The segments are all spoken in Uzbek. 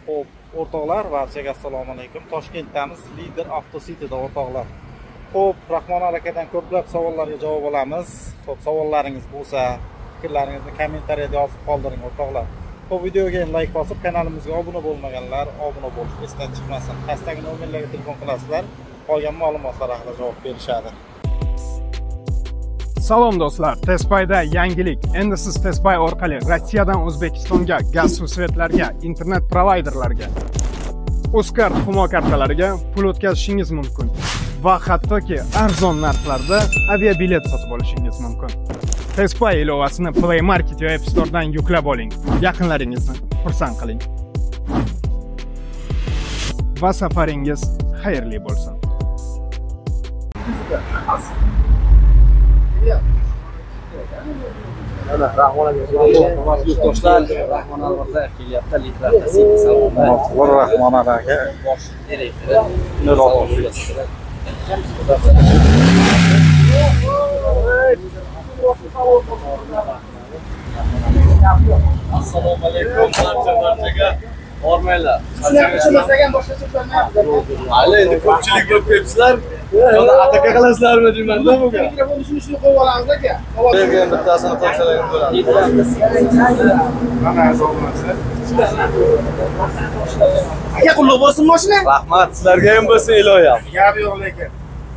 Xo'p, o'rtoqlar, barchaga assalomu alaykum. Toshkentdamiz, Lider Avtosityda o'rtoqlar. Xo'p, Rahmon akadan ko'plab savollarga javob olamiz. Xo'p, savollaringiz bo'lsa, fikrlaringizni kommentariyada yozib qoldiring o'rtoqlar. Xo'p, videoga ham like bosib, kanalimizga obuna bo'lmaganlar obuna bo'lish esdan chiqmasin. Pastdagi nomerlarga telefon qilasizlar, qolgan ma'lumotlar haqida javob berishadi. Salom do'stlar, Tespayda yangilik. Endi siz Tespay orqali Rossiyadan O'zbekistonga, gaz suvsvetlarga, internet provayderlarga, Uzcard Humo kartalariga pul o'tkazishingiz mumkin va hattoki arzon narxlarda aviabilet sotib olishingiz mumkin. Tespay ilovasini Play Market va App Store'dan yuklab oling. Yaqinlaringizni xursand qiling. Va safaringiz xayrli bo'lsin. Rahmon aka, yurtdoshlar, Rahmon Alvarzayev kelyapti, Lider Avtosityda salomlar. Rahmon aka, bosh direktori. Assalomu alaykum barchaga. Hormaylar. Hali endi ko'pchilik bo'lib ketibsizlar. Yana ataka qilasizlarmi deymanda bugun. Mikrofonni shuni qo'yib olamiz aka. Bergan bittasini qo'shsalaringiz bo'ladi. mana azoblashlar. Aka qulluq bo'lsin mashina. Rahmat, sizlarga ham bo'lsin iloyim. Gap yo'q lekin.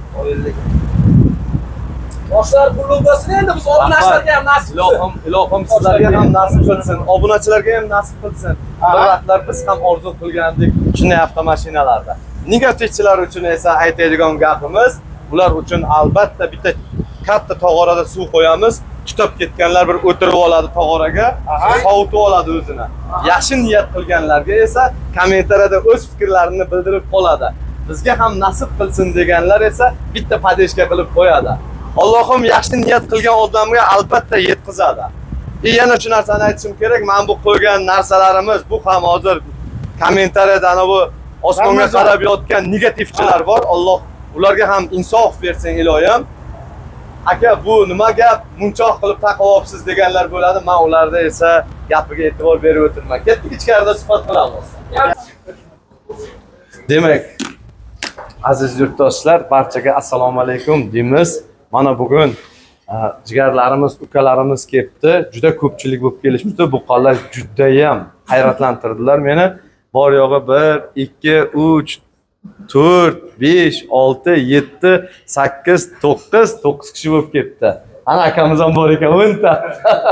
Boshlar qulluq bo'lsin endi biz obunachilarga ham nasib qilsin. Ilohim sizlarga ham nasib qilsin, obunachilarga ham nasib qilsin. Bir vaqtlar biz ham orzu qilgandik shunday avtomashinalarda. Negativchilar uchun esa aytadigan gapimiz, ular uchun albatta bitta katta tog'orada suv qo'yamiz, tutab ketganlar bir o'tirib oladi tog'oraga, sovutib oladi o'zini. Yaxshi niyat qilganlarga esa kommentariyada o'z fikrlarini bildirib qoladi. Bizga ham nasib qilsin deganlar esa bitta padeshka qilib qo'yadi. Allohim yaxshi niyat qilgan odamga albatta yetkazadi. Yana shu narsani aytishim kerak, men bu qo'ygan narsalarimiz, bu ham hozir kommentariyada ana bu osmonga qarab yotgan negativchilar bor. Alloh ularga ham insof bersin iloyim. Aka, bu nima gap? Munchoq qilib taqovyapsiz deganlar bo'ladi. Men ularda esa gapiga e'tibor berib o'tirman. Ketdik ichkarida suhbat qilamiz. Demak, aziz yurtdoshlar, barchaga assalomu alaykum deymiz. Mana bugun jigarlarimiz, ukalarimiz kelibdi. Juda ko'pchilik bo'lib kelishibdi. Bu qollar juda ham hayratlantirdilar meni. Bor yo'g'i 1, 2, 3, 4, 5, 6, 7, 8, 9 kishi bo'lib kelibdi. Ana akamiz ham bor ekan, 10 ta.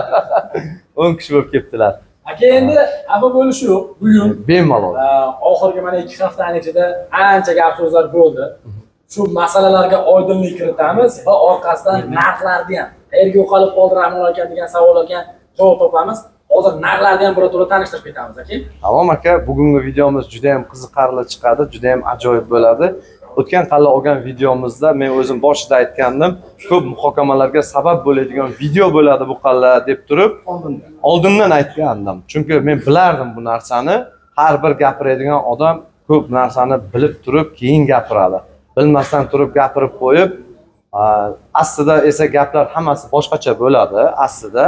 10 kishi bo'lib kelibdilar. Aka endi xafa bo'lish yo'q. Bugun bemalol. Oxirgi mana 2 haftaning ichida ancha gap so'zlar bo'ldi. Shu masalalarga oydinlik kiritamiz va orqasidan narxlarni ham qayerga yo'qolib qoldi Rahmon aka degan savollarga javob topamiz. Hozir narxlarni ham birato'la tanishtirib ketamiz aka. Tamom aka, bugungi videomiz juda ham qiziqarli chiqadi, juda ham ajoyib bo'ladi. O'tgan qalla olgan videomizda men o'zim boshida aytgandim, ko'p muhokamalarga sabab bo'ladigan video bo'ladi bu qalla deb turib, oldindan aytgandim. Chunki men bilardim bu narsani. Har bir gapiradigan odam ko'p narsani bilib turib keyin gapiradi. Bilmasdan turib gapirib qo'yib, aslida esa gaplar hammasi boshqacha bo'ladi. Aslida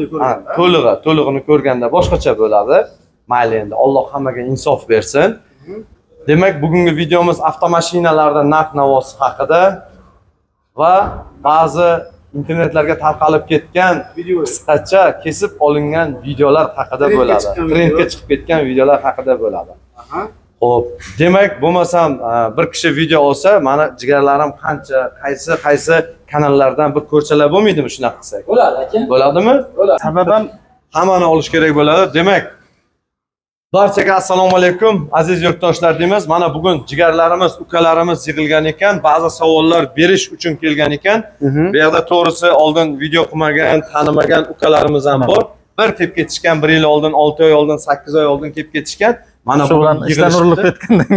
to'lig'ini ko'rganda boshqacha bo'ladi. Mayli endi Alloh hammaga insof bersin. Demak, bugungi videomiz avtomashinalarda narx-navosi haqida va ba'zi internetlarga tarqalib ketgan qisqacha kesib olingan videolar haqida bo'ladi. Trendga chiqib ketgan videolar haqida bo'ladi. Xo'p, demak, bo'lmasam bir kishi video olsa, mana jigarlarim qancha, qaysi kanallardan bir ko'rsalar bo'lmaydimi shunaqa qilsak? Bo'ladi aka. Bo'ladimi? Bo'ladi. Sababan hammani olish kerak bo'ladi. Demak, barchaga assalomu alaykum aziz yurtdoshlar deymiz. Mana bugun jigarlarimiz, ukalarimiz yig'ilgan ekan, ba'zi savollar berish uchun kelgan ekan. Bu yerda to'g'risi oldin video qilmagan, tanimagan ukalarimiz ham bor. Bir kelib ketishgan, 1 yil oldin, 6 oy oldin, 8 oy oldin kelib ketishgan. Mana bugun ishdan urilib ketgandan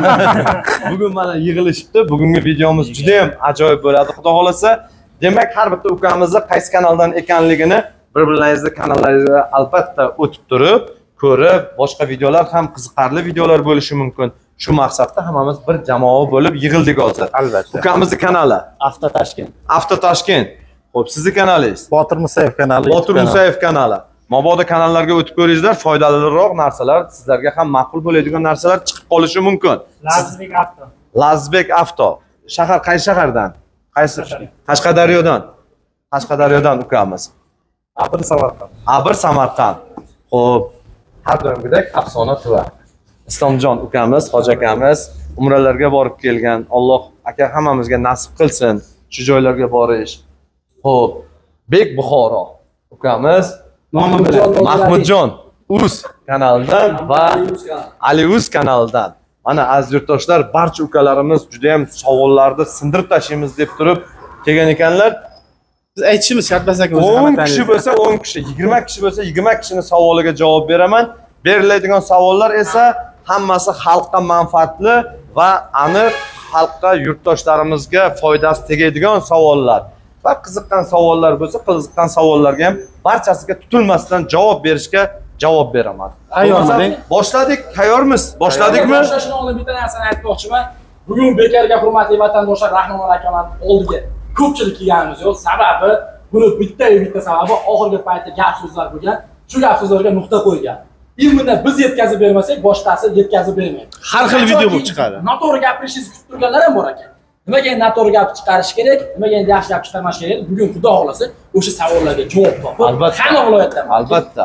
bugun mana yig'ilishibdi. Bugungi videomiz juda ham ajoyib bo'ladi, xudo xolasa. Demak, har bitta ukamizni qaysi kanaldan ekanligini bir-birlaringizning kanallaringizga albatta o'tib turib, ko'rib, boshqa videolar ham qiziqarli videolar bo'lishi mumkin. Shu maqsadda hammamiz bir jamoa bo'lib yig'ildik hozir. Albatta. Ukamizning kanali Avtotoshkent. Avtotoshkent. Xo'p, sizning kanalingiz? Botir Musayev kanali. Botir Musayev kanali. Mabodo kanallarga o'tib ko'ringizlar, foydaliroq narsalar, sizlarga ham ma'qul bo'ladigan narsalar chiqib qolishi mumkin. Lazizbek avto. Lazizbek avto. Shahar qaysi shahardan? Qaysi? Qashqadaryodan. Qashqadaryodan ukamiz. Abir Samarqand. Abir Samarqand. Xo'p, har doimgidek afsona tuva. Islomjon ukamiz, Hoji akamiz umralarga borib kelgan. Alloh aka hammamizga nasib qilsin shu joylarga borish. Xo'p, Bek Buxoro ukamiz Mahmudjon Uz kanalidan va Aliuz kanalidan. Mana aziz yurtdoshlar, barcha ukalarimiz juda ham savollarni sindirib tashlaymiz deb turib kelgan ekanlar. Biz aytishimiz shart bo'lsa, 10 kishi bo'lsa 10 kishi, 20 kishi bo'lsa 20 kishining savoliga javob beraman. Beriladigan savollar esa hammasi xalqqa manfaatli va aniq xalqqa, yurtdoshlarimizga foydasi tegadigan savollar. Va qiziqqan savollar bo'lsa, qiziqqan savollarga ham barchasiga tutilmasdan javob berishga javob beraman. Tayyormiding? Boshladik, tayyormiz. Boshladikmi? Boshlashdan oldin bitta narsani aytmoqchiman. Bugun bekarga hurmatli vatandoshlar, Rahmonlar akalar oldiga ko'pchilik kelganimiz yo'q. Sababi buni bitta sababi oxirgi paytda gap so'zlar bo'lgan. Shu gap so'zlarga nuqta qo'ygan. Ilmini biz yetkazib bermasak, boshqasi yetkazib bermaydi. Har xil video bo'lib chiqadi. Noto'g'ri gapirishingizni kutib turganlar ham bor ekan. Nimaga endi noto'g'ri gap chiqarish kerak? Nimaga endi yaxshi gap chiqarmash kerak? Bugun Xudo xolasa o'sha savollarga javob topib, hamma viloyatdan. Albatta.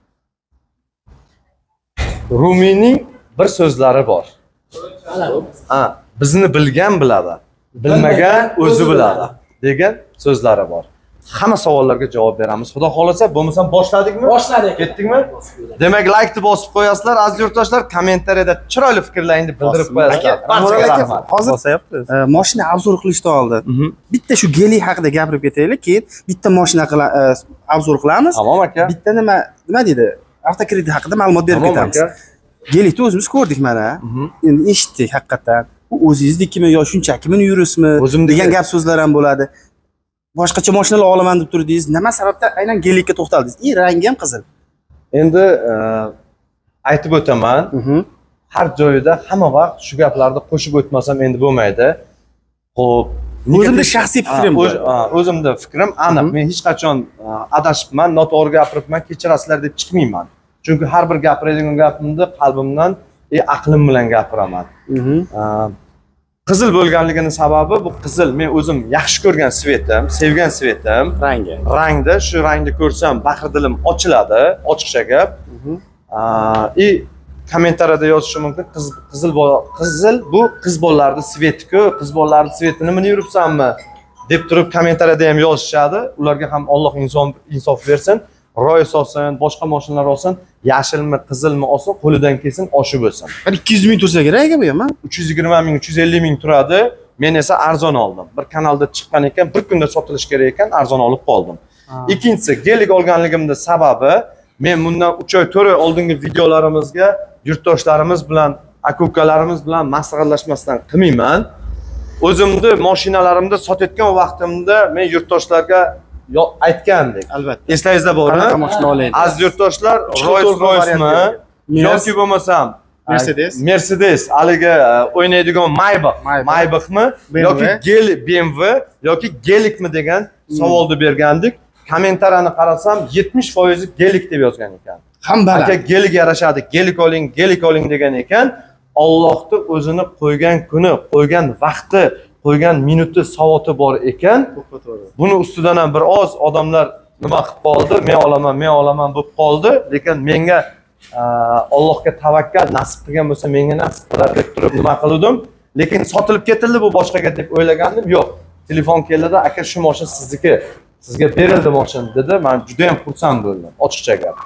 Rumiyning bir so'zlari bor. Ha, bizni bilgan biladi, bilmagan o'zi biladi degan so'zlari bor. Hamma savollarga javob beramiz. Xudo xolasa, bo'lmasam boshladikmi? Boshladik. Ketdikmi? Demak, like-ni bosib qo'yasizlar, aziz yurtdoshlar, kommentariyada chiroyli fikrlaringizni bildirib qo'yasizlar. Barchaga rahmat. Hozir mashina obzor qilishdan oldin bitta shu Geely haqida gapirib ketaylik, keyin bitta mashina obzor qilamiz. Tamom aka. Bitta nima deydi? Avtokredit haqida ma'lumot berib ketamiz. Geelyni o'zimiz ko'rdik mana. Endi eshitdik haqiqatan. U o'zingiznikimi yo shunchakimi yuribsizmi degan gap so'zlar ham bo'ladi. Boshqacha mashinalar olaman deb turdingiz. Nima sababdan aynan Geelyga to'xtaldingiz? Rangi ham qizil. Endi aytib o'taman. Har joyda hamma vaqt shu gaplarni qo'shib o'tmasam endi bo'lmaydi. Xo'p, o'zimda shaxsiy fikrim bor. O'zimda fikrim aniq. Men hech qachon adashibman, noto'g'ri gapiribman, kechirasizlar deb chiqmayman. Chunki har bir gapiradigan gapimni qalbimdan, aqlim bilan gapiraman. Qizil bo'lganligining sababi bu qizil men o'zim yaxshi ko'rgan svetim, sevgan svetim, rangda shu rangni ko'rsam baxir dilim ochiladi, ochiqcha gap. Kommentariyada yozishi mumkin, qizil bu qiz bolalarning sveti-ku, qiz bolalarning svetini nima yuribsanmi deb turib kommentariyada ham yozishadi. Ularga ham Alloh insof bersin. Ro'y olsin, boshqa mashinalar olsin, yashilmi, qizilmi olsin, qo'lidan kelsin, oshi bo'lsin. 200 ming tursa kerak bu ham, 320 ming, 350 ming turadi. Men esa arzon oldim. Bir kanalda chiqqan ekan, bir kunda sotilish kerak ekan, arzon olib qoldim. Ikkinchisi, Geely olganligimning sababi, men bundan 3 oy 4 oy oldingi videolarimizga yurtdoshlarimiz bilan, aka-ukalarimiz bilan maslahatlashmasdan qilmayman. O'zimni mashinalarimni sotayotgan vaqtimda men yurtdoshlarga aytgandik. Albatta. Eslaringizda bormi? Aziz yurtdoshlar, Rolls-Royce'mi yoki bo'lmasam Mercedes, haliga o'ynaydigan Maybach'mi yoki BMW yoki Gelikmi degan savolni bergandik. Kommentariyani qarasam 70% Gelik deb yozgan ekan. Hammalar. Aka Gelik yarashadi, Gelik oling degan ekan. Allohning o'zini qo'ygan kuni, qo'ygan vaqti, qo'ygan minuti, soati bor ekan. Buni ustidan ham bir oz odamlar nima qilib qoldi, men olaman bo'lib qoldi, lekin menga Allohga tavakkal nasib qilgan bo'lsa menga nasib qilar deb turib nima qildim, lekin sotilib ketildi bu boshqaga deb o'ylagandim. Yo'q. Telefon keldi, aka shu mashina sizniki. Sizga berildi mashina dedi. Men juda ham xursand bo'ldim, ochiqcha gap.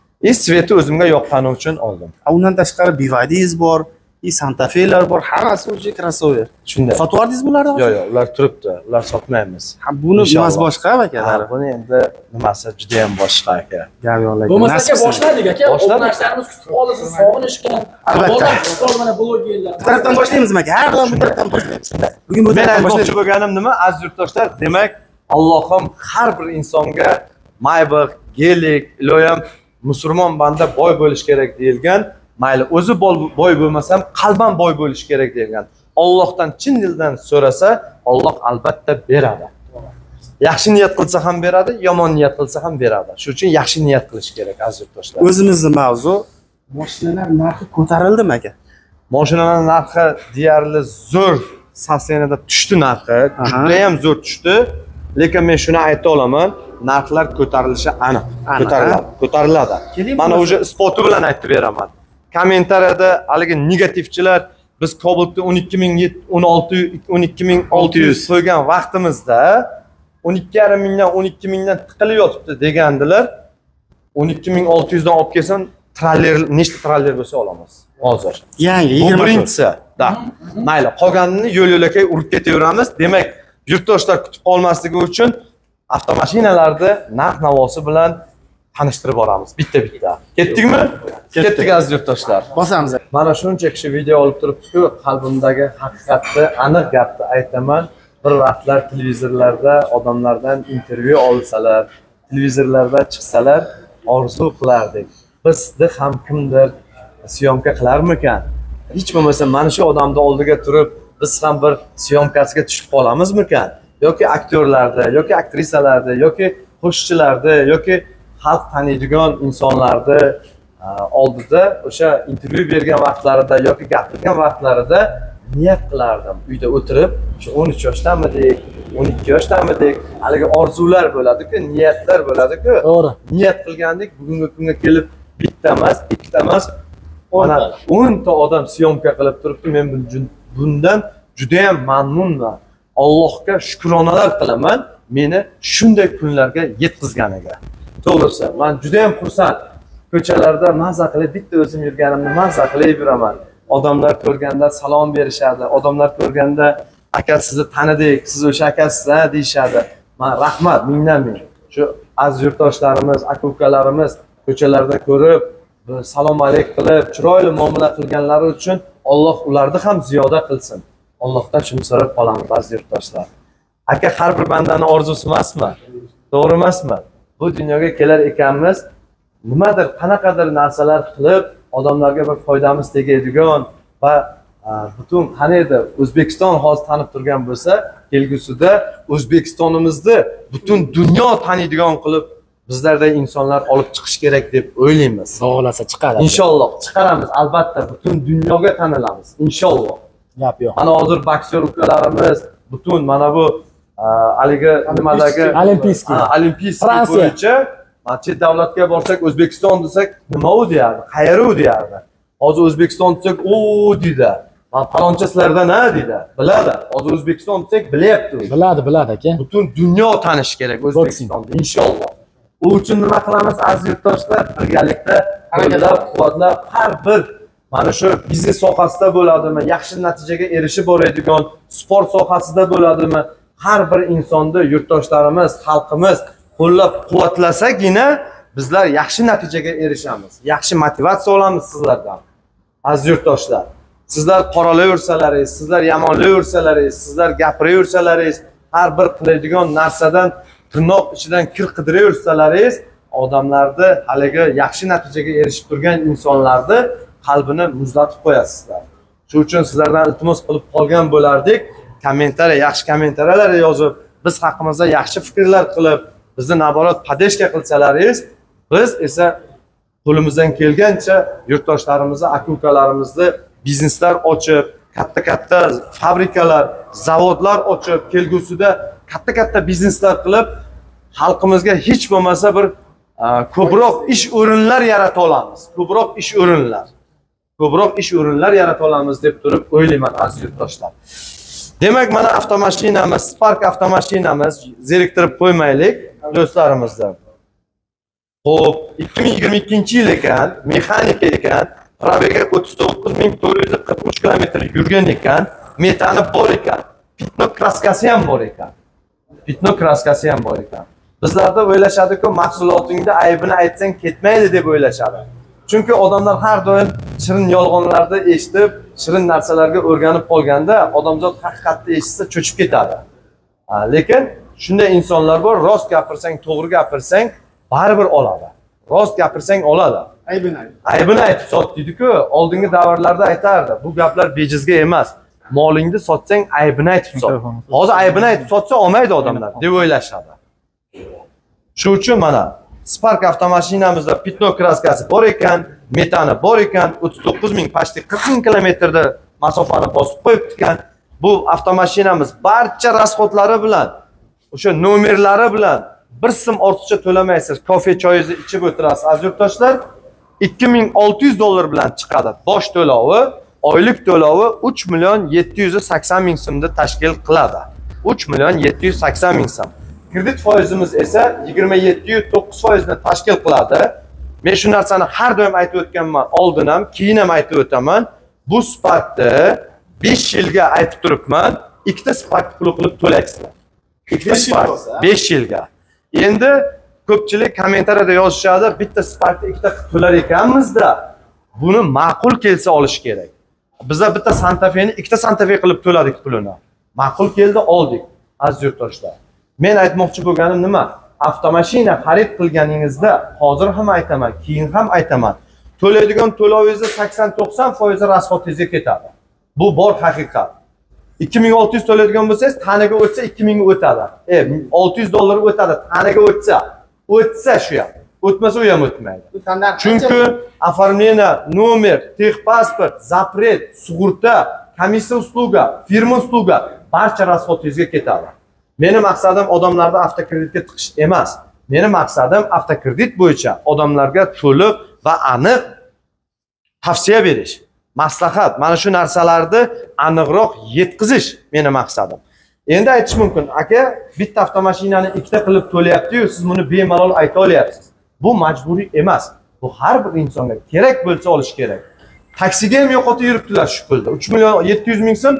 Sveti o'zimga yoqqani uchun oldim. Undan tashqari BYD'ingiz bor, Santa Fe'lar bor, hammasi o'zi crossover. Shunday. Sotib yordingiz bularni? Yo'q, ular turibdi. Ular sotmaymiz. Buni nimasi boshqa akalar? Buni endi nimasi juda ham boshqa aka. Gap yo'qlar. Bo'lmasa boshladik aka. O'qitishlarimiz kutib qoldi, sog'inishgan. Albatta. Mana blogerlar. Bu tarafdan boshlaymizmi aka? Har doim bu tarafdan boshlaymiz. Bugun bu tarafdan boshlaymoqchi bo'lganim nima? Aziz yurtdoshlar, demak, Allohim har bir insonga Maybach, Gelik, iloyim musulmon banda boy bo'lish kerak deyilgan. Mayli, o'zi boy bo'lmasam, qalban boy bo'lish kerak degan. Allohdan chin dildan so'rasa, Alloh albatta beradi. yaxshi niyat qilsa ham beradi, yomon niyat qilsa ham beradi. Shuning uchun yaxshi niyat qilish kerak aziz yurtdoshlar. O'zimizning mavzu mashinalar narxi ko'tarildimi aka? Mashinalar narxi deyarli zo'r sasenada tushdi narxi. Juda ham zo'r tushdi. Lekin men shuni ayta olaman, narxlar ko'tarilishi aniq. Ko'tariladi. Mana o'sha isboti bilan aytib beraman. Kommentariyada haligi negativchilar biz Cobalt'ga 12.600 qo'ygan vaqtimizda 12,5 mingdan 12 mingdan tiqilib yotibdi degandilar. 12.600 dan olib kelsam, trailer nechta trailer bo'lsa olamiz hozir. Yangi bu birinchisi. Da. Mayli, qolganini yo'l-yo'lakay urib ketaveramiz. Demak, yurtdoshlar kutib qolmasligi uchun avtomashinalarni narx-navosi bilan tanishtirib boramiz bitta-bitta. Ketdikmi? Ketdik aziz yurtdoshlar. Bosamiz. Mana shuncha kishi video olib turibdi-ku, qalbimdagi haqiqatni, aniq gapni aytaman. Bir vaqtlar televizorlarda odamlardan intervyu olsalar, televizorlarda chiqsalar, orzu qilardik. Bizni ham kimdir syomka qilarmikan? Hech bo'lmasa mana shu odamning oldiga turib, biz ham bir syomkasiga tushib qolamizmikan? Yoki aktyorlarda, yoki aktrisalarda, yoki qo'shiqchilarda, yoki xalq taniydigan insonlarni oldida o'sha intervyu bergan vaqtlarida yoki gapirgan vaqtlarida niyat qilardim. Uyda o'tirib, shu 13 yoshdamidik, 12 yoshdamidik, haligi orzular bo'ladi-ku, niyatlar bo'ladi-ku. To'g'ri. Niyat qilgandik, bugungi kunga kelib bitta emas, ikkita emas, mana 10 ta odam syomka qilib turibdi. Men bundan juda ham mamnunman. Allohga shukronalar qilaman, meni shunday kunlarga yetkazganiga. To'g'risi, men juda ham xursand. Ko'chalarda maza qilib, bitta o'zim yurganimni maza qilib yuraman. Odamlar ko'rganda salom berishadi. Odamlar ko'rganda aka sizni tanidik, siz o'sha akasiz deyishadi. Men rahmat, mingdan ming. Shu aziz yurtdoshlarimiz, aka-ukalarimiz ko'chalarda ko'rib, salom alayk qilib, chiroyli muomala qilganlari uchun Alloh ularni ham ziyoda qilsin. Allohdan shuni so'rab qolamiz aziz yurtdoshlar. Aka har bir bandani orzusi emasmi? To'g'ri emasmi? Bu dunyoga kelar ekanmiz, nimadir, qanaqadir narsalar qilib, odamlarga bir foydamiz tegadigan va butun qaniydi O'zbekiston hozir tanib turgan bo'lsa, kelgusida O'zbekistonimizni butun dunyo taniydigan qilib bizlardagi insonlar olib chiqish kerak deb o'ylaymiz. Xohlasa chiqadi. Inshaalloh chiqaramiz, albatta butun dunyoga tanilamiz. Inshaalloh. Gap yo'q. Mana hozir boksyor ukalarimiz butun mana bu haligi nimadagi olimpiyskiy bo'yicha chet davlatga borsak, O'zbekiston desak, nima u deyardi? Qayeri u deyardi? Hozir O'zbekiston desak, o deydi. Faloncha sizlardan deydi. Biladi. Hozir O'zbekiston desak, bilyapti. Biladi aka. Butun dunyo tanish kerak O'zbekistonda inshaalloh. U uchun nima qilamiz aziz yurtdoshlar? Birgalikda qo'llab, quvvatlab har bir mana shu biznes sohasida bo'ladimi, yaxshi natijaga erishib boradigan sport sohasida bo'ladimi, har bir insonni yurtdoshlarimiz, xalqimiz qo'llab quvvatlasagina bizlar yaxshi natijaga erishamiz. Yaxshi motivatsiya olamiz sizlardan. Aziz yurtdoshlar, sizlar qoralaversalaringiz, sizlar yomonlaversalaringiz, sizlar gapiraversalaringiz, har bir qiladigan narsadan tirnoq ichidan kir qidiraversalaringiz, odamlarni haligi yaxshi natijaga erishib turgan insonlarni qalbini muzlatib qo'yasizlar. Shuning uchun sizlardan iltimos qilib qolgan bo'lardik. Kommentariya, yaxshi kommentariyalar yozib, biz haqimizda yaxshi fikrlar qilib, bizni naborat podeshka qilsalaringiz, biz esa qo'limizdan kelgancha yurtdoshlarimizni, aka-ukalarimizni bizneslar ochib, katta-katta fabrikalar, zavodlar ochib, kelgusida katta-katta bizneslar qilib, xalqimizga hech bo'lmasa bir ko'proq ish o'rinlar yarata olamiz. Ko'proq ish o'rinlar yarata olamiz deb turib o'ylayman aziz yurtdoshlar. Demak, mana avtomashinamiz, Spark avtomashinamiz, zeriktirib qo'ymaylik do'stlarimizdan. Xo'p, 2022-yil ekan, mexanika ekan, probiga 39.443 kilometr yurgan ekan, metani bor ekan, pitno kraskasi ham bor ekan. Bizlarda o'ylashadi-ku, mahsulotingda aybini aytsang ketmaydi deb o'ylashadi. Chunki odamlar har doim shirin yolg'onlarni eshitib, shirin narsalarga o'rganib qolganda, odamzod haqiqatni eshitsa cho'chib ketadi. Lekin shunday insonlar bor, rost gapirsang, to'g'ri gapirsang, baribir oladi. Rost gapirsang oladi. Aybini aytib sot deydi-ku, oldingi davrlarda aytardi. Bu gaplar bejizga emas. molingni sotsang aybini aytib sot. Hozir aybini aytib sotsa olmaydi odamlar deb o'ylashadi. Shu uchun mana Spark avtomashinamizda pitno kraskasi bor ekan, metani bor ekan, 39 ming, pashti 40 ming kilometrda masofani bosib qo'yibdi ekan. Bu avtomashinamiz barcha rasxodlari bilan, o'sha nomerlari bilan 1 so'm ortiqcha to'lamaysiz. Kofe choyingizni ichib o'tirasiz. Aziz yurtdoshlar, $2600 bilan chiqadi. Bosh to'lovi, oylik to'lovi 3.780.000 so'mni tashkil qiladi. 3.780.000 so'm. Kredit foizimiz esa 27.9% ni tashkil qiladi. Men shu narsani har doim aytib o'tganman, oldin ham, keyin ham aytib o'taman. Bu Sparkni 5 yilga aytib turibman, ikkita Spark pul qilib to'laysizlar. Ikkita Spark 5 yilga. Endi ko'pchilik kommentariyada yozishadi, bitta Sparkni ikkita qilib to'lar ekanmiz-da. Buni ma'qul kelsa olish kerak. Bizda bitta Santa Fe'ni ikkita Santa Fe qilib to'ladik pulini. Ma'qul keldi, oldik. Aziz yurtdoshlar, men aytmoqchi bo'lganim nima? Avtomashina xarid qilganingizda, hozir ham aytaman, keyin ham aytaman, to'laydigan to'lovingizni 80-90% rasxodingizga ketadi. Bu bor haqiqat. 2600 to'laydigan bo'lsangiz, tanaga o'tsa 2000 ga o'tadi. $600 o'tadi, tanaga o'tsa shu ham. O'tmasa u ham o'tmaydi. Chunki оформление, nomer, texpasport, zapret, sug'urta, komissiya usluga, firma usluga barcha rasxodingizga ketadi. Meni maqsadim odamlarni avtokreditga tiqish emas. Meni maqsadim avtokredit bo'yicha odamlarga to'liq va aniq tavsiya berish, maslahat, mana shu narsalarni aniqroq yetkazish meni maqsadim. Endi aytish mumkin, aka, bitta avtomashinani ikkita qilib to'layapti-yu, siz buni bemalol ayta olyapsiz. Bu majburiy emas. Bu har bir insonga kerak bo'lsa olish kerak. Taksiga ham yo'qotib yuribdilar shu pulda. 3.700.000 so'm.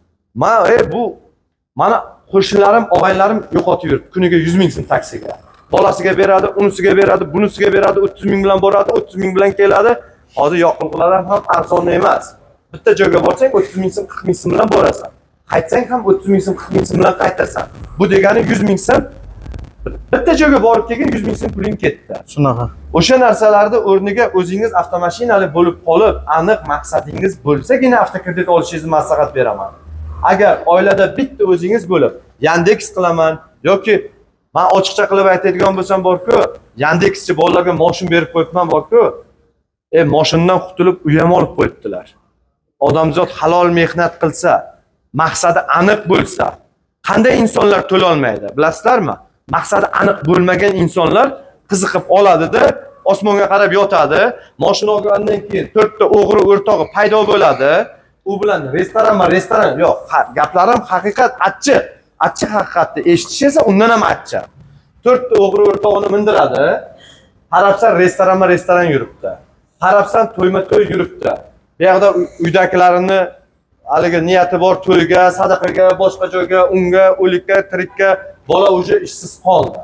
Mana qo'shnilarim, og'aylarim yo'qotib yuribdi. Kuniga 100.000 so'm taksiga. Bolasiga beradi, unisiga beradi, bunisiga beradi, 30.000 bilan boradi, 30.000 bilan keladi. Hozir yoqilg'ilar ham arzon emas. Bitta joyga borsang 30.000 so'm, 40.000 so'm bilan borasan. Qaytsang ham 30.000 so'm, 40.000 so'm bilan qaytasan. Bu degani 100.000 so'm. Bitta joyga borib kelgan 100.000 so'm puling ketdi. Shunaqa. O'sha narsalarni o'rniga o'zingiz avtomashinali bo'lib qolib, aniq maqsadingiz bo'lsagina avtokredit olishingizni maslahat beraman. Agar oilada bitta o'zingiz bo'lib, Yandex qilaman yoki men ochiqcha qilib aytadigan bo'lsam bor-ku, Yandexchi bolalarga moshin berib qo'yibman bor-ku, moshindan qutulib uy ham olib qo'yibdilar. Odamzod halol mehnat qilsa, maqsadi aniq bo'lsa, qanday insonlar to'la olmaydi, bilasizlarmi? Maqsadi aniq bo'lmagan insonlar qiziqib oladi-da, osmonga qarab yotadi, mashina olgandan keyin 4 ta o'g'ri o'rtog'i paydo bo'ladi. U bilan restoran yo'q, gaplarim haqiqat, achchiq haqiqatni eshitish esa undan ham achchiq. 4 ta o'g'ri o'rtog'ini mindiradi. Qarabsan restoran yuribdi. Qarabsan to'yma-to'y yuribdi. Bu yerda uydagilarini haligi niyati bor to'yga, sadaqaga, boshqa joyga, unga, o'likka, tirikka bola o'zi ishsiz qoldi.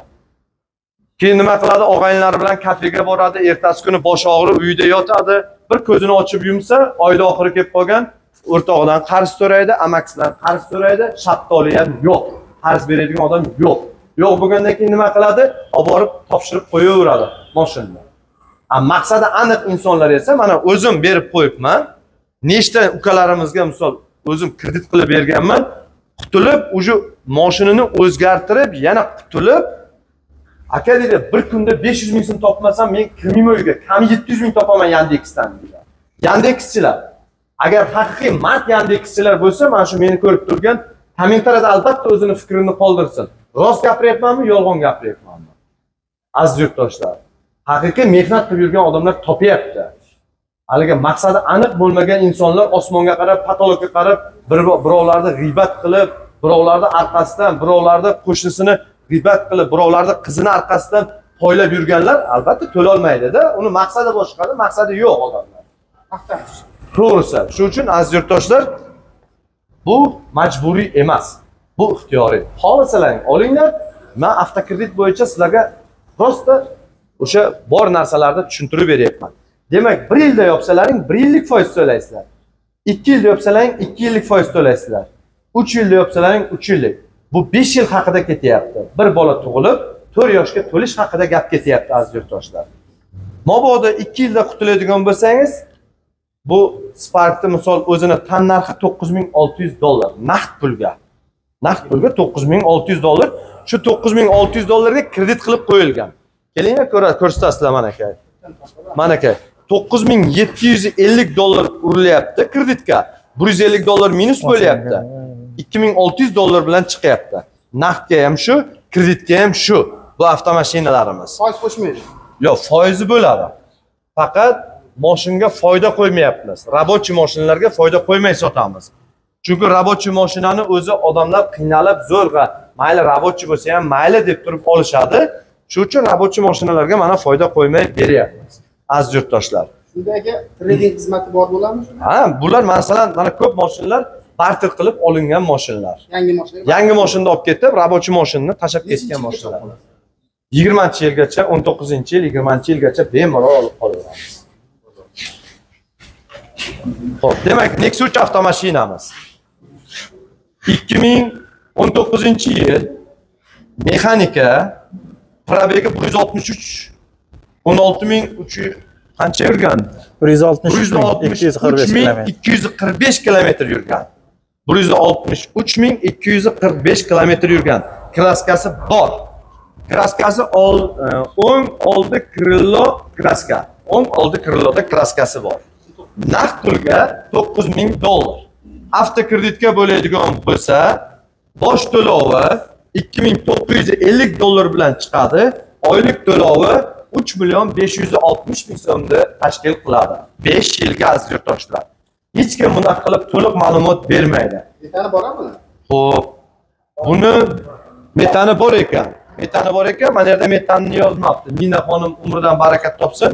Keyin nima qiladi? Og'ayinlari bilan kafega boradi, ertasi kuni bosh og'rib uyda yotadi. Bir ko'zini ochib yumsa, oyda oxiri kelib qolgan, o'rtog'idan qarz so'raydi, amakisidan qarz so'raydi, shattoli ham yo'q. Qarz beradigan odam yo'q. Yo'q bo'lgandan keyin nima qiladi? Olib borib topshirib qo'yaveradi mashinani. Maqsadi aniq insonlar esa mana o'zim berib qo'yibman. Nechta ukalarimizga misol o'zim kredit qilib berganman. Qutulib, o'sha mashinani o'zgartirib, yana qutulib, aka dedi, bir kunda 500.000 so'm topmasam men kirmayman uyga, kam 700.000 topaman Yandexdan dedilar. Yandexchilar, agar haqiqiy mard Yandexchilar bo'lsa, mana shu meni ko'rib turgan kommentariyada albatta o'zini fikrini qoldirsin. Rost gapiryapmanmi, yolg'on gapiryapmanmi? Aziz yurtdoshlar, haqiqiy mehnat qilib yurgan odamlar topyapti. Haliga maqsadi aniq bo'lmagan insonlar osmonga qarab, patologga qarab, birovlarni g'iybat qilib, birovlarni orqasidan, birovlarni qo'shnisini g'iybat qilib, birovlarni qizini orqasidan poylab yurganlar albatta to'la olmaydi-da. Uni maqsadi boshqada, maqsadi yo'q odamlar. To'g'risi. Shuning uchun aziz yurtdoshlar, bu majburiy emas. Bu ixtiyoriy. Xohlasalaring olinglar. Men avtokredit bo'yicha sizlarga prosta o'sha bor narsalarni tushuntirib beryapman. Demak, 1 yilda yopsalaring 1 yillik foiz to'laysizlar. 2 yilda yopsalaring 2 yillik foiz to'laysizlar. 3 yilda yopsalaring 3 yillik. Bu 5 yil haqida ketyapti. Bir bola tug'ilib 4 yoshga to'lish haqida gap ketyapti aziz yurtdoshlar. Mabodo 2 yilda qutuladigan bo'lsangiz, Bu Spark'da misol o'zini tan narxi $9600 naqd pulga. Naqd pulga $9600. Shu $9600 ga kredit qilib qo'yilgan. Kelinglar ko'rsatasizlar mana aka. Mana aka $9750 urilyapti kreditga. $150 minus bo'lyapti. $2600 bilan chiqyapti. Naqdga ham shu, kreditga ham shu. Bu avtomashinalarimiz. Foiz qo'shmaydi. Yo'q, foizi bo'ladi. Faqat mashinga foyda qo'ymayapmiz. Rabochiy mashinalarga foyda qo'ymay sotamiz. Chunki rabochiy mashinani o'zi odamlar qiynalib zo'rg'a, mayli rabochiy bo'lsa ham mayli deb turib olishadi. Shuning uchun rabochiy mashinalarga mana foyda qo'ymay beryapmiz. Aziz yurtdoshlar. Shundagi trading xizmati bor bo'ladimi? Ha, bular masalan mana ko'p mashinalar barter qilib olingan mashinalar. Yangi mashinani olib ketib, rabochiy mashinani tashab ketgan mashinalar. 20-yilgacha, 19-yil, 20-yilgacha bemalol olib qolaveramiz. Xo'p, demak, Nexus avtomashinamiz 2019-yil mexanika probegi 163 16300 qancha yurgan? 163.245 kilometr yurgan. 163.245 kilometr yurgan. Kraskasi bor. Kraskasi o'ng oldi krilo kraska. O'ng oldi kriloda kraskasi bor. Naqd pulga $9000. Avtokreditga bo'ladigan bo'lsa, bosh to'lovi $2950 bilan chiqadi. Oylik to'lovi 3.560.000 so'mni tashkil qiladi. 5 yilga aziz yurtdoshlar. Hech kim bunaqa qilib to'liq ma'lumot bermaydi. Metani borami? Xo'p. Buni metani bor ekan. Metani bor ekan, mana yerda metanni yozmabdi. Mina xonim umridan barakat topsin.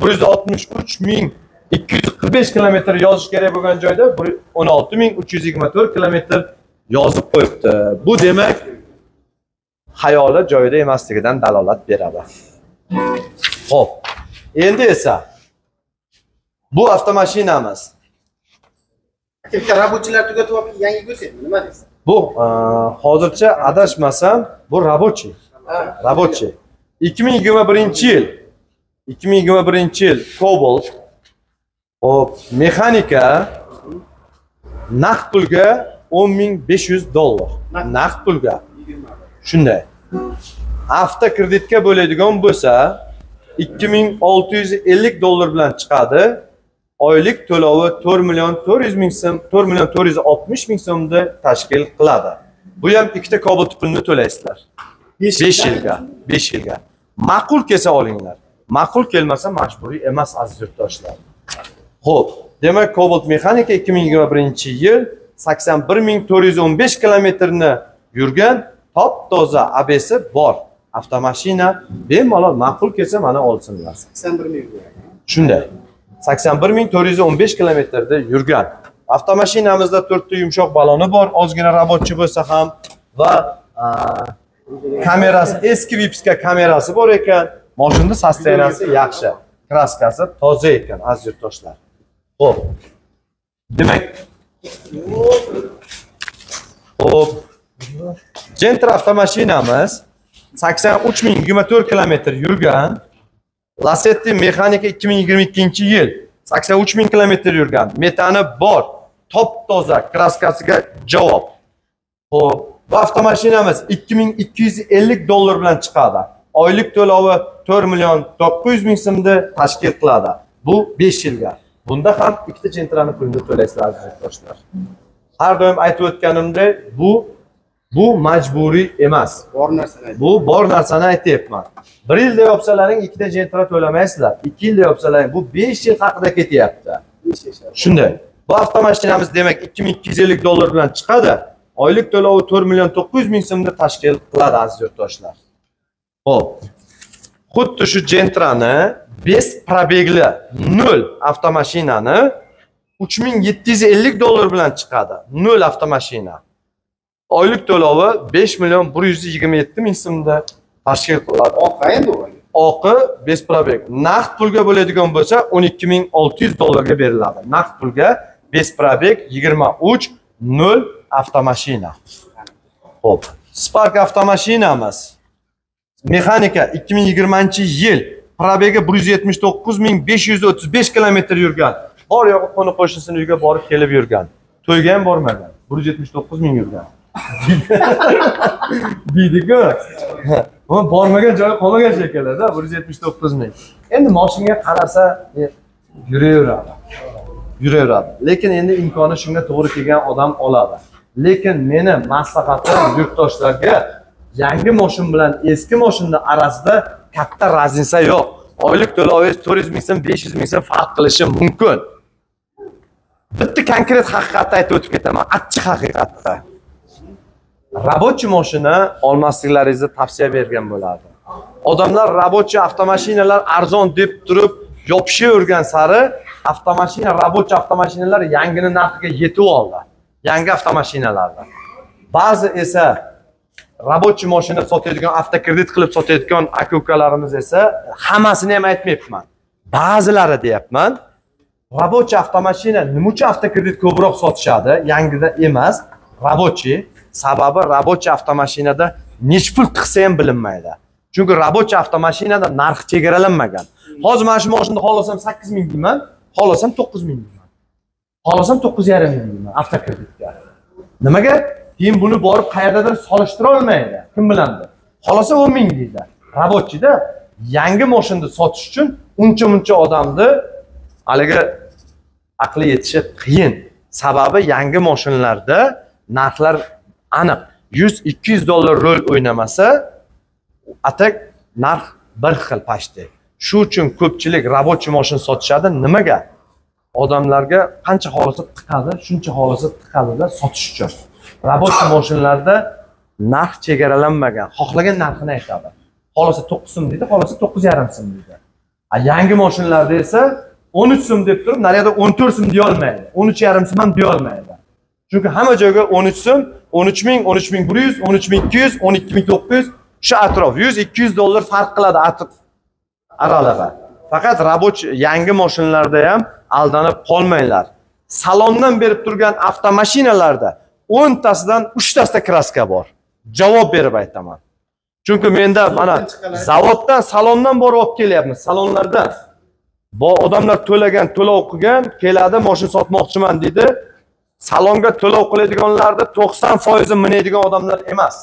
163.245 kilometr yozish kerak bo'lgan joyda 16.324 kilometr yozib qo'yibdi. Bu demak xayoli joyida emasligidan dalolat beradi. Xo'p. Endi esa bu avtomashinamiz. Rabochilar tugatib olib yangi ko'rsatdi, nima deysiz? Bu hozircha adashmasam bu rabochiy. Rabochiy. 2021-yil 2021-yil Cobalt. Hop, mexanika naqd pulga $10.500. Naqd pulga. Shunday. Avtokreditga bo'ladigan bo'lsa $2650 bilan chiqadi. Oylik to'lovi $4.400.000 so'm, $4.460.000 so'mni tashkil qiladi. Bu ham ikkita Cobalt pulni to'laysizlar. 5 yilga, 5 yilga. Ma'qul kelsa olinglar. Ma'qul kelmasa majburiy emas aziz yurtdoshlar. Xo'p, demak Cobalt mexanika 2021-yil 81.415 kilometrni yurgan, top-toza ABS'i bor. Avtomashina bemalol ma'qul kelsa mana olsinlar. 81.000. Shunday. 81.415 kilometrda yurgan. Avtomashinamizda 4 ta yumshoq baloni bor, ozgina rabochiy bo'lsa ham va kamerasi eski Vipska kamerasi bor ekan. Mashinning sosteniyasi yaxshi. Kraskasi toza ekan aziz yurtdoshlar. Xo'p. Demak, xo'p. Gentra avtomashinamiz 83.024 kilometr yurgan. Lacetti mexanika 2022-yil 83.000 kilometr yurgan. Metani bor. Top-toza kraskasiga javob. Xo'p, bu avtomashinamiz $2250 bilan chiqadi. Oylik to'lovi $4.900.000 so'mni tashkil qiladi. Bu 5 yilga. Bunda ham ikkita Gentrani pulini to'laysizlar aziz yurtdoshlar. Har doim aytib o'tganimdek, bu majburiy emas. Bor narsani aytdim. Bu bor narsani aytyapman. 1 yilda yopsalaring ikkita Gentra to'lamaysizlar. 2 yilda yopsalaring bu 5 yil haqida ketyapti. Shunday. Bu avtomashinamiz demak $2250 bilan chiqadi. Oylik to'lovi $4.900.000 so'mni tashkil qiladi aziz yurtdoshlar. Xo'p. Xuddi shu Gentrani 5 probegli 0 avtomashinani $3750 bilan chiqadi. 0 avtomashina. Oylik to'lovi $5.127.000 so'mda tashkil qiladi. Oqi endi u. Oqi 5 probeg. Naqd pulga bo'ladigan bo'lsa $12.600 ga beriladi. Naqd pulga 5 probeg 23 0 avtomashina. Xo'p, Spark avtomashinamiz mexanika 2020-yil probegi 179.535 kilometr yurgan. Bor yo'g'i qo'ni qo'shnisini uyiga borib kelib yurgan. To'yga ham bormagan. 179 ming yurgan. Deydi-ku. Ama bormagan joyi qolmagan shekillarda 179 ming. Endi mashinaga qarasa yuraveradi. Yuraveradi. Lekin endi imkoni shunga to'g'ri kelgan odam oladi. Lekin meni maslahatim yurtdoshlarga yangi mashina bilan eski mashina orasida katta raznica yo'q. Oylik to'lovingiz 400 ming so'm, 500 ming so'm farq qilishi mumkin. Bitta konkret haqiqatni aytib o'tib ketaman. Achchiq haqiqatda. Rabochiy mashina olmasliklaringizni tavsiya bergan bo'ladi. Odamlar rabochiy avtomashinalar arzon deb turib yopishavergan sari rabochiy avtomashinalar yangini narxiga yetib oldi. Yangi avtomashinalarda. Ba'zi esa rabochiy mashina sotadigan, avtokredit qilib sotadigan aka-ukalarimiz esa hammasini ham aytmayapman. Ba'zilari deyapman. Rabochiy avtomashina nima uchun avtokredit ko'proq sotishadi? Yangida emas, rabochiy. Sababi rabochiy avtomashinada nech pul qilsa ham bilinmaydi. Chunki rabochiy avtomashinada narx chegaralanmagan. Hozir mana shu mashinani xohlasam 8 ming deyman, xohlasam 9 ming deyman. Xohlasam 9,5 ming deyman avtokreditga. Nimaga? Keyin buni borib qayerdadir solishtira olmaydi. Kim biladi? Xohlasa 10 ming deydi. Rabochiyda yangi mashinani sotish uchun uncha odamni haliga aqli yetishi qiyin. Sababi yangi mashinalarda narxlar aniq 100-200 dollar rol o'ynamasa, atak narx bir xil pashti. Shu uchun ko'pchilik rabochiy mashina sotishadi. Nimaga? Odamlarga qancha xohlasa tiqadi, shuncha xohlasa tiqadida sotish uchun. Rabochiy mashinalarda narx chegaralanmagan, xohlagan narxini aytadi. Xohlasa 9 so'm deydi, xohlasa 9,5 so'm deydi. Yangi mashinalarda esa 13 so'm deb turib, nariyada 14 so'm deya olmaydi. 13,5 so'm ham deya olmaydi. Chunki hamma joyga 13 so'm, 13 ming, 13.100, 13.200, 12.900 shu atrof 100-200 dollar farq qiladi aralaba. Faqat rabochiy yangi mashinalarda ham aldanib qolmanglar. Salondan berib turgan avtomashinalarda 10 tasidan 3 tasida kraska bor. Javob berib aytaman. Chunki menda mana zavoddan, salondan borib olib kelyapmiz. Salonlardan bu odamlar to'lagan, to'lov qilgan, keladi, mashina sotmoqchiman deydi. Salonga to'lov qiladiganlarda 90% minadigan odamlar emas.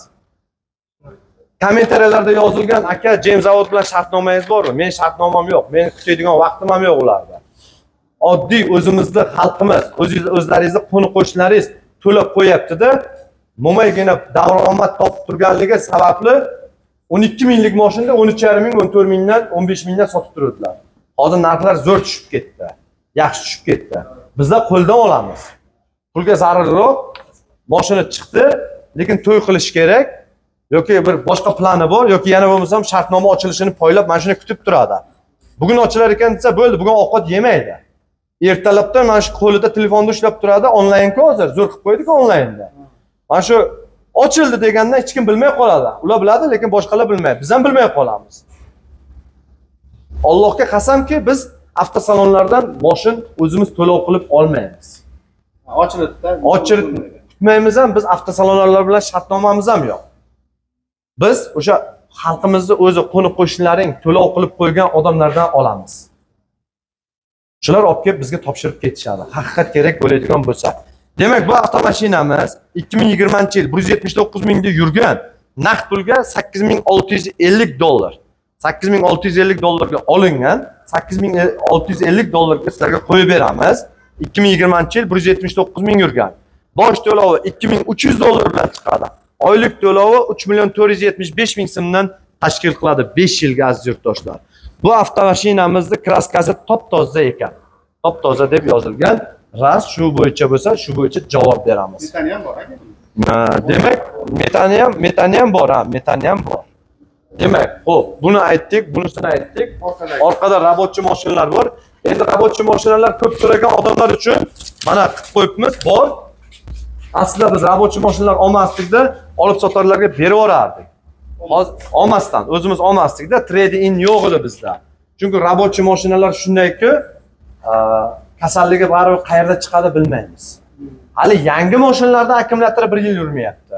Kommentariyalarda yozilgan, aka, James zavod bilan shartnomangiz bormi? Men shartnomam yo'q. Men kutadigan vaqtim ham yo'q ularda. Oddiy o'zimizning xalqimiz, o'zlaringizni qo'ni qo'shnilaringiz to'lab qo'yapti-da, mo'maygina daromad topib turganligi sababli 12 minglik mashinada 13,5 ming, 14 mingdan, 15 mingdan sotib turadilar. Hozir narxlar zo'r tushib ketdi. Yaxshi tushib ketdi. Bizlar qo'ldan olamiz. Pulga zarurroq mashina chiqdi, lekin to'y qilish kerak yoki bir boshqa plani bor yoki yana bo'lmasam shartnoma ochilishini poylab mana shuni kutib turadi. Bugun ochilar ekan desa bo'ldi, bugun ovqat yemaydi. Ertalabdan mana shu qo'lida telefonda ushlab turadi, onlayn-ku hozir zo'r qilib qo'ydik onlaynda. Mana shu ochildi degandan hech kim bilmay qoladi. Ular biladi, lekin boshqalar bilmaydi. Biz ham bilmay qolamiz. Allohga qasamki, biz avtosalonlardan mashina o'zimiz to'lov qilib olmaymiz. Ochilib kutmaymiz ham, biz avtosalonlar bilan shartnomamiz ham yo'q. Biz o'sha xalqimizni o'zi qo'ni qo'shnilaring to'lov qilib qo'ygan odamlardan olamiz. Shular olib kelib bizga topshirib ketishadi. Haqiqat kerak bo'ladigan bo'lsa. Demak, bu avtomashinamiz 2020-yil 179 mingda yurgan, naqd pulga 8650 dollar. 8650 dollarga olingan, 8650 dollarga sizlarga qo'yib beramiz. 2020-yil 179 ming yurgan. Bosh to'lovi 2300 dollar bilan chiqadi. Oylik to'lovi 3.475 ming so'mdan tashkil qiladi 5 yilga aziz yurtdoshlar. Bu avtomashinamizning kraskasi top-toza ekan. Top-toza deb yozilgan. Ras shu bo'yicha bo'lsa, shu bo'yicha javob beramiz. Metani ham bor, demak, metani ham bor, metani ham bor. Demak, xo'p, buni aytdik, bunisini aytdik. Orqada rabochiy mashinalar bor. Endi rabochiy mashinalar ko'p so'ragan odamlar uchun mana qilib qo'yibmiz, bor. Aslida biz rabochiy mashinalar olmaslikda, olib sotarlarga berib yuborardik. Hozir olmasdan, o'zimiz olmaslikda, trade in yo'q edi bizda. Chunki rabochiy mashinalar shundayki, kasalligi baribir qayerda chiqadi bilmaymiz. Hali yangi mashinalarda akkumulyatori 1 yil yurmayapti.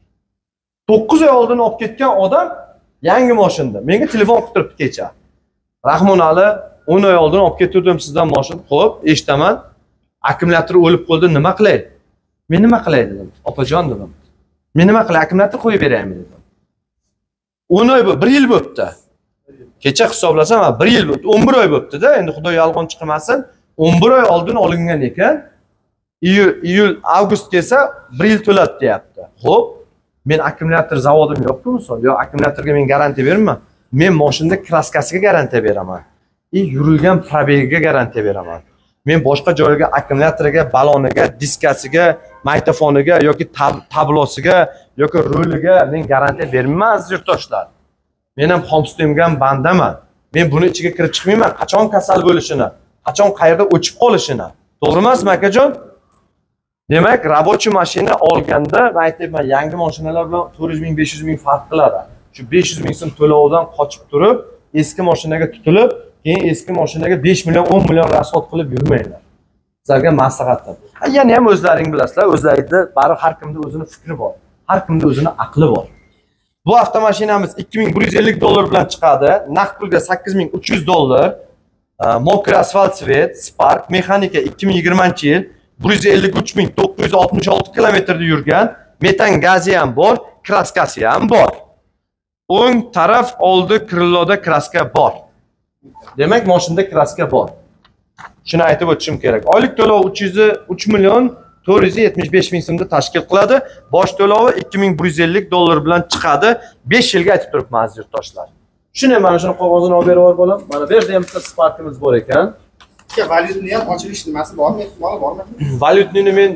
9 oy oldin olib ketgan odam yangi mashinada menga telefon qilib turibdi kecha. Rahmonali 10 oy oldin olib ketdim sizdan mashina. Xo'p, eshitaman. Akkumulyator o'lib qoldi, nima qilay? Men nima qilay dedim. Opajon dedim. Men nima qilay? Akkumulyator qo'yib beraymi dedim. 10 oy, 1 yil bo'libdi. Kecha hisoblasam, 1 yil bo'libdi. 11 oy bo'libdi-da. Endi Xudo yolg'on chiqmasin. 11 oy oldin olingan ekan. iyul, avgust kelsa 1 yil to'ladi deyapti. Xo'p, men akkumulyator zavodim yo'q-ku misol. Yo, akkumulyatorga men garantiya bermayman. Men mashinada kraskasiga garantiya beraman. Yurilgan probegiga garantiya beraman. Men boshqa joyga akkumulyatoriga, baloniga, diskasiga, magnitofoniga yoki tablosiga yoki roliga men garantiya bermayman aziz yurtdoshlar. Men ham xomstemgan bandaman. Men buni ichiga kirib chiqmayman. Qachon kasal bo'lishini, qachon qayerda o'chib qolishini. To'g'ri emasmi akajon? Demak, rabochiy mashina olganda, men aytayapman, yangi mashinalar bilan 400 ming, 500 ming farq qiladi. Shu 500 ming so'm to'lovdan qochib turib, eski mashinaga tutilib, keyin eski mashinaga 5 million, 10 million rasxod qilib yurmanglar. Sizlarga maslahatim. Yana ham o'zlaring bilasizlar, o'zlaringizda baribir har kimda o'zining fikri bor. Har kimda o'zining aqli bor. Bu avtomashinamiz $2150 bilan chiqadi. Naqd pulga $8300. Mokri asfalt svet, Spark, mexanika 2020-yil 153.966 kilometrda yurgan, metan gazi ham bor, kraskasi ham bor. O'ng taraf oldi krilloda kraska bor. Demak, mashinada kraska bor. Shuni aytib o'tishim kerak. Oylik to'lov 3 million 475 ming so'mda tashkil qiladi. Bosh to'lovi $2150 bilan chiqadi. 5 yilga aytib turibman aziz yurtdoshlar. Shuni mana shuni qog'ozini olib berib bolam. Mana bu yerda ham bitta Sparkimiz bor ekan. Valyutni ham ochilish nimasi bormi, ehtimoli bormi? Valyutni men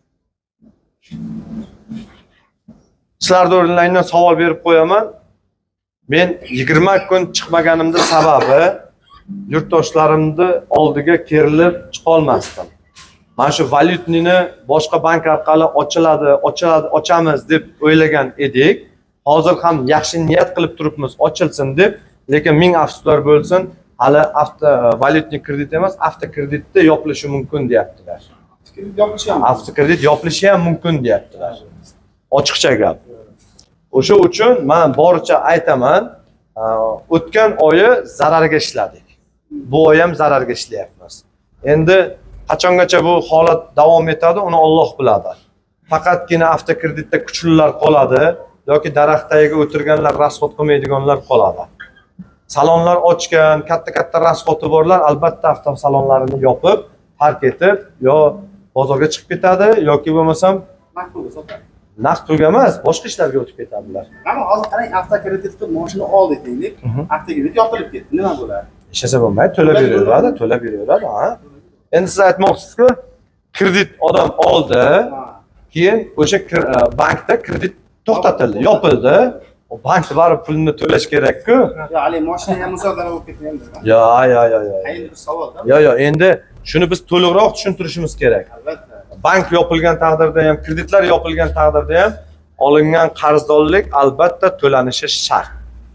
sizlarga onlayndan savol berib qo'yaman. Men 20 kun chiqmaganimda sababi yurtdoshlarimni oldiga kerilib chiqa olmasdim. Mana shu valyutnini boshqa bank orqali ochamiz deb o'ylagan edik. Hozir ham yaxshi niyat qilib turibmiz, ochilsin deb, lekin ming afsuslar bo'lsin, hali valyutni kredit emas, avtokreditda yopilishi mumkin deyaptilar. Avtokredit yopilishi ham mumkin deyaptilar. Ochiqcha gap. O'sha uchun men boricha aytaman, o'tgan oyi zararga ishladik. Bu oy ham zararga ishlayapmiz. Endi qachongacha bu holat davom etadi, uni Alloh biladi. Faqatgina avtokreditda kuchlilar qoladi yoki daraxt tagiga o'tirganlar rasxod qilmaydiganlar qoladi. Salonlar ochgan, katta rasxodi borlar albatta avtosalonlarini yopib, park etib, yo bozorga chiqib ketadi yoki bo'lmasam naqd pulga emas, boshqa ishlarga o'tib ketadilar. Mana hozir qarang, avtokreditga mashina oldik deylik, avtokredit yopilib ketdi. Nima bo'ladi? Hech narsa bo'lmaydi, to'lab beraveradi, ha. Endi siz aytmoqsizki, kredit odam oldi, keyin o'sha bankda kredit to'xtatildi, yopildi. O bankda baribir pulni to'lash kerak-ku. Yo, hali mashina ham musodara bo'lib ketganda. Yo. Endi bir savol-da. Yo, endi shuni biz to'liqroq tushuntirishimiz kerak. Albatta. Bank yopilgan taqdirda ham, kreditlar yopilgan taqdirda ham olingan qarzdorlik albatta to'lanishi shart.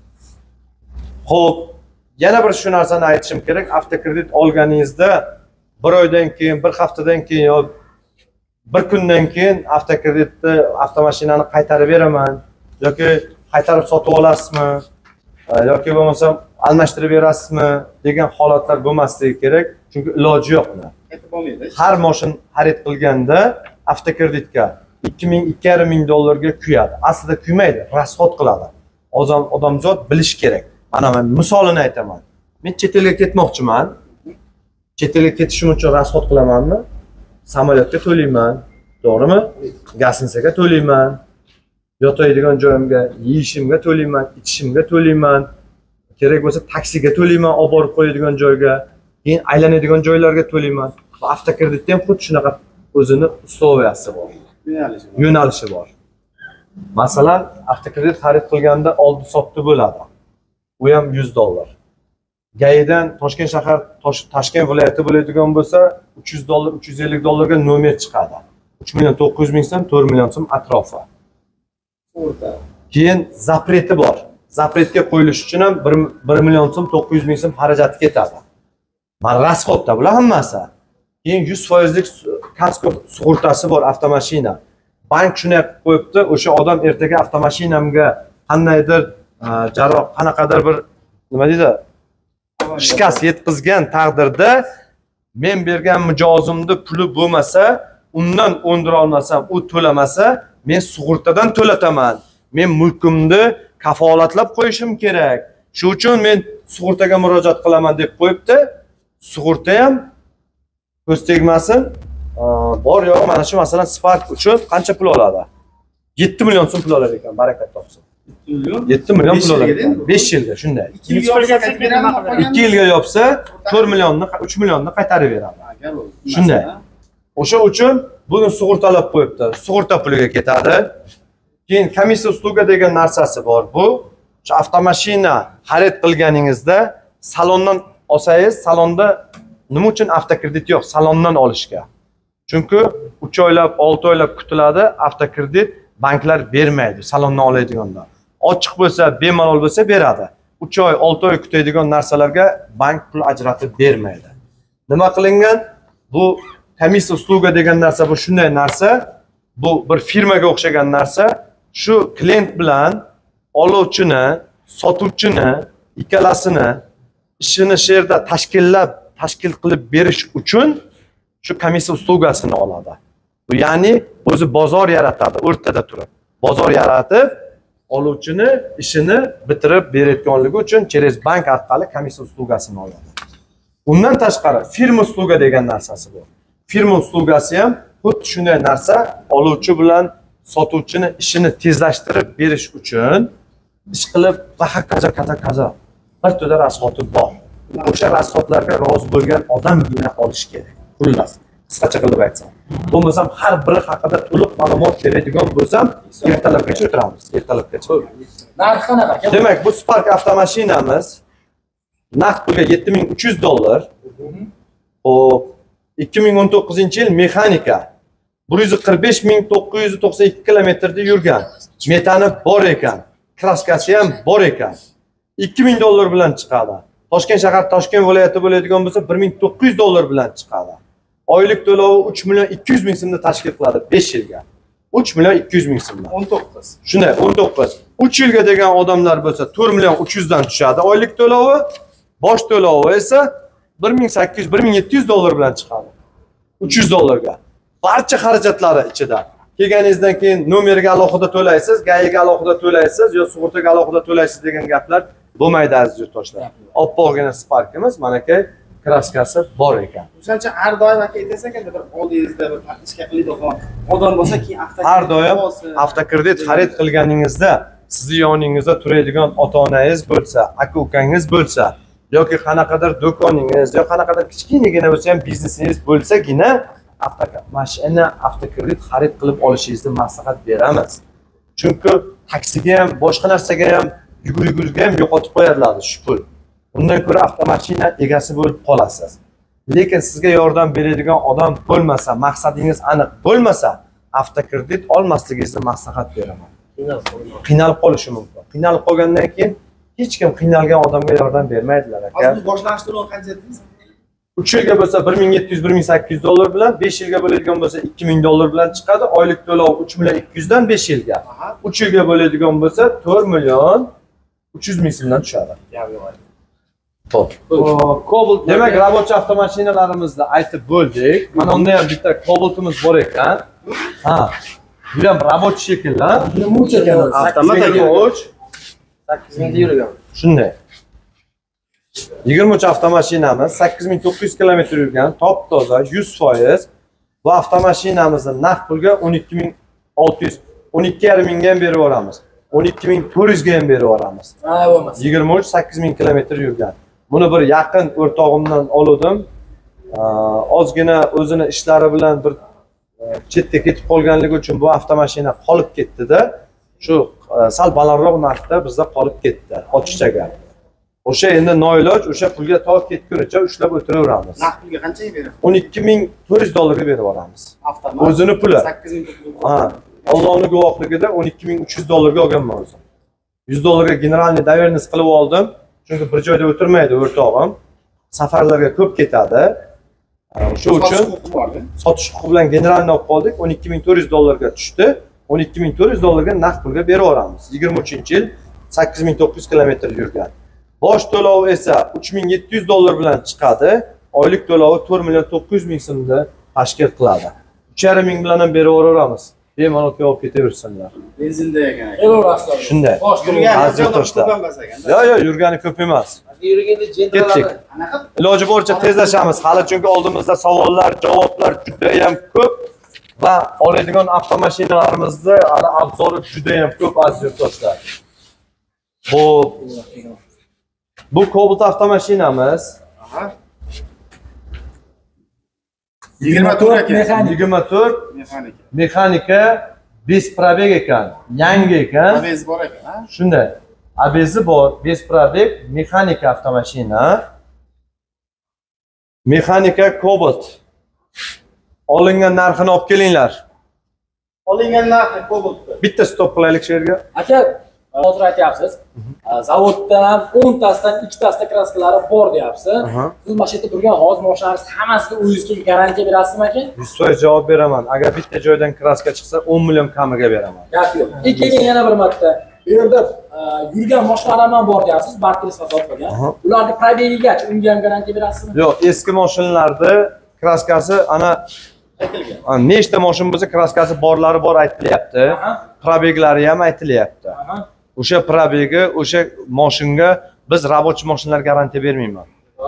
Xo'p, yana bir shu narsani aytishim kerak. Avtokredit olganingizda 1 oydan keyin, 1 haftadan keyin yo 1 kundan keyin avtokreditni, avtomashinani qaytarib beraman yoki qaytarib sotib olasizmi yoki bo'lmasa almashtirib berasizmi degan holatlar bo'lmasligi kerak, chunki iloji yo'q uni. Aytib bo'lmaydi. Har mashina xarid qilganda avtokreditga $2,500 ga kuyadi. Aslida kuymaydi, rasxod qiladi. Odamzod bilish kerak. Mana men misolini aytaman. Men chet elga ketmoqchiman. Chet elga ketishim uchun rasxod qilamanmi? Samolyotga to'layman, to'g'rimi? Gostinitsaga to'layman. Yotaydigan joyimga, yeyishimga to'layman, ichishimga to'layman. Kerak bo'lsa taksiga to'layman, olib borib qo'yadigan joyga, keyin aylanadigan joylarga to'layman. Bu avtokreditda ham xuddi shunaqa o'zini usloviyasi bor. Yo'nalishi bor. Masalan, avtokredit xarid qilganda oldi sotdi bo'ladi. U ham $100. Gayidan Toshkent shahar, Toshkent viloyati bo'ladigan bo'lsa, $300, $350 ga nomer chiqadi. 3,900,000 so'm, 4,000,000 so'm atrofi. Keyin zapreti bor. Zapretga qo'yilish uchun ham 1,000,000 so'm, 900,000 so'm xarajat ketadi. Mana rasxodda bular hammasi. Keyin 100% kasko sug'urtasi bor avtomashina. Bank shuni qo'yibdi, o'sha odam ertaga avtomashinamga qandaydir jarroh, qanaqadir bir nima deydi? shikast yetkazgan taqdirda men bergan mijozimni puli bo'lmasa, undan o'ndira olmasam, u to'lamasa, men sug'urtadan to'lataman. Men mulkimni kafolatlab qo'yishim kerak. Shu uchun men sug'urtaga murojaat qilaman deb qo'yibdi. Sug'urta ham ko'z tegmasin. Bor yo'q, mana shu masalan Spark uchun qancha pul oladi? 7 million so'm pul olar ekan, barakat topsin. 7 million pul olar ekan. 5 yilda shunday. 2 yilga yopsa 4 millionni, 3 millionni qaytarib beradi. Shunday. O'sha uchun buni sug'urtalab qo'yibdi. Sug'urta puliga ketadi. Keyin komissiya usluga degan narsasi bor. Bu avtomashina xarid qilganingizda salondan olsangiz, salonda nima uchun avtokredit yo'q? Salondan olishga. Chunki 3 oylab, 6 oylab kutiladi, avtokredit banklar bermaydi salondan oladiganlar. Ochiq bo'lsa, bemalol bo'lsa beradi. 3 oy, 6 oy kutadigan narsalarga bank pul ajratib bermaydi. Nima qilingan? Bu komissiya usluga degan narsa bu shunday narsa. Bu bir firmaga o'xshagan narsa. Shu klient bilan oluvchini, sotuvchini ikkalasini ishini shu yerda tashkil qilib berish uchun shu komissiya uslugasini oladi. Bu ya'ni o'zi bozor yaratadi, o'rtada turib. Bozor yaratib, oluvchini ishini bitirib berayotganligi uchun через bank orqali komissiya uslugasini oladi. Undan tashqari firma usluga degan narsasi bor. Firma uslugasi ham xuddi shunday narsa, oluvchi bilan sotuvchini ishini tezlashtirib berish uchun ish qilib va kaza bir to'da rasxoti bor. O'sha rasxotlarga rozi bo'lgan odamgina olish kerak. Xullas, qisqacha qilib aytsam. Bo'lmasam har biri haqida to'liq ma'lumot beradigan bo'lsam, ertalabgacha o'tiramiz, ertalabgacha. Narxi qanaqa? Demak, bu Spark avtomashinamiz naqd pulga $7300. Hop, 2019-yil mexanika 145992 kilometrda yurgan. Metani bor ekan, kraskasi ham bor ekan. $2000 bilan chiqadi. Toshkent shahar, Toshkent viloyati bo'ladigan bo'lsa $1900 bilan chiqadi. Oylik to'lovi 3.200.000 so'mni tashkil qiladi 5 yilga. 3.200.000 so'm. 19. Shunday, 19. 3 yilga degan odamlar bo'lsa 4.300.000 dan tushadi oylik to'lovi. Bosh to'lovi esa $1800-1700 bilan chiqadi. $300 ga. Barcha xarajatlari ichida. Kelganingizdan keyin nomerga alohida to'laysiz, gayiga alohida to'laysiz, yo sug'urtaga alohida to'laysiz degan gaplar bo'lmaydi aziz yurtdoshlar. Oppoqgina Sparkimiz manakay kraskasi bor ekan. O'shancha har doim aka aytasiz ekanda bir oldingizda bir ishga qiladigan odam bo'lsa keyin har doim avtokredit xarid qilganingizda sizni yoningizda turadigan ota-onangiz bo'lsa, aka-ukangiz bo'lsa yoki qanaqadir do'koningiz yoki qanaqadir kichkinagina bo'lsa ham biznesingiz bo'lsagina mashina avtokredit xarid qilib olishingizni maslahat beramiz. Chunki taksiga ham, boshqa narsaga ham yugurga ham yo'qotib qo'yadilar shu pul. Undan ko'ra avtomashina egasi bo'lib qolasiz. Lekin sizga yordam beradigan odam bo'lmasa, maqsadingiz aniq bo'lmasa, avtokredit olmasligingizni maslahat beraman. Qiynalib qolishi mumkin. Qiynalib qolgandan keyin hech kim qiynalgan odamga yordam bermaydilar aka. Hozir boshlanish to'lovi qancha dedingiz? 3 yilga bo'lsa $1700-1800 bilan, 5 yilga bo'ladigan bo'lsa $2000 bilan chiqadi. Oylik to'lov 3.200 dan 5 yilga. 3 yilga bo'ladigan bo'lsa 4.300.000 so'mdan tushadi. Xo'p. Cobalt demak, rabochiy avtomashinalarimizda aytib bo'ldik. Mana unda ham bitta Cobaltimiz bor ekan. Ha. Bu ham rabochiy shekilli. Nima uchun ekan? Avtomat 8000 yurgan. Shunday. 23 avtomashinamiz 8900 kilometr yurgan, top toza, 100%. Bu avtomashinamizning naqd pulga 12600, 12.5 mingga ham berib yuboramiz. 12400 ga ham berib yuboramiz. Ha, bo'lmasa. 23 8000 kilometr yurgan. Buni bir yaqin o'rtog'imdan oldim. Ozgina o'zini ishlari bilan bir chetga ketib qolganligi uchun bu avtomashina qolib ketdi-da. Shu sal balandroq narxda bizda qolib ketdi, ochiqchaga. O'sha endi noiloj o'sha pulga to ketgunicha ushlab o'tiraveramiz. Naqd pulga qanchaga berasiz? $12400 ga berib yuboramiz. Avtomat. O'zini puli. 8900. Ha. Allohning guvohligida $12300 ga olganman o'zim. $100 ga generalniy доверенность qilib oldim. Chunki bir joyda o'tirmaydi o'rtog'im. Safarlarga ko'p ketadi. Shu uchun sotish huquqi bilan generalniy olib qoldik. $12400 ga tushdi. $12400 ga naqd pulga berib yuboramiz. 23-yil 8900 kilometr yurgan. Bosh to'lovi esa 3700 dollar bilan chiqadi. Oylik to'lovi 4 million 900 ming so'mni tashkil qiladi. 3,5 ming bilan ham beraveramiz. Bemalol olib ketaversinlar. Benzinda ekan. Beraverasizlar. Shunday. Aziz yurtdoshlar. Yo'q, yurgani ko'p emas. Yurganda jendralarni anaqa iloji boricha tezlashamiz. Hali chunki oldimizda savollar, javoblar juda ham ko'p va oladigan avtomashinalarimizni hali obzori juda ham ko'p aziz yurtdoshlar. Bu Cobalt avtomashinamiz. 24 ekan. 24 mexanika 5 probeg ekan. Yangi ekan. Abez bor ekan, Shunday. Abezi bor, 5 probeg mexanika avtomashina. Mexanika Cobalt. Olingan narxini olib kelinglar. Olingan narxi Cobalt. Bitta stop qilaylik shu yerga. aka, hozir aytyapsiz. Zavoddan ham 10 tasidan 2 tasida kraskalari bor deyapsiz. Siz mana shu yerda turgan hozir mashinangiz hammasiga o'zingizga garantiya berasizmi aka? 100% javob beraman. Agar bitta joydan kraska chiqsa 10 million kamiga beraman. Gap yo'q. Keyin yana bir marta bu yerda yurgan mashinalar ham bor deyapsiz, bartris hisob qilgan. Ularni probegiga unga ham garantiya berasizmi? Yo'q, eski mashinalarda kraskasi ana aytilgan. Nechta mashina bo'lsa kraskasi borlari bor aytilyapti. Probeglari ham aytilyapti. O'sha probegi, o'sha mashinga biz rabochiy mashinalar garantiya bermayman.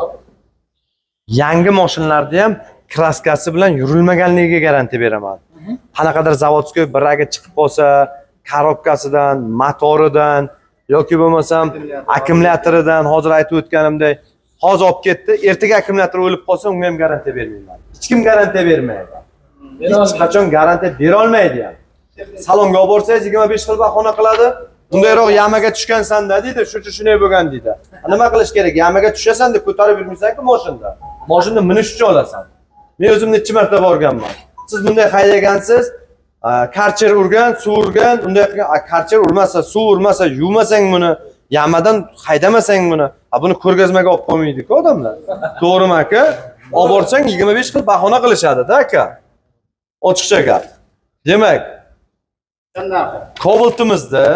Yangi mashinalarda ham kraskasi bilan yurilmaganligiga garantiya beraman. Qanaqadir zavodskiy biragi chiqib qolsa, korobkasidan, motoridan yoki bo'lmasam akkumulyatoridan, hozir aytib o'tganimdek, hozir olib ketdi, ertaga akkumulyator o'lib qolsa, unga ham garantiya bermayman. Hech kim garantiya bermaydi. Hech qachon garantiya bera olmaydi ham. Salonga olib borsangiz 25 xil bahona qiladi. Bundayroq yamaga tushgansan-da deydi, shunday bo'lgan deydi. Nima qilish kerak? Yamaga tushasan deb ko'tarib yurmaysan-ku mashinada. Mashinani minish uchun olasan. Men o'zim necha marta borganman. Siz bunday haydagansiz, karcher urgan, suv urgan, unday karcher urmasa, suv urmasa, yuvmasang buni, yamadan haydamasang buni, buni ko'rgazmaga olib qo'ymaydi-ku odamlar. To'g'rimi aka? Olib borsang 25 xil bahona qilishadi-da aka. Ochiqcha gap. Demak, Cobaltimizda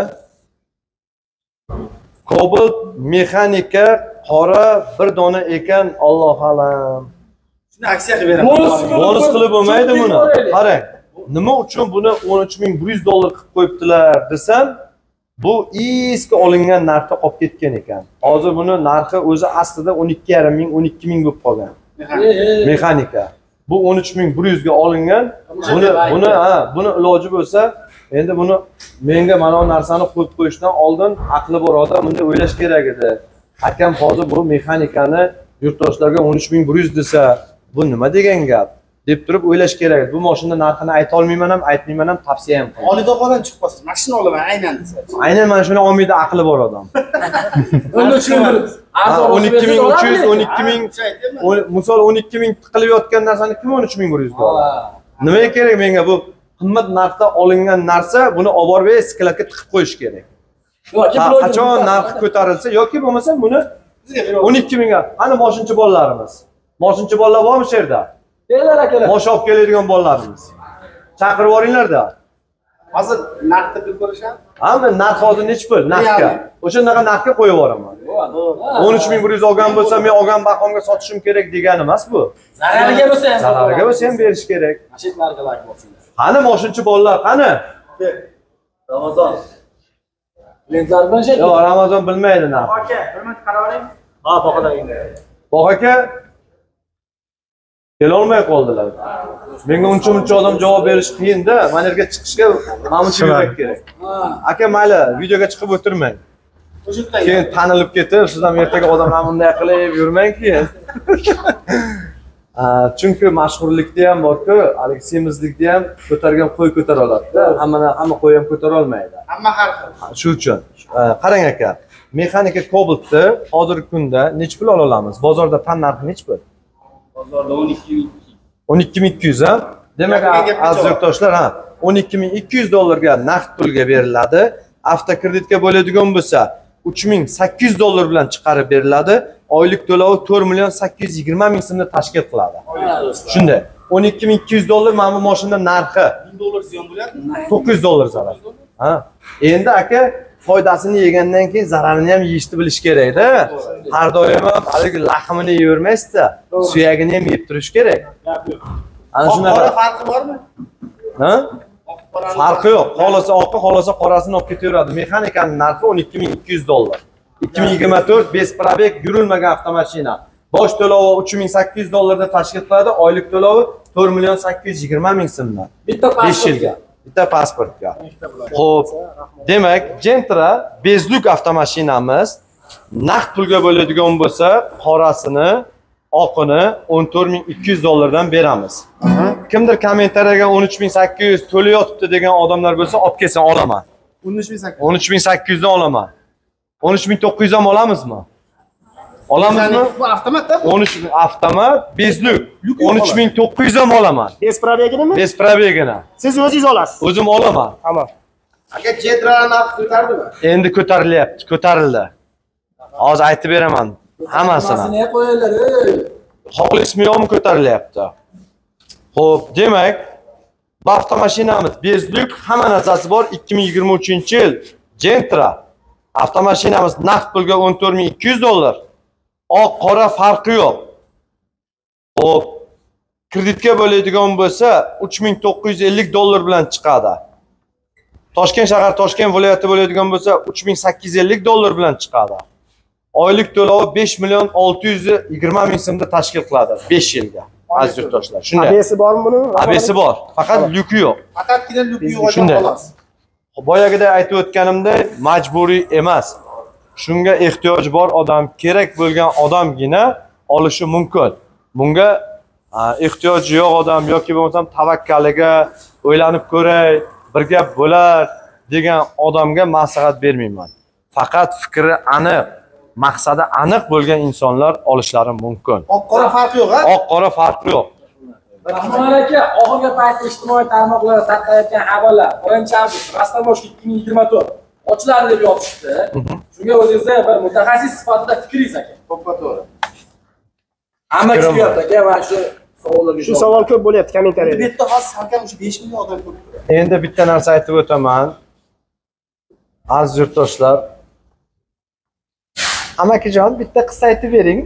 Cobalt mexanika qora bir dona ekan, Alloh alam. Shuni aksiya qilib beraman. Bonus qilib bo'lmaydi buni. Qarang, nima uchun buni 13100 dollar qilib qo'yibdilar desam, bu eski olingan narxda qolib ketgan ekan. Hozir buni narxi o'zi aslida 12,5 ming, 12 ming bo'lib qolgan. Mexanika. Bu 13100 ga olingan. Buni iloji bo'lsa, endi buni menga mana bu narsani qo'yib qo'yishdan oldin aqli bor odam bunday o'ylash kerak edi. Akam hozir bu mexanikani yurtdoshlarga 13100 desa, bu nima degan gap deb turib o'ylash kerak. Bu mashina narxini ayta olmayman ham, aytmayman ham, tavsiya ham qilaman. Olidoqadan chiqib qolsiz, mashina olaman aynan desangiz. Aynan mana shuni olmaydi, aqli bor odam. 12300, 12000, misol 12000 qilib yotgan narsani kim 13100 ga oladi? Nimaga kerak menga bu qimmat narxda olingan narsa, buni olib borib skladga tiqib qo'yish kerak. Qachon narxi ko'tarilsa yoki bo'lmasa buni 12000 ga. Qani mashinchi bolalarimiz? Mashinchi bolalar bormi shu yerda? Kelar akalar. Mashina olib keladigan bolalarimiz. Chaqirib yuboringlar-da. Hozir narxni bilib ko'rishadi. Hamma narx hozir nech pul? Narxga. O'shanaqa narxga qo'yib yuboraman. 13100 olgan bo'lsa, men olgan bahomga sotishim kerak degani emas bu. Zarariga bo'lsa ham zarariga bo'lsa ham berish kerak. Mashinalarga lak bo'lsin. Qani mashinchi bolalar, qani? Ramazon. Lentlar bilan shay. Yo'q, Ramazon bilmaydi narx. Aka, bir minut qarab oling. Ha, boqadan endi. Boq aka. Kelolmay qoldilar. Menga uncha odam javob berish qiyin-da. Mana yerga chiqishga mamchi yurak kerak. Aka, mayli, videoga chiqib o'tirmang. Keyin tanilib ketib, siz ham ertaga odamlar bunday qilib yurmang keyin. Chunki mashhurlikda ham bor-ku, haligi semizlikda ham ko'targan qo'y ko'tara oladi-da. Hamma qo'y ham ko'tara olmaydi. Hamma har xil. Shu uchun. Qarang aka, mexanika Cobaltni hozirgi kunda nech pul ola olamiz? Bozorda tan narxi nech pul? Bozorda 12200. 12200 ha? Demak, aziz yurtdoshlar, 12200 dollarga naqd pulga beriladi. Avtokreditga bo'ladigan bo'lsa, 3800 dollar bilan chiqarib beriladi. Oylik to'lovi 4 million 820 ming so'mni tashkil qiladi. Shunday. 12200 dollar mana bu mashina narxi. 1000 dollar ziyon bo'lyapti. 900 dollar zarar. Ha. Endi aka, foydasini yegandan keyin zararini ham yeyishni bilish kerak-da. Har doim ham haligi lahmini yeyvermasda, suyagini ham yeb turish kerak. Ana shunaqa. Farqi bormi? Ha? Farqi yo'q. Xolasa oqqa, xolasa qorasini olib ketaveradi. Mexanikaning narxi 12200 dollar. 2024 bez probeg yurilmagan avtomashina. Bosh to'lovi 3800 dollardan tashkil qiladi, oylik to'lovi 4.820.000 so'mdan. Bitta pasportga. Bitta pasportga. Xo'p, demak, Gentra bezlik avtomashinamiz naqd pulga bo'ladigan bo'lsa, qorasini, oqini 14200 dollardan beramiz. Kimdir kommentariyaga 13800 to'lay yotibdi degan odamlar bo'lsa, olib kelsin, olaman. 13800 dan olaman. 13900 ham olamizmi? Olamizmi? Bu avtomatda? 13 avtomat, bezlik. 13900 ham olaman. Bez probegini? Bez probegini. Siz o'zingiz olasiz. O'zim olaman. Tamam. Aka Gentra narxi ko'tardimi? Endi ko'tarilyapti, ko'tarildi. Hozir aytib beraman hammasini. Hammasini qo'yinglar. Xohlismi yo'qmi ko'tarilyapti. Xo'p, demak, bu avtomashinamiz bezlik, hamma narsasi bor. 2023-yil Gentra avtomashinamiz naqd pulga 14200 dollar. Oq qora farqi yo'q. Xo'p, kreditga bo'ladigan bo'lsa 3950 dollar bilan chiqadi. Toshkent shahar, Toshkent viloyati bo'ladigan bo'lsa 3850 dollar bilan chiqadi. Oylik to'lovi 5.620.000 so'mda tashkil qiladi 5 yilga. Aziz yurtdoshlar, shunday. ABS bormi buni? ABS bor, faqat lyuki yo'q. Faqatgina lyuki yo'q xolos. Boyagida aytib o'tganimdek, majburiy emas. Shunga ehtiyoj bor odam, kerak bo'lgan odamgina olishi mumkin. Bunga ehtiyoji yo'q odam yoki bo'lmasam tavakkaliga o'ylanib ko'ray, bir gap bo'lar degan odamga maslahat bermayman. Faqat fikri aniq, maqsadi aniq bo'lgan insonlar olishlari mumkin. Oq qora farqi yo'q, ha? Oq qora farqi yo'q. Rahmon aka, oxirgi paytda ijtimoiy tarmoqlarda tarqayotgan xabarlar. 1-avgust Rastamoshka 2024 ochiladi deb yozishdi. Shunga o'zingizda bir mutaxassis sifatida fikringiz aka. To'g'ri. Hamma kutyapti aka va shu savollarga Shu savol ko'p bo'lyapti kommentariyada. Bu yerda hozir salkam o'sha 5 million odam ko'p. Endi bitta narsa aytib o'taman. Aziz yurtdoshlar, amakijon bitta qissa aytib bering.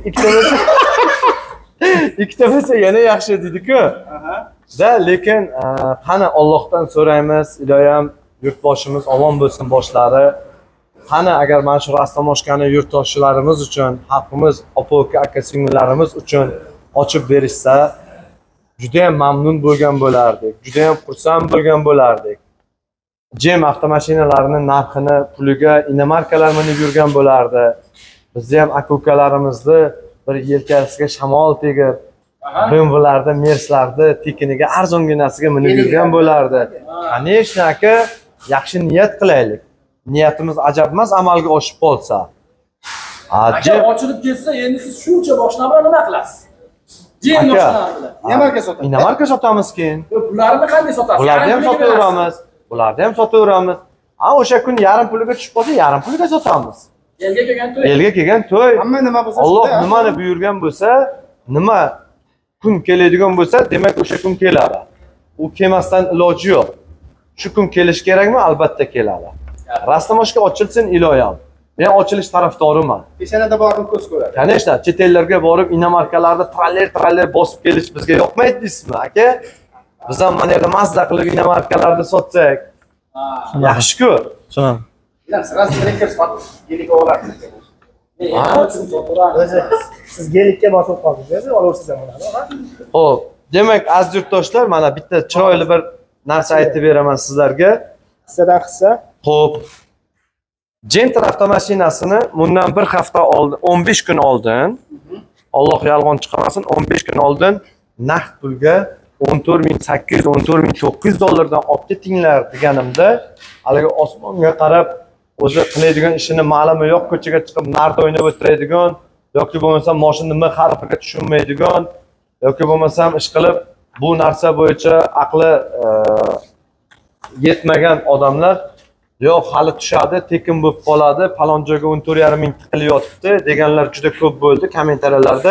Ikkita bo'lsa yana yaxshi dedi-ku. Da, lekin qani Allohdan so'raymiz, iloyim yurtboshimiz omon bo'lsin boshlari. Qani agar mana shu Rastamoshkani yurtdoshlarimiz uchun, xalqimiz, opa-uka, aka-singillarimiz uchun ochib berishsa, juda ham mamnun bo'lgan bo'lardik. Juda ham xursand bo'lgan bo'lardik. Jem avtomashinalarining narxini, puliga inomarkalar minib yurgan bo'lardi. Bizda ham aka-ukalarimizni bir yelkasiga shamol tegib, BMWlarda, Merslarda tekiniga arzonginasiga minib yurgan bo'lardi. Конечно, aka, yaxshi niyat qilaylik. Niyatimiz ajab emas, amalga oshib qolsa. Aka ochilib ketsa, endi siz shuncha boshdan bilan nima qilasiz? Jem boshlanadi bilan. Inomarka sotamiz. Inomarka sotamiz keyin. Bularni qanday sotasiz? Bularni ham sotaveramiz. Bularni ham sotaveramiz. O'sha kun yarim puliga tushib qolsa, yarim puliga sotamiz. Elga kelgan to'y. Elga kelgan to'y. Hamma nima bo'lsa, Alloh nimani buyurgan bo'lsa, nima kun keladigan bo'lsa, demak o'sha kun keladi. U kelmasdan iloji yo'q. Shu kun kelish kerakmi? Albatta keladi. Rastamoshka ochilsin iloyim. Men ochilish tarafdoriman. Peshanada borib ko'z ko'radi. Конечно, chet ellarga borib inomarkalarda traller bosib kelish bizga yoqmaydi deysizmi, aka? Biz ham mana yerda mazza qilib inomarkalarda sotsak, yaxshi-ku. Tushunam. Sraz direktor sifatida olasiz. Siz gelikka bosib qoldingiz, olasiz ham bo'ladi. Xo'p, demak, aziz yurtdoshlar, mana bitta chiroyli bir narsa aytib beraman sizlarga. Hissadan hissa. Xo'p. Gentra avtomashinasini bundan bir hafta oldin, 15 kun oldin, Alloh yolg'on chiqarmasin, 15 kun oldin naqd pulga 14800, 14900 dollardan olib ketinglar deganimda, haligi osmonga qarab o'zi qilaydigan ishini ma'lumi yo'q, ko'chaga chiqib nart o'ynab o'tiradigan yoki bo'lmasam mashina nima harfiga tushunmaydigan yoki bo'lmasam ish qilib bu narsa bo'yicha aqli yetmagan odamlar yo'q hali tushadi, tekin bo'lib qoladi, falon joyga 14.5 ming tiqilib yotibdi deganlar juda ko'p bo'ldi kommentariyalarda.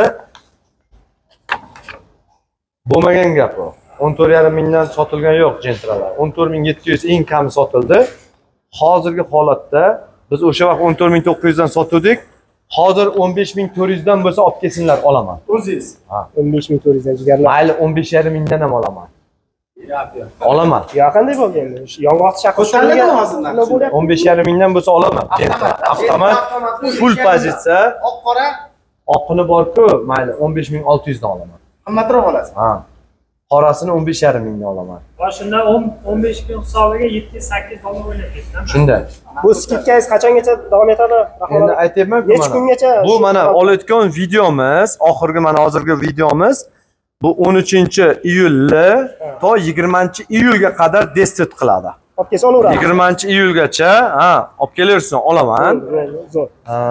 Bo'lmagan gap u. 14.5 mingdan sotilgan yo'q Gentralar. 14.700 eng kami sotildi. Hozirgi holatda Biz o'sha vaqt 14.900 dan sotdik. Hozir 15.400 dan bo'lsa olib kelsinlar olaman. O'zingiz? Ha. 15.400 jigarlar. Mayli 15.5 mingdan ham olaman. Olaman. Ya qanday bo'ldi endi? Yong'oq chaqirishgan hozirdan. 15.5 mingdan bo'lsa olaman. Avtomat full pozitsiya. Oq-qora Oqini bor-ku, mayli 15.600 dan olaman. qimmatroq olasiz. Ha. Qorasini 15.5 mingdan olaman. Boshida 15 kun hisobiga 7-8 dollar o'ynab ketdim. Shunday. Bu skidkangiz qachongacha davom etadi? Endi aytyapman-ku Necha kungacha? Bu mana olayotgan videomiz, oxirgi mana hozirgi videomiz bu 13-iyulni to 20-iyulga qadar destet qiladi. Olib kelsa olaveradi. 20-iyulgacha, ha, olib kelersan, olaman. Zo'r.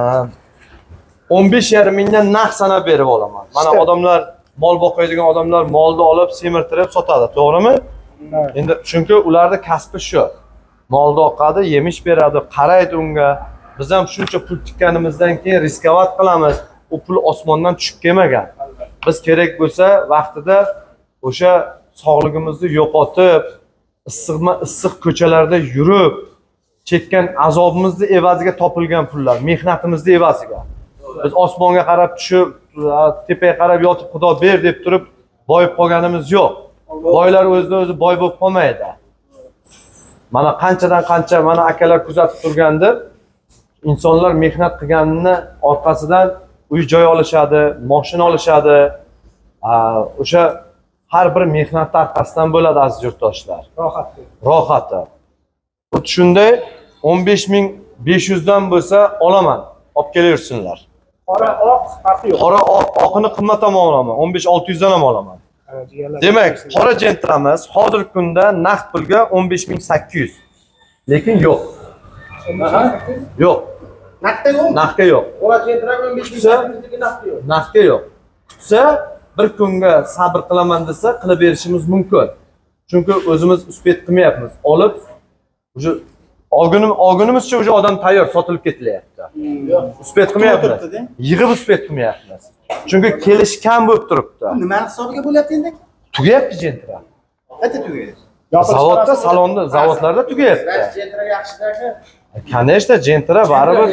15.5 mingdan narx sanab berib olaman. Mana odamlar mol boqadigan odamlar molni olib semirtirib sotadi, to'g'rimi? Endi chunki ularda kasbi shu. Molni oqadi, yemish beradi, qaraydi unga. Biz ham shuncha pul tikkanimizdan keyin riskovat qilamiz. U pul osmondan tushib kelmagan. Biz kerak bo'lsa vaqtida o'sha sog'ligimizni yo'qotib, issiq ko'chalarda yurib, chekkan azobimizni evaziga topilgan pullar, mehnatimizni evaziga. Biz osmonga qarab tushib, tepaga qarab yotib Xudo ber deb turib boyib qolganimiz yo'q. Boylar o'zidan-o'zi boy bo'lib qolmaydi. Mana qanchadan qancha mana akalar kuzatib turganda, insonlar mehnat qilganini orqasidan uy-joy olishadi, mashina olishadi. O'sha har bir mehnatning orqasidan bo'ladi aziz yurtdoshlar. Rohati. Xuddi shunday 15.500 dan bo'lsa olaman, olib kelaversinlar. Qora oq farqi yo'q. Qora oqini qimmat ham olaman, 15.600 dan ham olaman. Demak, qora jentramiz hozirgi kunda naqd pulga 15.800. Lekin yo'q. Yo'q. Naqdga yo'q. Naqdga yo'q. Qora jentra 15.800 naqdga yo'q. Naqdga yo'q. Kutsa bir kunga sabr qilaman desa qilib berishimiz mumkin. Chunki o'zimiz uspet qilmayapmiz. Olib o'sha olgunimizcha o'sha odam tayyor sotilib ketilyapti. Uspet qilmayapmiz. Yig'ib uspet qilmayapmiz. Chunki kelish kam bo'lib turibdi. Nimani hisobiga bo'lyapti endi? Tugayapti jentra. Qayerda tugaydi? Zavodda, salonda, zavodlarda tugayapti. Jentra yaxshidagi. Конечно, jentra baribir.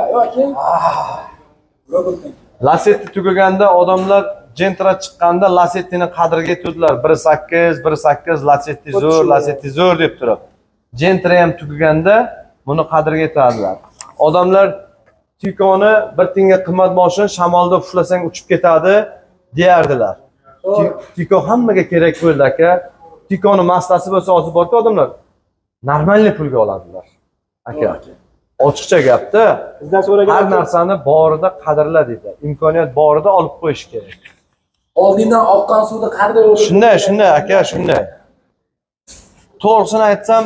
Lasetti tugaganda odamlar jentra chiqqanda Lasettining qadriga yetdilar. 1.8, 1.8 Lasetti zo'r deb turib. Jentra ham tugaganda buni qadriga yetadilar. Odamlar Tikoni bir tinga qimmat mashina shamolda uflasang uchib ketadi deyardilar. Tiko hammaga kerak bo'ldi aka. Tikoni mastasi bo'lsa hozir borku odamlar normalniy pulga oladilar. Aka. Ochiqcha gapda Bizdan so'ragan har narsani borida qadrla deydi. Imkoniyat borida olib qo'yish kerak. Oldindan oqqan suvni qadri Shunday aka, shunday. To'g'risini aytsam,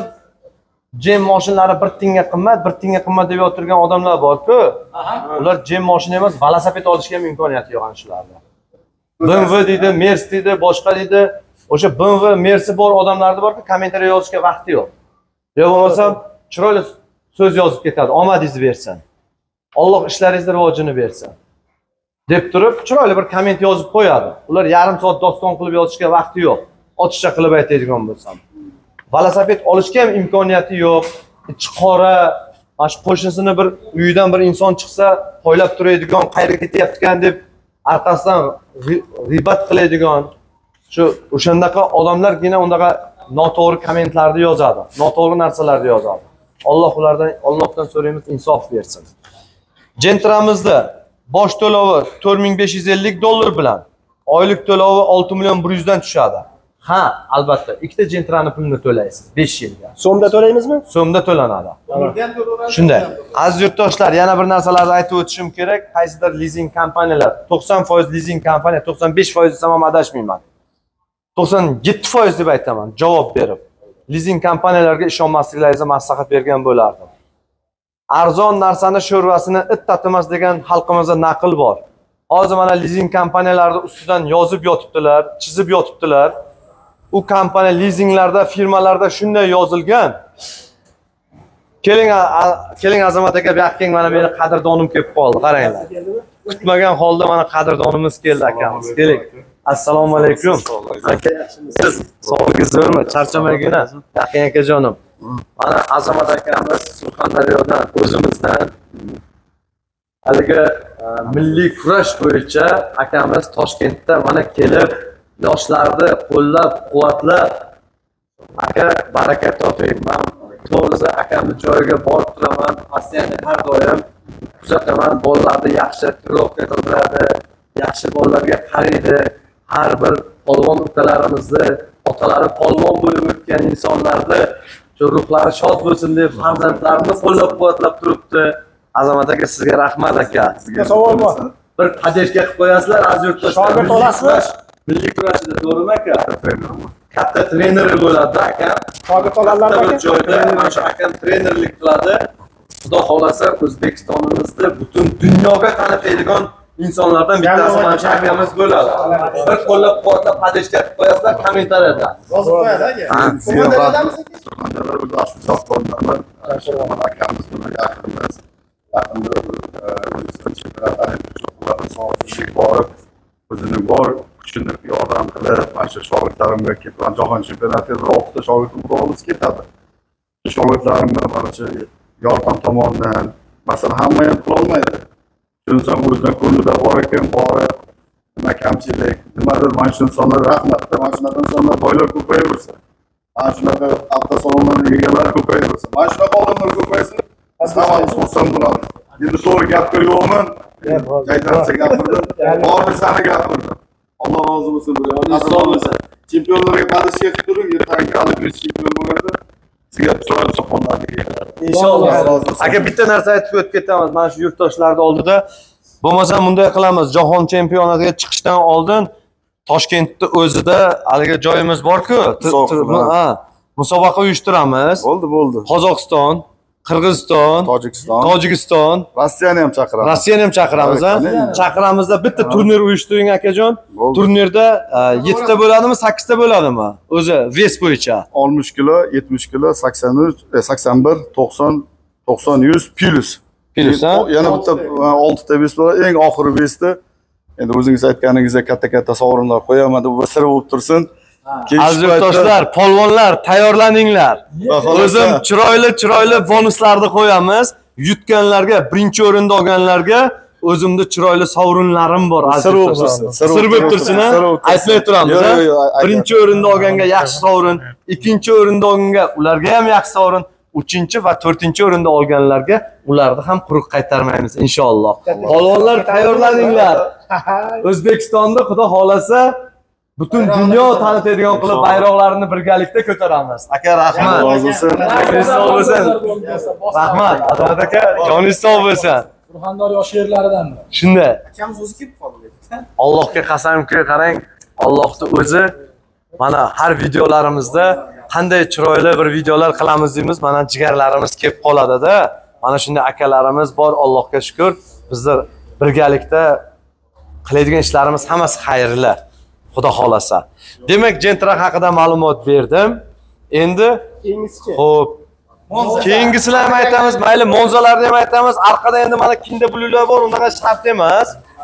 jem mashinalari bir tinga qimmat deb o'tirgan odamlar bor-ku. Ular jem mashina emas, velosiped olishga ham imkoniyati yo'q shularda. BMW deydi, Mercedes deydi, boshqa deydi. O'sha BMW, Mercedes bor odamlarni borku, kommentariya yozishga vaqti yo'q. Yo bo'lmasam, chiroyli so'z yozib ketadi, omadingizni bersin. Alloh ishlaringizni rivojini bersin. deb turib, chiroyli bir komment yozib qo'yadi. Ular yarim soat doston qilib yozishga vaqti yo'q. Ochiqcha qilib aytadigan bo'lsam. Velosiped olishga ham imkoniyati yo'q. Ichi qora, mana shu qo'shnisini bir uyidan bir inson chiqsa, poylab turadigan, qayerga ketyaptikan deb orqasidan g'iybat qiladigan, shu o'shandaqa odamlargina undaqa noto'g'ri kommentlarni yozadi, noto'g'ri narsalarni yozadi. Allohdan so'raymiz, insof bersin. Jentramizda bosh to'lovi 4550 dollar bilan, oylik to'lovi 6 million 100 dan tushadi. Ha, albatta, ikkita jentrani pulini to'laysiz 5 yilga. So'mda to'laymizmi? So'mda to'lanadi. Shunday. Aziz yurtdoshlar, yana bir narsalarni aytib o'tishim kerak. Qaysidir leasing kompaniyalar, 90% leasing kompaniya, 95% desam ham adashmayman. 97% deb aytaman, javob berib. Leasing kompaniyalarga ishonmasliklaringizni maslahat bergan bo'lardim. Arzon narsani sho'rvasini it tatimas degan xalqimizda naql bor. Hozir mana leasing kompaniyalarning ustidan yozib yotibdilar, chizib yotibdilar. U kompaniya leasinglarda, firmalarda shunday yozilgan. Keling Azamat aka, bu yoqqa mana meni qadrdonim kelib qoldi, qaranglar. Kutmagan holda mana qadrdonimiz keldi akamiz. Keling. Assalomu alaykum. Siz sog'ligingiz zo'rmi? Charchamaygina. Yaqin akajonim. Mana Azamat akamiz Surxondaryodan o'zimizdan haligi milliy kurash bo'yicha akamiz Toshkentda mana kelib yoshlarni qo'llab-quvvatlab aka baraka toping. Men to'g'risi akamni joyiga borib turaman. Asiyani har doim kuzataman. Bolalarni yaxshi tirovka qiladi, yaxshi bolalarga qaraydi. Har bir polvon ukalarimizni, otalari polvon bo'lib o'tgan insonlarni ruhlari shod bo'lsin deb farzandlarini qo'llab-quvvatlab turibdi. Azamat aka, sizga rahmat aka. Sizga savol bor. Bir padeshga qilib qo'yasizlar, aziz yurtdoshlar. Shogird olasizmi? Milliy kurashida to'g'rimi aka? Katta treneri bo'ladi aka. Shogird olarlar bir joyda mana shu akam trenerlik qiladi. Xudo xolasa O'zbekistonimizni butun dunyoga tanitadigan insonlardan bittasi mana shu akamiz bo'ladi. Bir qo'llab-quvvatlab padeshga qilib qo'yasizlar kommentariyada. Yozib qo'yadi aka. Surxondaryoda o'zi asli shahzodalar. Akamiz bilan yaqinmiz. Yaqinda O'zbekiston chempionati borib, o'zini bor kuchini yordam qilib, mana shu shogirdlarimga ketgan jahon chempionatiga 6 ta shogird urug'imiz ketadi. Shogirdlarimga mana shu yordam tomonidan, masalan, hamma ham qila olmaydi. Inson o'zidan ko'nglida bor ekan, borib, nima kamchilik, nimadir mana shu insonlar rahmat, mana shunaqa insonlar boylar ko'payaversin. Mana shunaqa avtosalonlarning egalari ko'payaversin. Mana shunaqa odamlar ko'paysin. Hammamiz xursand bo'lamiz. Endi to'g'ri gapga yo'qman. Qaytarsa gapirdim. Bori sani gapirdim. Alloh rozi bo'lsin. Sog' bo'lsin. Chempionlarga padishga qilib turing, ertaga Olimpiya chempion bo'ladi. Sizga chiroyli so'qonlarni keladi. Inshaalloh. Aka, bitta narsa aytib o'tib ketamiz mana shu yurtdoshlarning oldida. Bo'lmasa bunday qilamiz. Jahon chempionatiga chiqishdan oldin Toshkentda o'zida haligi joyimiz bor-ku, musobaqa uyushtiramiz. Bo'ldi. Qozog'iston, Qirg'iziston, Tojikiston, Rossiyani ham chaqiramiz. Rossiyani ham chaqiramiz, ha? Chaqiramizda bitta turnir uyushtiring akajon. Turnirda 7 ta bo'ladimi, 8 ta bo'ladimi? O'zi ves bo'yicha. 60 kilo, 70 kilo, 83, 81, 90, 90, 100 plus. Plus, ha? Yana bitta 6 ta ves bor. Eng oxiri vesda endi o'zingiz aytganingizdek katta sovrinlar qo'yaman deb sir bo'lib tursin. Aziz yurtdoshlar, polvonlar, tayyorlaninglar. O'zim chiroyli bonuslarni qo'yamiz. Yutganlarga, birinchi o'rinda olganlarga o'zimda chiroyli sovrinlarim bor aziz yurtdoshlar. Sir bo'lib tursin, ha? Aytmay turamiz, ha? Birinchi o'rinda olganga yaxshi sovrin, ikkinchi o'rinda olganga ularga ham yaxshi sovrin, 3-chi va 4-chi o'rinda olganlarga ularni ham quruq qaytarmaymiz inshaalloh. Polvonlar tayyorlaninglar. O'zbekistonda xudo xolasa butun dunyo tanitadigan qilib bayroqlarini birgalikda ko'taramiz. Aka, rahmat. Joningiz sog' bo'lsin. Rahmat. Azamat aka, joningiz sog' bo'lsin. Surxondaryo she'rlaridan. Shunday. Akamiz o'zi kelib qoldi. Allohga qasamki, qarang, Allohning o'zi mana har videolarimizda qanday chiroyli bir videolar qilamiz deymiz, mana jigarlarimiz kelib qoladi-da. Mana shunday akalarimiz bor, Allohga shukr. Bizlar birgalikda qiladigan ishlarimiz hammasi xayrli. Xudo xolasa. Demak, Gentra haqida ma'lumot berdim. Endi xo'p, keyingisilar ham aytamiz, mayli Monzalarni ham aytamiz. Orqada endi mana kinda bulular bor, unaqa shart emas.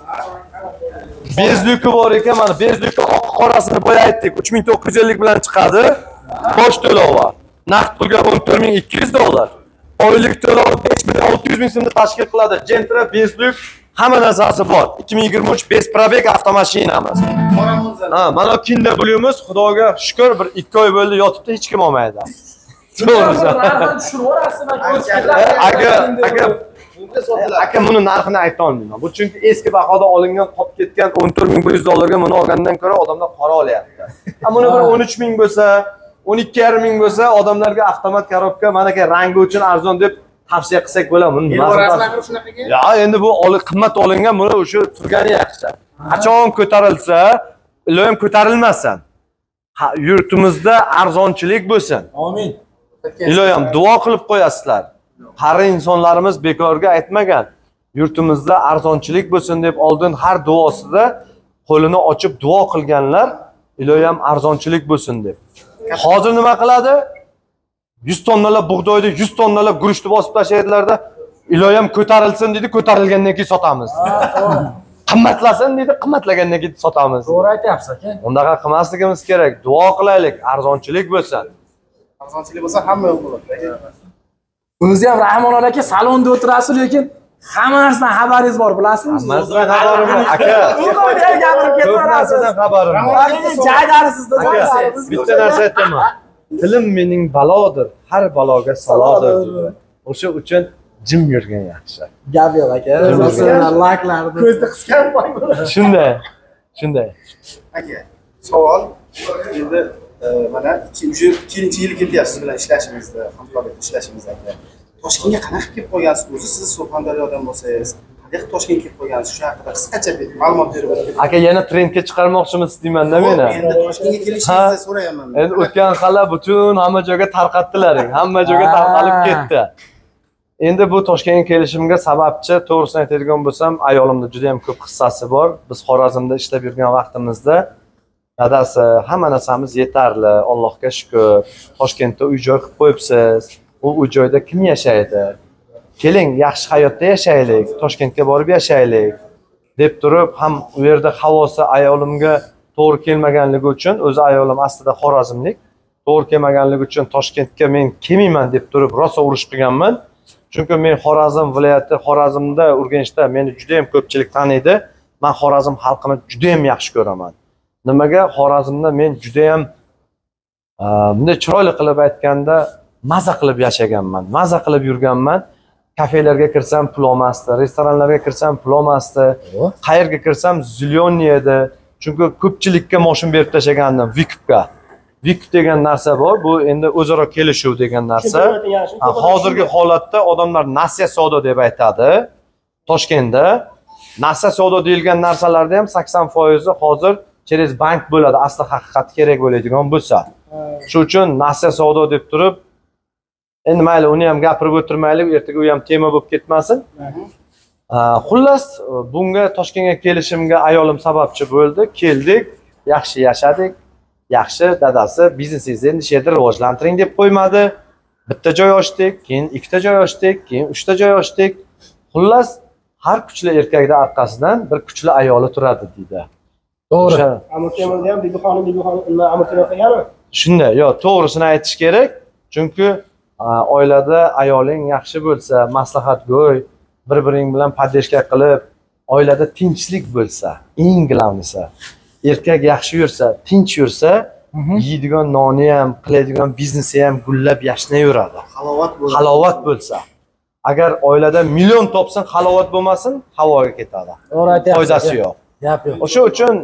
Bezluki bor ekan, mana bezluki oq qorasini boya aytdik, 3950 bilan chiqadi. Bosh to'lovi. Naqd pulga $14200. Oylik to'lov 5600 ming so'mni tashkil qiladi. Gentra bezluk hamma narsasi bor. 2023 5 probeg avtomashinamiz. Ha, mana kinda bo'lamiz. Xudoga shukr, bir 2 oy bo'ldi yotibdi, hech kim olmaydi. To'g'risi. Aka buni narxini ayta olmayman. Bu chunki eski bahoda olingan, qolib ketgan $14100 buni olgandan ko'ra odamlar qora olyapti. Buni bir 13000 bo'lsa, 12500 bo'lsa, odamlarga avtomat korobka, mana aka rangi uchun arzon deb tavsiya qilsak bo'ladi. Ya, endi bu qimmat olingan, buni o'sha turgani yaxshi. Qachon ko'tarilsa, iloyim ko'tarilmasin. Yurtimizda arzonchilik bo'lsin. Amin. Iloyim duo qilib qo'yasizlar. Qari insonlarimiz bekorga aytmagan. Yurtimizda arzonchilik bo'lsin deb oldin har duosida qo'lini ochib duo qilganlar, iloyim arzonchilik bo'lsin deb. Hozir nima qiladi? 100 tonnalab bug'doyni, 100 tonnalab guruchni bosib tashlaydilarda, iloyim ko'tarilsin dedi, ko'tarilgandan keyin sotamiz. Qimmatlasin dedi, qimmatlagandan keyin sotamiz. To'g'ri aytyapsiz aka. Undaqa qilmasligimiz kerak. Duo qilaylik, arzonchilik bo'lsin. arzonchilik bo'lsa hamma yo'q bo'ladi. O'zi ham Rahmon aka salonda o'tirasiz, lekin hamma narsadan xabaringiz bor, bilasizmi? Hammasidan xabarim bor, aka. Gapirib ketaverasiz. Xabarim bor. Jaydarisizda. Bitta narsa aytaman. Tilim mening balodir, har baloga salodir. O'sha uchun jim yurgan yaxshi. Gap yo'q aka. Layklarni ko'zda qisgan bo'ladi. Shunday. Aka, savol endi mana ikkinchi yil ketyapsiz bilan ishlashimizda, hamkorlikda ishlashimizda aka. Toshkentga qanaqa kelib qolgansiz? O'zi siz Surxondaryodan bo'lsangiz, qanaqa Toshkentga kelib qolgansiz? Shu haqida qisqacha ma'lumot berib o'tsangiz. Aka, yana trendga chiqarmoqchimiz deyman-da meni. Endi Toshkentga kelishingizni so'rayapman. Endi o'tgan xalla butun hamma joyga tarqatdilaring, hamma joyga tarqalib ketdi. Endi bu Toshkentga kelishimga sababchi, to'g'risini aytadigan bo'lsam, ayolimda juda ham ko'p hissasi bor. Biz Xorazmda ishlab yurgan vaqtimizda dadasi hamma narsamiz yetarli, Allohga shukr. Toshkentda uy-joy qilib qo'yibsiz. U joyda kim yashaydi? Keling, yaxshi hayotda yashaylik, Toshkentga borib yashaylik deb turib, ham u yerda havosi ayolimga to'g'ri kelmaganligi uchun, o'zi ayolim aslida Xorazmlik, to'g'ri kelmaganligi uchun Toshkentga men kelmayman deb turib rosa urush qilganman. Chunki men Xorazm viloyati, Xorazmda, Urganchda meni juda ham ko'pchilik taniydi. Men Xorazm xalqini juda ham yaxshi ko'raman. Nimaga? Xorazmda men juda ham bunday chiroyli qilib aytganda maza qilib yashaganman, maza qilib yurganman. Kafelarga kirsam pul olmasdi, restoranlarga kirsam pul olmasdi, qayerga kirsam zilyonni edi. Chunki ko'pchilikka moshin berib tashagandim Vikipga. Vikip degan narsa bor, bu endi o'zaro kelishuv degan narsa. Hozirgi holatda odamlar nasiya savdo deb aytadi. Toshkentda nasiya savdo deyilgan narsalarda ham 80% hozir через bank bo'ladi, asli haqiqat kerak bo'ladigan bo'lsa. Shu uchun nasiya savdo deb turib, endi mayli uni ham gapirib o'tirmaylik, ertaga u ham tema bo'lib ketmasin. Xullas, bunga Toshkentga kelishimga ayolim sababchi bo'ldi. Keldik, yaxshi yashadik. Yaxshi, dadasi biznesingizni endi shu yerda rivojlantiring deb qo'ymadi. Bitta joy ochdik, keyin ikkita joy ochdik, keyin uchta joy ochdik. Xullas, har kuchli erkakda orqasidan bir kuchli ayoli turadi deydi. To'g'ri. Amir Temurda ham Bibi xonim Amir Temur qilganmi? Shunday, yo'q, to'g'risini aytish kerak. Chunki oilada ayoling yaxshi bo'lsa, maslahatgo'y, bir-biring bilan podдержка qilib, oilada tinchlik bo'lsa, eng glavnisi. Erkak yaxshi yursa, tinch yursa, yeydigan noni ham, qiladigan biznesi ham gullab yashnayveradi. Halovat bo'lsa. Agar oilada million topsin, halovat bo'lmasin, havoga ketadi. To'g'ri aytyapsiz. Foydasi yo'q. Gap yo'q. O'sha uchun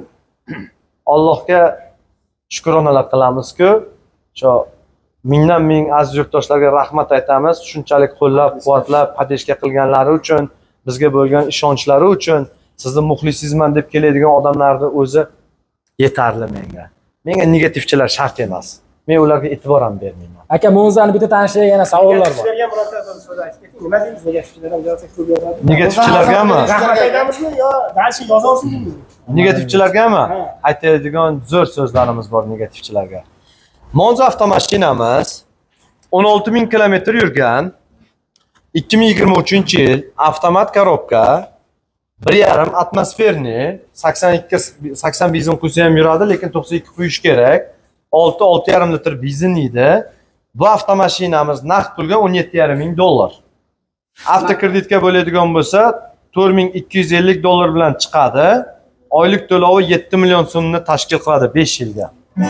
Allohga shukronalar qilamiz-ku, shu mingdan ming aziz yurtdoshlarga rahmat aytamiz. Shunchalik qo'llab-quvvatlab, podдержка qilganlari uchun, bizga bo'lgan ishonchlari uchun, sizni muxlisizman deb keladigan odamlarning o'zi yetarli menga. Menga negativchilar shart emas. Men ularga e'tibor ham bermayman. Aka, Mo'zani bitta tanishiga yana savollar bor. Bergan birorta so'z aytib keting. Nima deysiz negativchilar ham javob ko'p beradi? Negativchilargami? Rahmat aytamizmi yo dalshi yozarsizmi? Negativchilargami? Aytadigan zo'r so'zlarimiz bor negativchilarga. Monza avtomashinamiz 16000 kilometr yurgan, 2023-yil avtomat korobka, 1.5 atmosferni, 80 benzin quysa ham yuradi, lekin 92 quyish kerak. 6.5 litr benzin edi. Bu avtomashinamiz naqd pulga $17,500. Avtokreditga bo'ladigan bo'lsa, $4250 bilan chiqadi. Oylik to'lovi 7 million so'mni tashkil qiladi 5 yilga.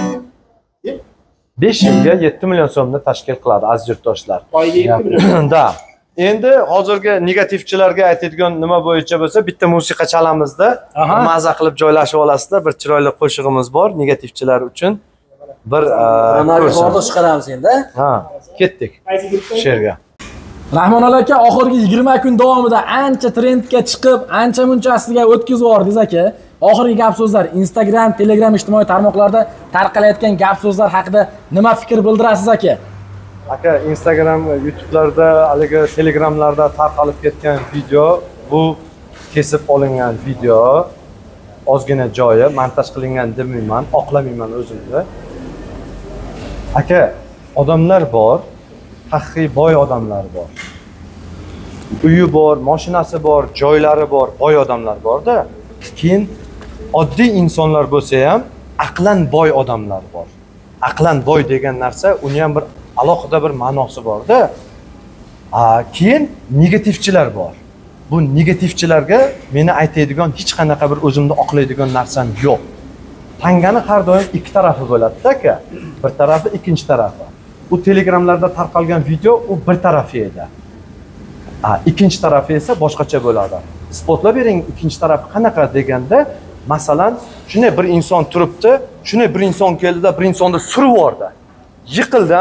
5 yilga 7 million so'mni tashkil qiladi aziz yurtdoshlar. Oyiga 7 million. Da. Endi hozirgi negativchilarga aytadigan nima bo'yicha bo'lsa, bitta musiqa chalamizda, maza qilib joylashib olasizda, bir chiroyli qo'shig'imiz bor negativchilar uchun. Bir hordiq chiqaramiz endi. Ha, ketdik. She'rga. Rahmon aka, oxirgi 20 kun davomida ancha trendga chiqib, ancha munchasiga o'tkazib yordingiz aka. Oxirgi gap so'zlar Instagram, Telegram ijtimoiy tarmoqlarda tarqalayotgan gap so'zlar haqida nima fikr bildirasiz aka? Aka, Instagram, YouTube'larda, haligi Telegramlarda tarqalib ketgan video, bu kesib olingan video. Ozgina joyi montaj qilingan demayman, oqlamayman o'zimni. Aka, odamlar bor, haqiqiy boy odamlar bor. Uyi bor, mashinasi bor, joylari bor, boy odamlar bor-da. Keyin oddiy insonlar bo'lsa ham aqlan boy odamlar bor. Aqlan boy degan narsa uni ham bir alohida bir ma'nosi bor-da. Keyin negativchilar bor. Bu negativchilarga meni aytadigan hech qanaqa bir o'zimni oqlaydigan narsam yo'q. Tangani har doim ikki tarafi bo'ladi-da aka. Bir tarafi, ikkinchi tarafi. Bu telegramlarda tarqalgan video u bir tarafi edi. Ikkinchi tarafi esa boshqacha bo'ladi. Isbotlab bering, ikkinchi tarafi qanaqa deganda, masalan, shunday bir inson turibdi, shunday bir inson keldida, bir insonni surib yubordi. Yiqildi,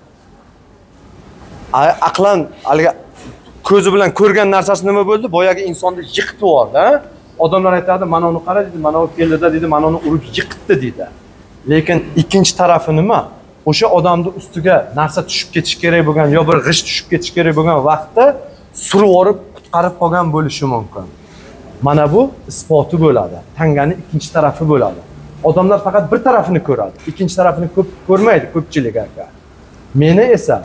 aqlan haliga ko'zi bilan ko'rgan narsasi nima bo'ldi? Boyagi insonni yiqitib yubordi. Odamlar aytadi, mana uni qara dedi, mana u keldida dedi, mana uni urib yiqitdi dedi. Lekin ikkinchi tarafi nima? O'sha odamning ustiga narsa tushib ketish kerak bo'lgan, yo bir g'isht tushib ketish kerak bo'lgan vaqtda surib yuborib qutqarib qolgan bo'lishi mumkin. Mana bu isboti bo'ladi. Tangani ikkinchi tarafi bo'ladi. Odamlar faqat bir tarafini ko'radi. Ikkinchi tarafini ko'p ko'rmaydi ko'pchilik aka. Meni esa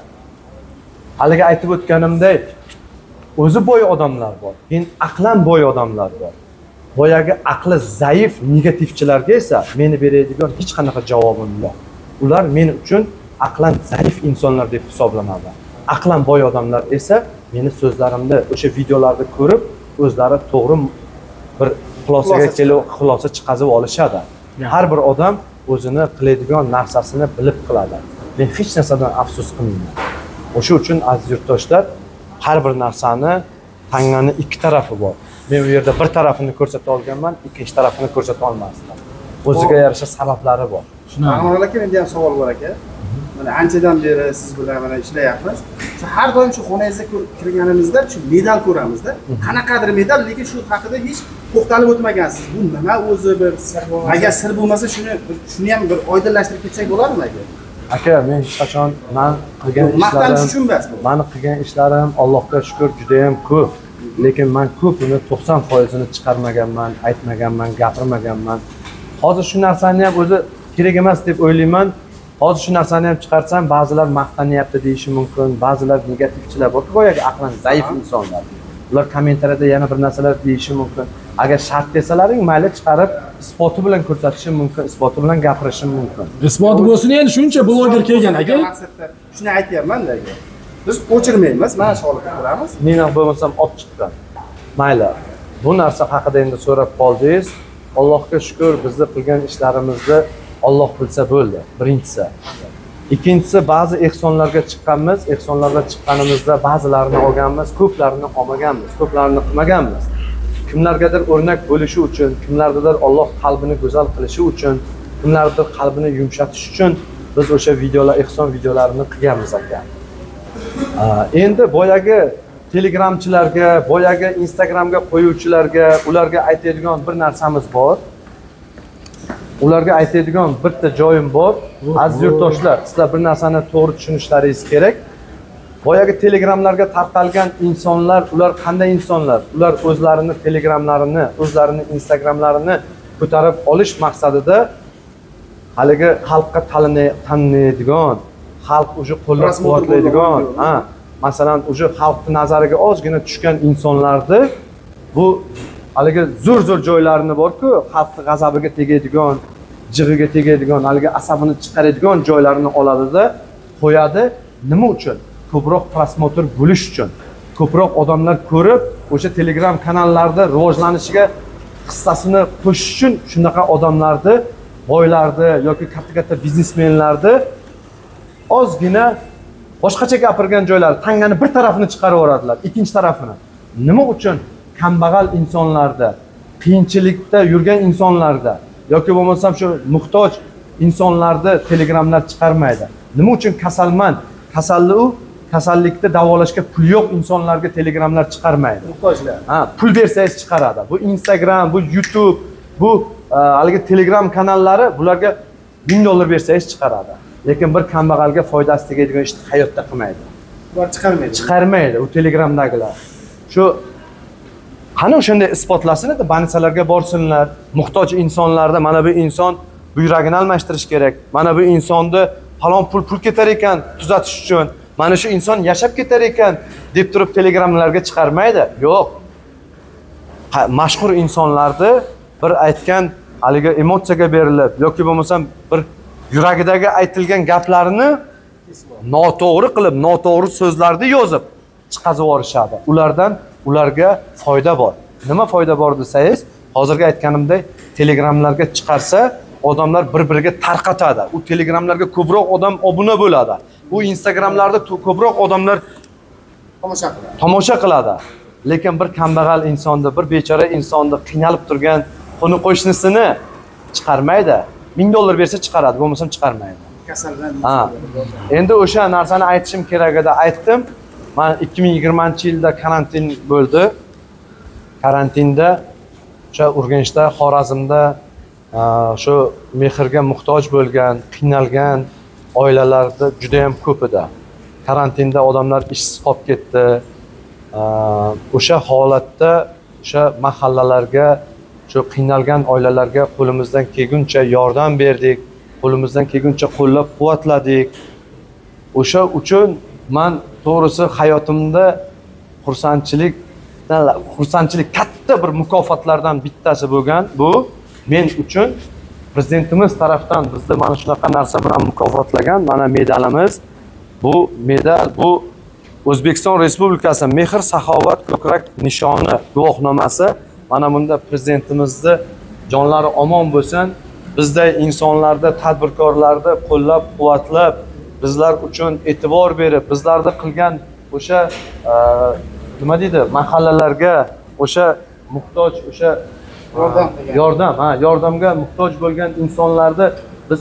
haliga aytib o'tganimdek, o'zi boy odamlar bor. Keyin aqlan boy odamlar bor. Boyagi aqli zaif negativchilarga esa meni beradigan hech qanaqa javobim yo'q. Ular men uchun aqlan zaif insonlar deb hisoblanadi. Aqlan boy odamlar esa meni so'zlarimni o'sha videolarda ko'rib, o'zlari to'g'ri bir xulosaga kelib, xulosa chiqazib olishadi. Har bir odam o'zini qiladigan narsasini bilib qiladi. Men hech narsadan afsus qilmayman. O'sha uchun aziz yurtdoshlar, har bir narsani tangani ikki tarafi bor. Men u yerda bir tarafini ko'rsata olganman, ikkinchi tarafini ko'rsata olmasdim. O'ziga yarasha sabablari bor. Rahmonali aka, menda ham savol bor aka. Mana anchadan beri siz bilan mana ishlayapmiz. Shu har doim shu xonangizga kirganimizda shu medal ko'ramizda. Qanaqadir medal, lekin shu haqida hech to'xtalib o'tmagansiz. Bu nima o'zi bir agar sir bo'lmasa shuni ham bir oydinlashtirib ketsak bo'ladimi aka? Aka, men hech qachon men qilgan maqtanish uchun emas bu. Meni qilgan ishlarim Allohga shukr juda ham ko'p. Lekin men ko'pini 90%ni chiqarmaganman, aytmaganman, gapirmaganman. Hozir shu narsani ham o'zi kerak emas deb o'ylayman. Hozir shu narsani ham chiqarsam, ba'zilar maqtanyapti deyishi mumkin, ba'zilar negativchilar bor, boyagi aqlan zaif insonlar. Ular kommentariyada yana bir narsalar deyishi mumkin. Agar shart desalaring, mayli chiqarib, isboti bilan ko'rsatishim mumkin, isboti bilan gapirishim mumkin. Isboti bo'lsin, endi shuncha bloger kelgan aka. Maqsadda shuni aytyapman-da aka. Biz o'chirmaymiz, mana shu holatda turamiz. Men ham bo'lmasam olib chiqqan. Mayli. Bu narsa haqida endi so'rab qoldingiz. Allohga shukr, bizni qilgan ishlarimizni Alloh bilsa bo'ldi, birinchisi. Ikkinchisi, ba'zi ehsonlarga chiqqanmiz, ehsonlarga chiqqanimizda ba'zilarini olganmiz, ko'plarini olmaganmiz, ko'plarini qilmaganmiz. Kimlargadir o'rnak bo'lishi uchun, kimlargadir Alloh qalbini go'zal qilishi uchun, kimlardir qalbini yumshatish uchun biz o'sha videolar, ehson videolarini qilganmiz aka. Endi boyagi telegramchilarga, boyagi Instagramga qo'yuvchilarga, ularga aytadigan bir narsamiz bor. Ularga aytadigan bitta joyim bor. Aziz yurtdoshlar, sizlar bir narsani to'g'ri tushunishlaringiz kerak. Boyagi telegramlarga tarqalgan insonlar, ular qanday insonlar? Ular o'zlarini telegramlarini, o'zlarini Instagramlarini ko'tarib olish maqsadida haligi xalqqa tanlaydigan, xalq o'sha qo'llab-quvvatlaydigan, masalan, o'sha xalqning nazariga ozgina tushgan insonlarni bu haligi zo'r joylarini bor-ku, xalqning g'azabiga tegadigan, jig'iga tegadigan, haligi asabini chiqaradigan joylarini oladida qo'yadi. Nima uchun? Ko'proq prosmotr bo'lish uchun. Ko'proq odamlar ko'rib, o'sha Telegram kanallarda rivojlanishiga hissasini qo'shish uchun shunaqa odamlarni, boylarni yoki katta biznesmenlarni ozgina boshqacha gapirgan joylar, tangani bir tarafini chiqarib yuboradilar, ikkinchi tarafini. Nima uchun? Kambag'al insonlarda, qiyinchilikda yurgan insonlarda yoki bo'lmasam shu muhtoj insonlarda telegramlar chiqarmaydi. Nima uchun? Kasalmand, kasallikda davolashga pul yo'q insonlarga telegramlar chiqarmaydi. Muhtojlar. Pul bersangiz chiqaradi. Bu Instagram, bu YouTube, bu haligi Telegram kanallari bularga $1000 bersangiz chiqaradi. Lekin bir kambag'alga foydasi tegadigan ishni hayotda qilmaydi. Ular chiqarmaydi. Chiqarmaydi u telegramdagilar. Shu qani o'shunday isbotlasin edi, bansalarga borsinlar, muhtoj insonlarda mana bu inson bu yuragini almashtirish kerak. Mana bu insonni falon pul ketar ekan tuzatish uchun. Mana shu inson yashab ketar ekan deb turib telegramlarga chiqarmaydi. Yo'q. Mashhur insonlarni bir aytgan haligi emotsiyaga berilib yoki bo'lmasam bir yuragidagi aytilgan gaplarini noto'g'ri qilib, noto'g'ri so'zlarni yozib chiqazib yuborishadi. Ularga foyda bor. Nima foyda bor desangiz, hozirgi aytganimdek, telegramlarga chiqarsa, odamlar bir-biriga tarqatadi. U telegramlarga ko'proq odam obuna bo'ladi. Bu Instagramlarda ko'proq odamlar tomosha qiladi. Lekin bir kambag'al insonni, bir bechora insonni qiynalib turgan qo'ni qo'shnisini chiqarmaydi. $1000 bersa chiqaradi, bo'lmasam chiqarmaydi. Ha. Endi o'sha narsani aytishim kerak edi, aytdim. Men 2020-yilda karantin bo'ldi. Karantinda o'sha Urganchda, Xorazmda shu mehrga muhtoj bo'lgan, qiynalgan oilalarda juda ham ko'p edi. Karantinda odamlar ishsiz qolib ketdi. O'sha holatda o'sha mahallalarga, shu qiynalgan oilalarga qo'limizdan kelguncha yordam berdik, qo'limizdan kelguncha qo'llab-quvvatladik. O'sha uchun men to'g'risi hayotimda xursandchilik katta bir mukofotlardan bittasi bo'lgan. Bu men uchun prezidentimiz tarafdan bizni mana shunaqa narsa bilan mukofotlagan. Mana medalimiz. Bu medal, bu O'zbekiston Respublikasi Mehr saxovat ko'krak nishoni guvohnomasi. Mana bunda prezidentimizni jonlari omon bo'lsin. Bizday insonlarda, tadbirkorlarda qo'llab-quvvatlab, bizlar uchun e'tibor berib, bizlarda qilgan o'sha nima deydi, mahallalarga o'sha muhtoj, o'sha yordamga muhtoj bo'lgan insonlarni biz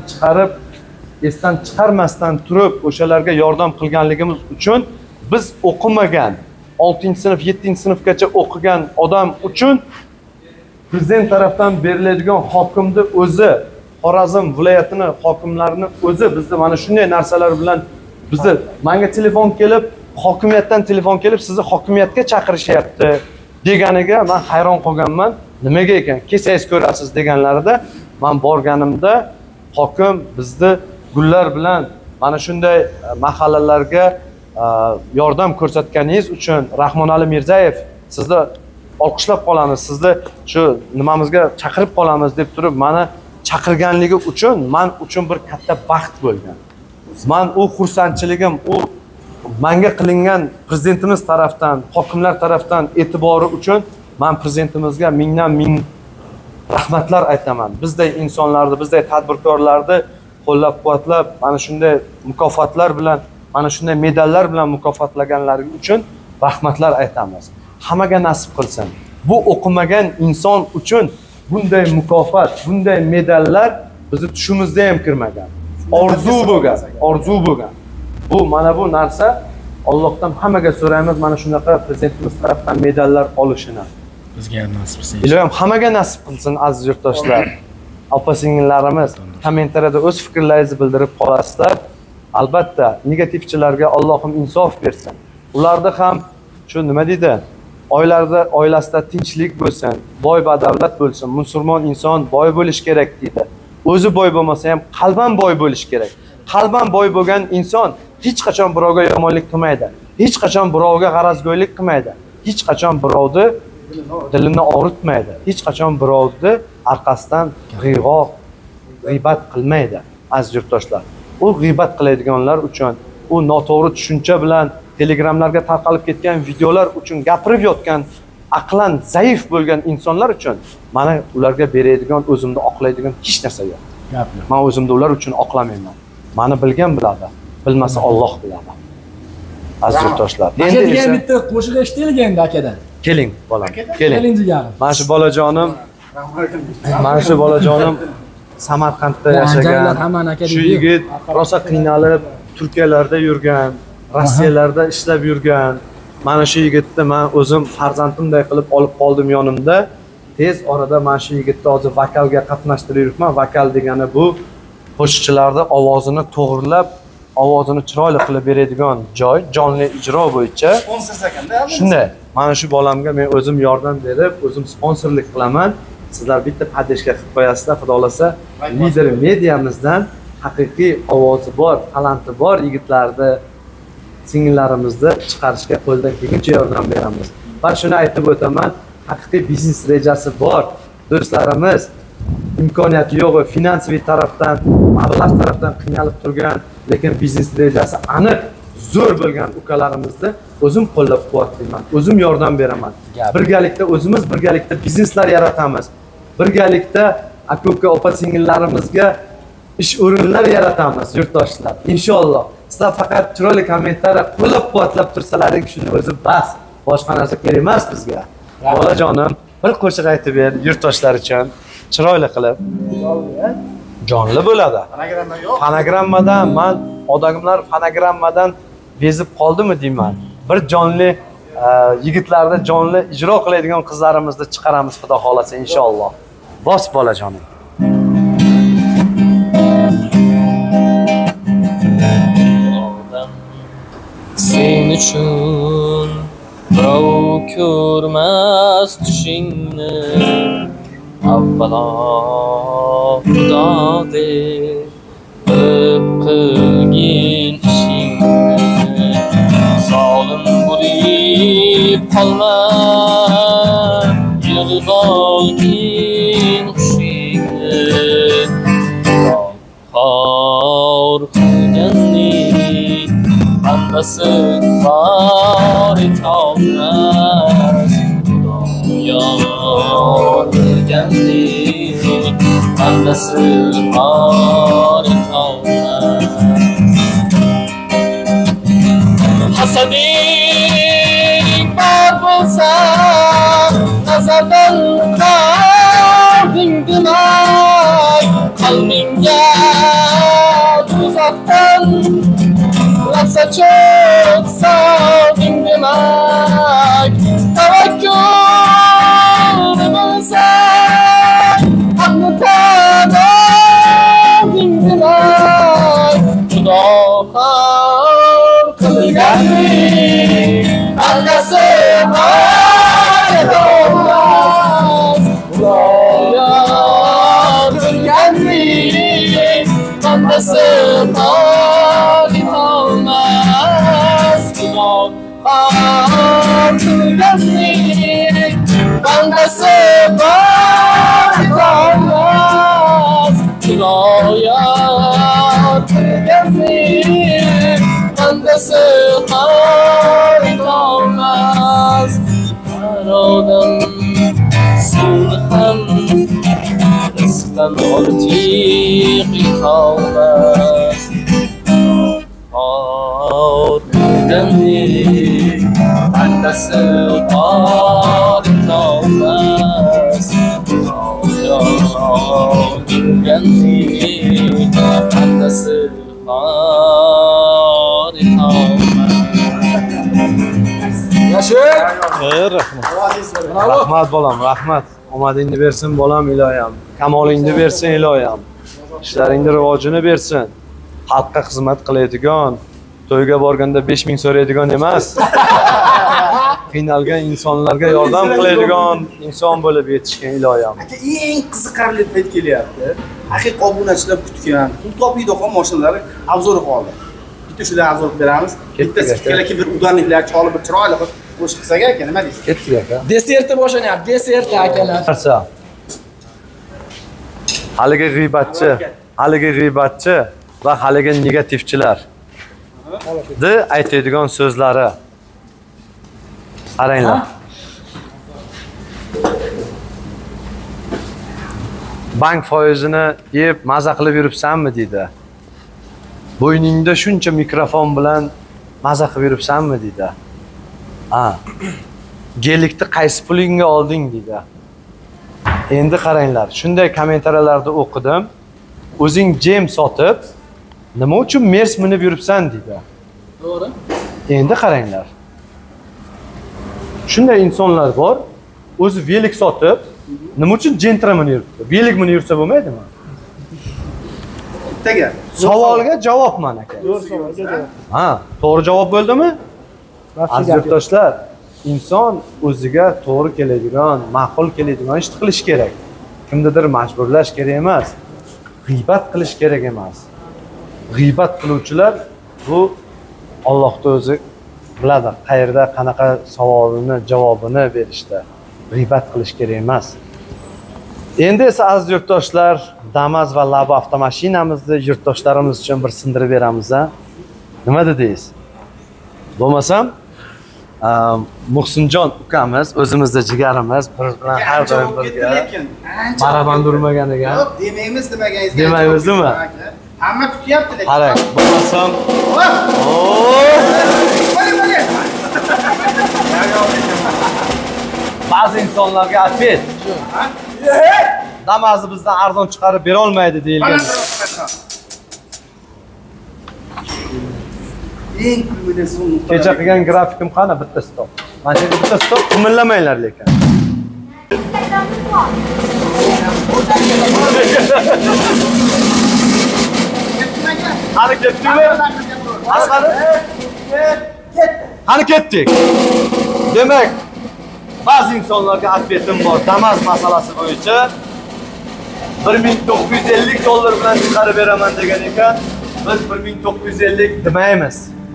esdan chiqarmasdan turib o'shalarga yordam qilganligimiz uchun biz o'qimagan 6-sinf, 7-sinfgacha o'qigan odam uchun prezident tarafdan beriladigan hokimni o'zi, Xorazm viloyatini hokimlarini o'zi bizni mana shunday narsalar bilan bizni menga telefon kelib, hokimiyatdan telefon kelib, sizni hokimiyatga chaqirishyapti deganiga men hayron qolganman. Nimaga ekan? Kelsangiz ko'rasiz deganlarida men borganimda hokim bizni gullar bilan mana shunday mahallalarga yordam ko'rsatganingiz uchun Rahmonali Mirzayev sizni olqishlab qolamiz, sizni shu nimamizga chaqirib qolamiz deb turib meni chaqirganligi uchun men uchun bir katta baxt bo'lgan. Men u xursandchiligim, u menga qilingan prezidentimiz tarafdan, hokimlar tarafdan e'tibori uchun men prezidentimizga mingdan ming rahmatlar aytaman. Bizday insonlarni, bizday tadbirkorlarni qo'llab-quvvatlab, mana shunday mukofotlar bilan, mana shunday medallar bilan mukofotlaganlari uchun rahmatlar aytamiz. Hammaga nasib qilsin. Bu o'qimagan inson uchun bunday mukofot, bunday medallar bizni tushimizda ham kirmagan. Orzu bo'lgan. Bu mana bu narsa Allohdan hammaga so'raymiz, mana shunaqa prezidentimiz tarafdan medallar olishini. Bizga nasib qilsin. Ilohim hammaga nasib qilsin aziz yurtdoshlar. Opa-singillarimiz kommentariyada o'z fikrlaringizni bildirib qolasizlar. Albatta, negativchilarga Allohim insof bersin. Ularda ham shu nima deydi? Oilasida tinchlik bo'lsin, boy badavlat bo'lsin. Musulmon inson boy bo'lish kerak deydi. O'zi boy bo'lmasa ham qalban boy bo'lish kerak. Qalban boy bo'lgan inson hech qachon birovga yomonlik qilmaydi. Hech qachon birovga g'arazgo'ylik qilmaydi. Hech qachon birovni dilini og'ritmaydi. Hech qachon birovni orqasidan g'iybat qilmaydi. Aziz yurtdoshlar, u g'iybat qiladiganlar uchun, u noto'g'ri tushuncha bilan telegramlarga tarqalib ketgan videolar uchun gapirib yotgan aqlan zaif bo'lgan insonlar uchun mana ularga beradigan, o'zimni oqlaydigan hech narsa yo'q. Men o'zimni ular uchun oqlamayman. Meni bilgan biladi, bilmasa Alloh biladi. Aziz yurtdoshlar, endi degan bitta qo'shiq eshitdik endi akadan. Keling, bolam, keling. Keling jigarim. Mana shu bolajonim Samarqandda yashagan. Shu yigit rosa qiynalib, Turkiyalarda yurgan, Rossiyalarda ishlab yurgan. Mana shu yigitni men o'zim farzandimday qilib olib qoldim yonimda. Tez orada mana shu yigitni hozir vokalga qatnashtirib yuribman. Vokal degani bu qo'shiqchilarning ovozini to'g'rilab, ovozini chiroyli qilib beradigan joy, jonli ijro bo'yicha. Sponsor ekanda. Shunday. Mana shu bolamga men o'zim yordam berib, o'zim sponsorlik qilaman. Sizlar bitta padeshka qilib qo'yasizlar, xudo xolasa. Lider mediamizdan haqiqiy ovozi bor, talanti bor yigitlarni, singillarimizni chiqarishga qo'ldan kelguncha yordam beramiz. Va shuni aytib o'taman, haqiqiy biznes rejasi bor do'stlarimiz, imkoniyati yo'q, finansiy tarafdan, mablag' tarafdan qiynalib turgan lekin biznes rejasi aniq zo'r bo'lgan ukalarimizni o'zim qo'llab-quvvatlayman, o'zim yordam beraman. Birgalikda o'zimiz birgalikda bizneslar yaratamiz. Birgalikda aka-uka opa-singillarimizga ish o'rinlar yaratamiz, yurtdoshlar. Inshaalloh. Sizlar faqat chiroyli kommentariya qo'llab-quvvatlab tursalaring shuni o'zi bas. Boshqa narsa kerak emas bizga. Bolajonim, bir qo'shiq aytib ber yurtdoshlar uchun, chiroyli qilib. Jonli bo'ladi. Fonogrammadan men odamlar fonogrammadan bezib qoldimi deyman. Bir jonli yigitlarda jonli ijro qiladigan qizlarimizni chiqaramiz xudo xolasa inshaalloh. Bos bolajonim. Sen uchun birov ko'rmas tushingni, avvalo xudo deb qilgin ishingni, zolim bo'lib qolma, yig'ib olgin hushingni, xor qilganning bandasi bor etolmas, yor qilganning bandasi bor etolmas. Hasading bor bo'lsa nazardan qolding demak, qalbingga tuzoqdan lahza cho'k solding demak, tavakkul bo'lsa haqni taniding demak, xudo ham qilganning bandasi bor etolmas, xudo yor qilganning bandasi bor etolmas, xudo ham qilganning bandasi bor etolmas, xudo yor qilganning bandasi bor etolmas. Har odam suvni ham rizqdan ortiq etolmas, xor qilganning bandasi bor etolmas, yor qilganning bandasi bor etolmas. Yashir! Rahmat bolam, rahmat. Omadingni bersin bolam iloyam. Kamolingni bersin iloyam. Ishlaringni rivojini bersin. Xalqqa xizmat qiladigan, to'yga borganda 5000 so'raydigan emas. Qiynalgan insonlarga yordam qiladigan inson bo'lib yetishgan iloyam. Aka, eng qiziqarli payt kelyapti. Haqiqiy obunachilar kutgan, pul topiydigan mashinalari obzori qoldi. Bitta shular obzor beramiz. Bittasi kelaki bir udarniklar cholib bir chiroyli qilib qo'shiq qilsak aka, nima deysiz? Ketdik aka. Desertni boshlanyapti, desert akalar. Haligi g'iybatchi va haligi negativchilar de aytadigan so'zlari. Qaranglar. Bank foizini yeb maza qilib yuribsanmi deydi. Bo'yningda shuncha mikrofon bilan maza qilib yuribsanmi deydi. Gelikni qaysi pulingga olding deydi. Endi qaranglar, shunday kommentariyalarda o'qidim. O'zing jem sotib, nima uchun Mers minib yuribsan deydi. To'g'ri. Endi qaranglar. Shunday insonlar bor, o'zi velik sotib, nima uchun Gentra minib yuribdi? Velik minib yursa bo'lmaydimi? Bittaga. Savolga javob mana aka. To'g'ri javob bo'ldimi? Aziz yurtdoshlar, inson o'ziga to'g'ri keladigan, ma'qul keladigan ishni qilish kerak. Kimnidir majburlash kerak emas. G'iybat qilish kerak emas. G'iybat qiluvchilar bu Allohning o'zi biladi, qayerda qanaqa savolini, javobini berishda. G'iybat qilish kerak emas. Endi esa aziz yurtdoshlar, Damas va Labo avtomashinamizni yurtdoshlarimiz uchun bir sindirib beramiz. Nima dedingiz? Bo'lmasam, Muhsinjon ukamiz, o'zimizda jigarimiz, bir bilan har doim birga. Baraban urmagan ekan. Yo'q, demaymiz demaganingiz. Demaymizmi? Hamma kutyapti lekin. Qarang, bo'lmasam. Ba'zi insonlarga atlet. Damasni bizdan arzon chiqarib bera olmaydi deyilgan. Eng kulminatsion nuqta. Kecha qilgan grafikim qani bitta stop. Mana shu bitta stop qimirlamanglar lekin. Qani ketdikmi? Qani ketdik. Demak, ba'zi insonlarga atletim bor. Damas masalasi bo'yicha 1950 dollar bilan chiqarib beraman degan ekan. Biz 1950 demaymiz.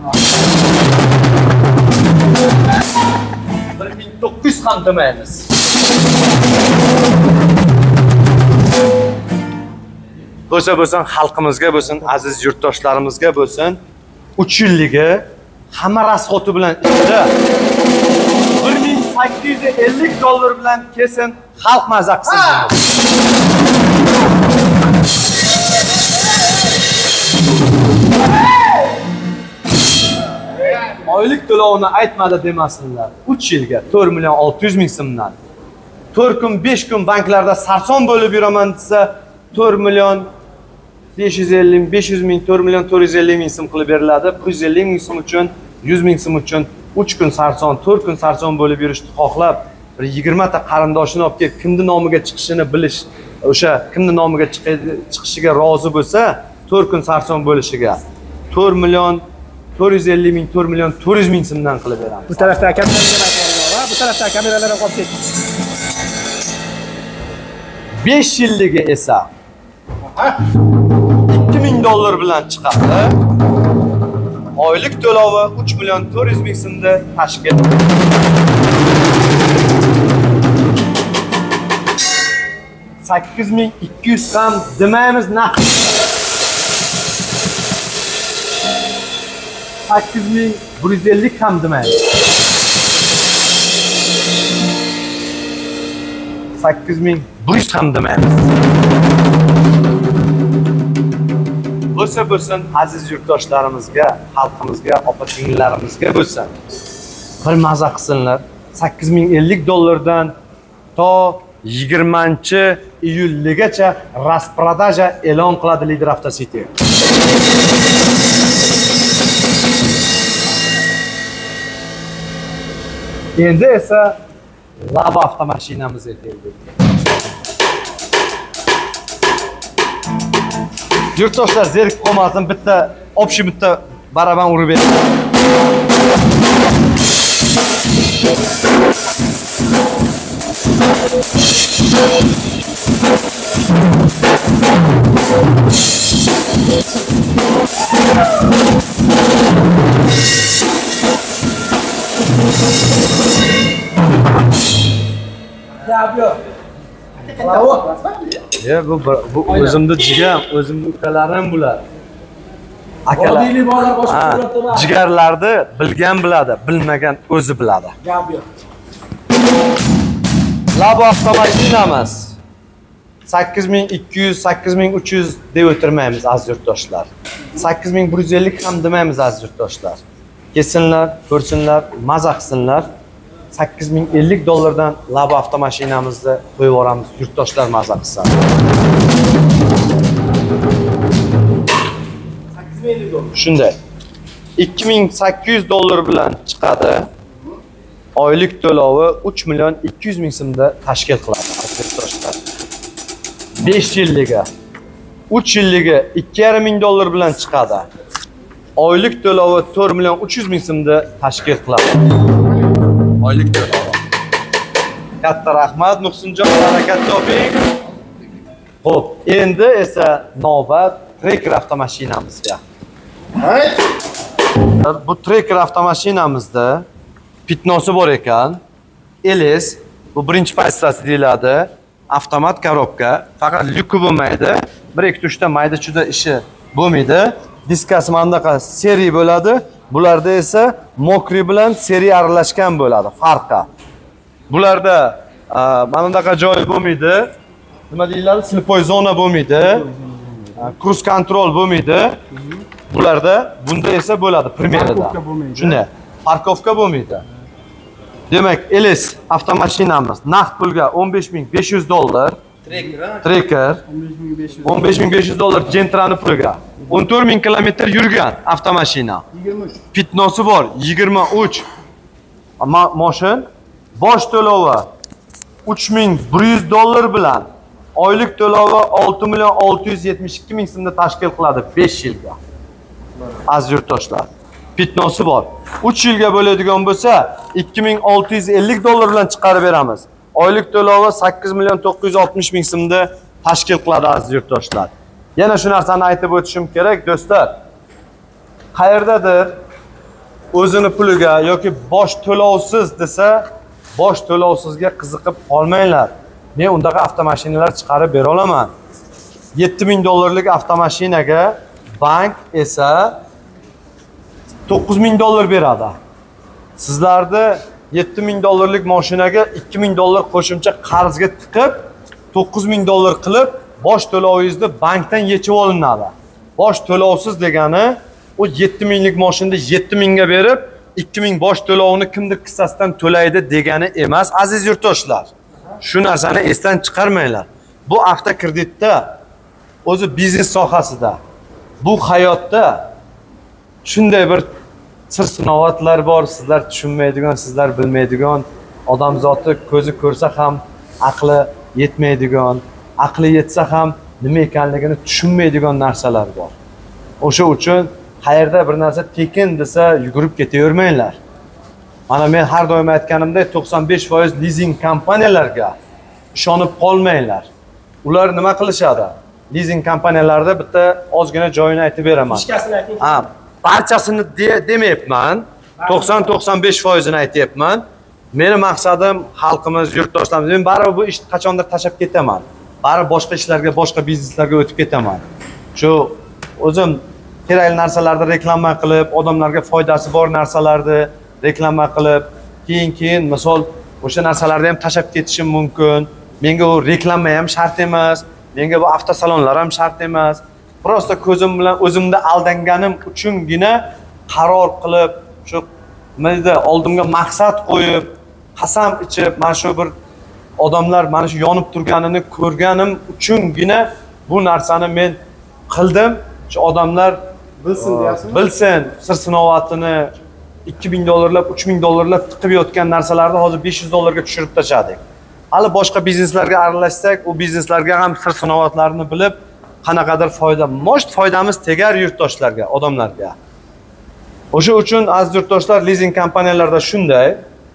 1900 ham demaymiz. Bo'lsa xalqimizga bo'lsin, aziz yurtdoshlarimizga bo'lsin, 3 yilligi hamma rasxoti bilan ishda 1850 dollar bilan kesin xalq mazza qilsin. Oylik to'lovini aytmadi demasinlar. 3 yilga 4 million 600 ming so'mdan. 4 kun 5 kun banklarda sarson bo'lib yuraman desa 4 million 550 500 ming 4 million 450 ming so'm qilib beriladi. 150 ming so'm uchun 100 ming so'm uchun 3 kun sarson, 4 kun sarson bo'lib yurishni xohlab, bir 20 ta qarindoshini olib kelib kimning nomiga chiqishini bilish, o'sha kimning nomiga chiqishiga rozi bo'lsa, 4 kun sarson bo'lishiga 4 million 450 ming 4 million 400 ming so'mdan qilib beramiz. Bu tarafda kameralar, bu tarafda kameralar qolib ketdi. 5 yilligi esa 2000 dollar bilan chiqadi. Oylik to'lovi 3 million 400 ming so'mda tashkil etadi. 8200 ham demaymiz naqd. 8150 ham demaymiz. 8100 ham demaymiz. Bo'lsa aziz yurtdoshlarimizga, xalqimizga, opa-singillarimizga bo'lsin. Bir maza qilsinlar. 8050 dollardan to 20-iyulgacha rasprodaja e'lon qiladi Lider Avtositi. Endi esa Labo avtomashinamizga keldik. Yurtdoshlar zerikib qolmasin, bitta opshi bitta baraban urib bering. Bu o'zimda jigam, o'zimda ukalarim bular. Akalar. Jigarlarni bilgan biladi, bilmagan o'zi biladi. Gap yo'q. Labo avtomashinamiz 8200, 8300 deb o'tirmaymiz aziz yurtdoshlar. 8150 ham demaymiz aziz yurtdoshlar. Kelsinlar, ko'rsinlar, maza qilsinlar. 8050 dollardan Labo avtomashinamizni qo'yib yuboramiz, yurtdoshlar maza qilsin. 8050 dollar. Shunday. 2800 dollar bilan chiqadi. Oylik to'lovi 3 million 200 ming so'mda tashkil qiladi yurtdoshlar. 5 yilliga 3 yilliga 2,5 ming dollar bilan chiqadi. Oylik to'lovi 4 million 300 ming so'mda tashkil qiladi. Oylik to'lovi. Katta rahmat Muhsinjon, harakat toping. Xo'p, endi esa navbat Tracker avtomashinamizga. Bu Tracker avtomashinamizda pitnosi bor ekan. LS bu birinchi pozitsiyasi deyiladi. avtomat korobka, faqat lyuki bo'lmaydi. 1-2 ta mayda-chuda ishi bo'lmaydi. Diskasi mandaqa seri bo'ladi. Bularda esa mokri bilan seri aralashgan bo'ladi, farqi. Bularda mana bunaqa joy bo'lmaydi. Nima deyiladi? Slipoy zona bo'lmaydi. Cruise control bo'lmaydi. Bularda bunda esa bo'ladi primerada. Shunday. Parkovka bo'lmaydi. Demak, LS avtomashinamiz naqd pulga $15,500. Tracker. $15,500 Gentra'ni puliga. 14,000 kilometr yurgan avtomashina. 23. Pitnosi bor 23. Mashin bosh to'lovi $3,100 bilan oylik to'lovi 6,672,000 so'mni tashkil qiladi 5 yilga. Aziz yurtdoshlar, pitnosi bor. 3 yilga bo'ladigan bo'lsa, $2,650 bilan chiqarib beramiz. Oylik to'lovi 8,960,000 so'mni tashkil qiladi aziz yurtdoshlar. Yana shu narsani aytib o'tishim kerak, do'stlar. Qayerdadir o'zini puliga yoki bosh to'lovsiz desa, bosh to'lovsizga qiziqib qolmanglar. Men undaqa avtomashinalar chiqarib bera olaman. $7,000 avtomashinaga bank esa $9,000 beradi. Sizlarda $7,000 mashinaga $2,000 qo'shimcha qarzga tiqib, $9,000 qilib bosh to'lovingizni bankdan yechib olinadi. Bosh to'lovsiz degani o 7,000lik mashinada 7,000 ga berib, 2,000 bosh to'lovini kimdir qissasidan to'laydi degani emas, aziz yurtdoshlar. Shu narsani esdan chiqarmanglar. Bu avtokreditda, o'zi biznes sohasida, bu hayotda shunday bir sir sinovatlar bor, sizlar tushunmaydigan, sizlar bilmaydigan, odam zoti ko'zi ko'rsa ham aqli yetmaydigan, aqli yetsa ham nima ekanligini tushunmaydigan narsalar bor. O'sha uchun qayerda bir narsa tekin desa yugurib ketavermanglar. Mana men har doim aytganimdek 95% leasing kompaniyalarga ishonib qolmanglar. Ular nima qilishadi? Leasing kompaniyalarida bitta ozgina joyini aytib beraman. Ha, barchasini demayapman. 90-95% ni aytyapman. Meni maqsadim xalqimiz, yurtdoshlarimiz. Men baribir bu ishni qachondir tashlab ketaman. Baribir boshqa ishlarga, boshqa bizneslarga o'tib ketaman. Shu o'zim kerakli narsalarni reklama qilib, odamlarga foydasi bor narsalarni reklama qilib, keyin misol o'sha narsalarni ham tashlab ketishim mumkin. Menga u reklama ham shart emas, menga bu avtosalonlar ham shart emas. Prosta ko'zim bilan o'zimda aldanganim uchungina qaror qilib, shu nima oldimga maqsad qo'yib, qasam ichib, mana shu bir odamlar mana shu yonib turganini ko'rganim uchungina bu narsani men qildim. Shu odamlar bilsin deyapsizmi? Bilsin, sir sinovatini $2,000, $3,000 tiqib yotgan narsalarni hozir $500 ga tushirib tashladik. Hali boshqa bizneslarga aralashsak, u bizneslarga ham sir sinovatlarini bilib, qanaqadir foyda, most foydamiz tegar yurtdoshlarga, odamlarga. O'sha uchun aziz yurtdoshlar, leasing kompaniyalarda shunday.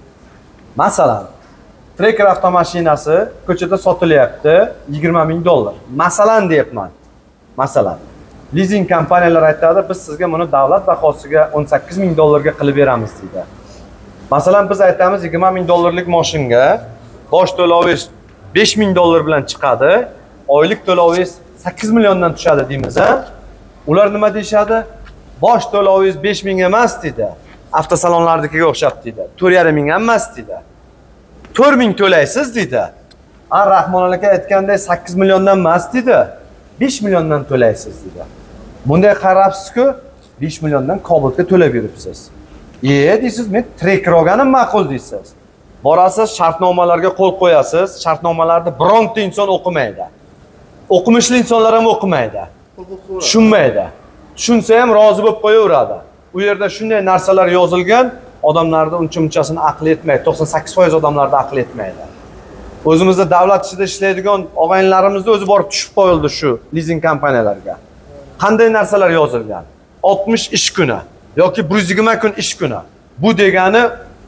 Masalan, Tracker avtomashinasi ko'chada sotilyapti $20,000. Masalan deyapman. Masalan, leasing kompaniyalar aytadi, biz sizga buni davlat bahosiga $18,000 ga qilib beramiz deydi. Masalan, biz aytamiz $20,000 mashinga bosh to'lovingiz $5,000 bilan chiqadi, oylik to'lovingiz 8 milliondan tushadi deymiz, ha? Ular nima deyshadi? Bosh to'lovingiz 5,000 emas deydi. Avtosalonlarnikiga o'xshab deydi. 4,5 ham emas deydi. 4,000 to'laysiz deydi. Rahmon aka aytganday 8 milliondan emas deydi. 5 milliondan to'laysiz deydi. Bunday qarabsiz-ku, 5 milliondan Cobalt to'lab yuribsiz. Deysiz, men Tracker olganim ma'qul deysiz. Borasiz, shartnomalarga qo'l qo'yasiz. Shartnomalarni bironta inson o'qimaydi. O'qimishli insonlar ham o'qimaydi. Tushunmaydi. Tushunsa ham rozi bo'lib qo'yaveradi. U yerda shunday narsalar yozilgan, odamlarda uncha-munchasini aqli yetmaydi. 98% odamlarda aqli yetmaydi. O'zimizda davlat ichida ishlaydigan og'aynilarimizda o'zi borib tushib qo'yildi shu leasing kompaniyalarga. Qanday narsalar yozilgan? 60 ish kuni yoki 120 kun ish kuni. Bu degani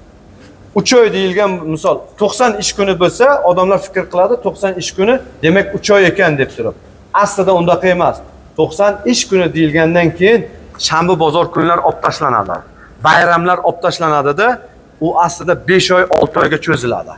3 oy deyilgan, misol 90 ish kuni bo'lsa, odamlar fikr qiladi, 90 ish kuni demak 3 oy ekan deb turib. Aslida undaqa emas. 90 ish kuni deyilgandan keyin shanba bozor kunlari olib tashlanadi. Bayramlar olib tashlanadi-da, u aslida 5 oy, 6 oyga cho'ziladi.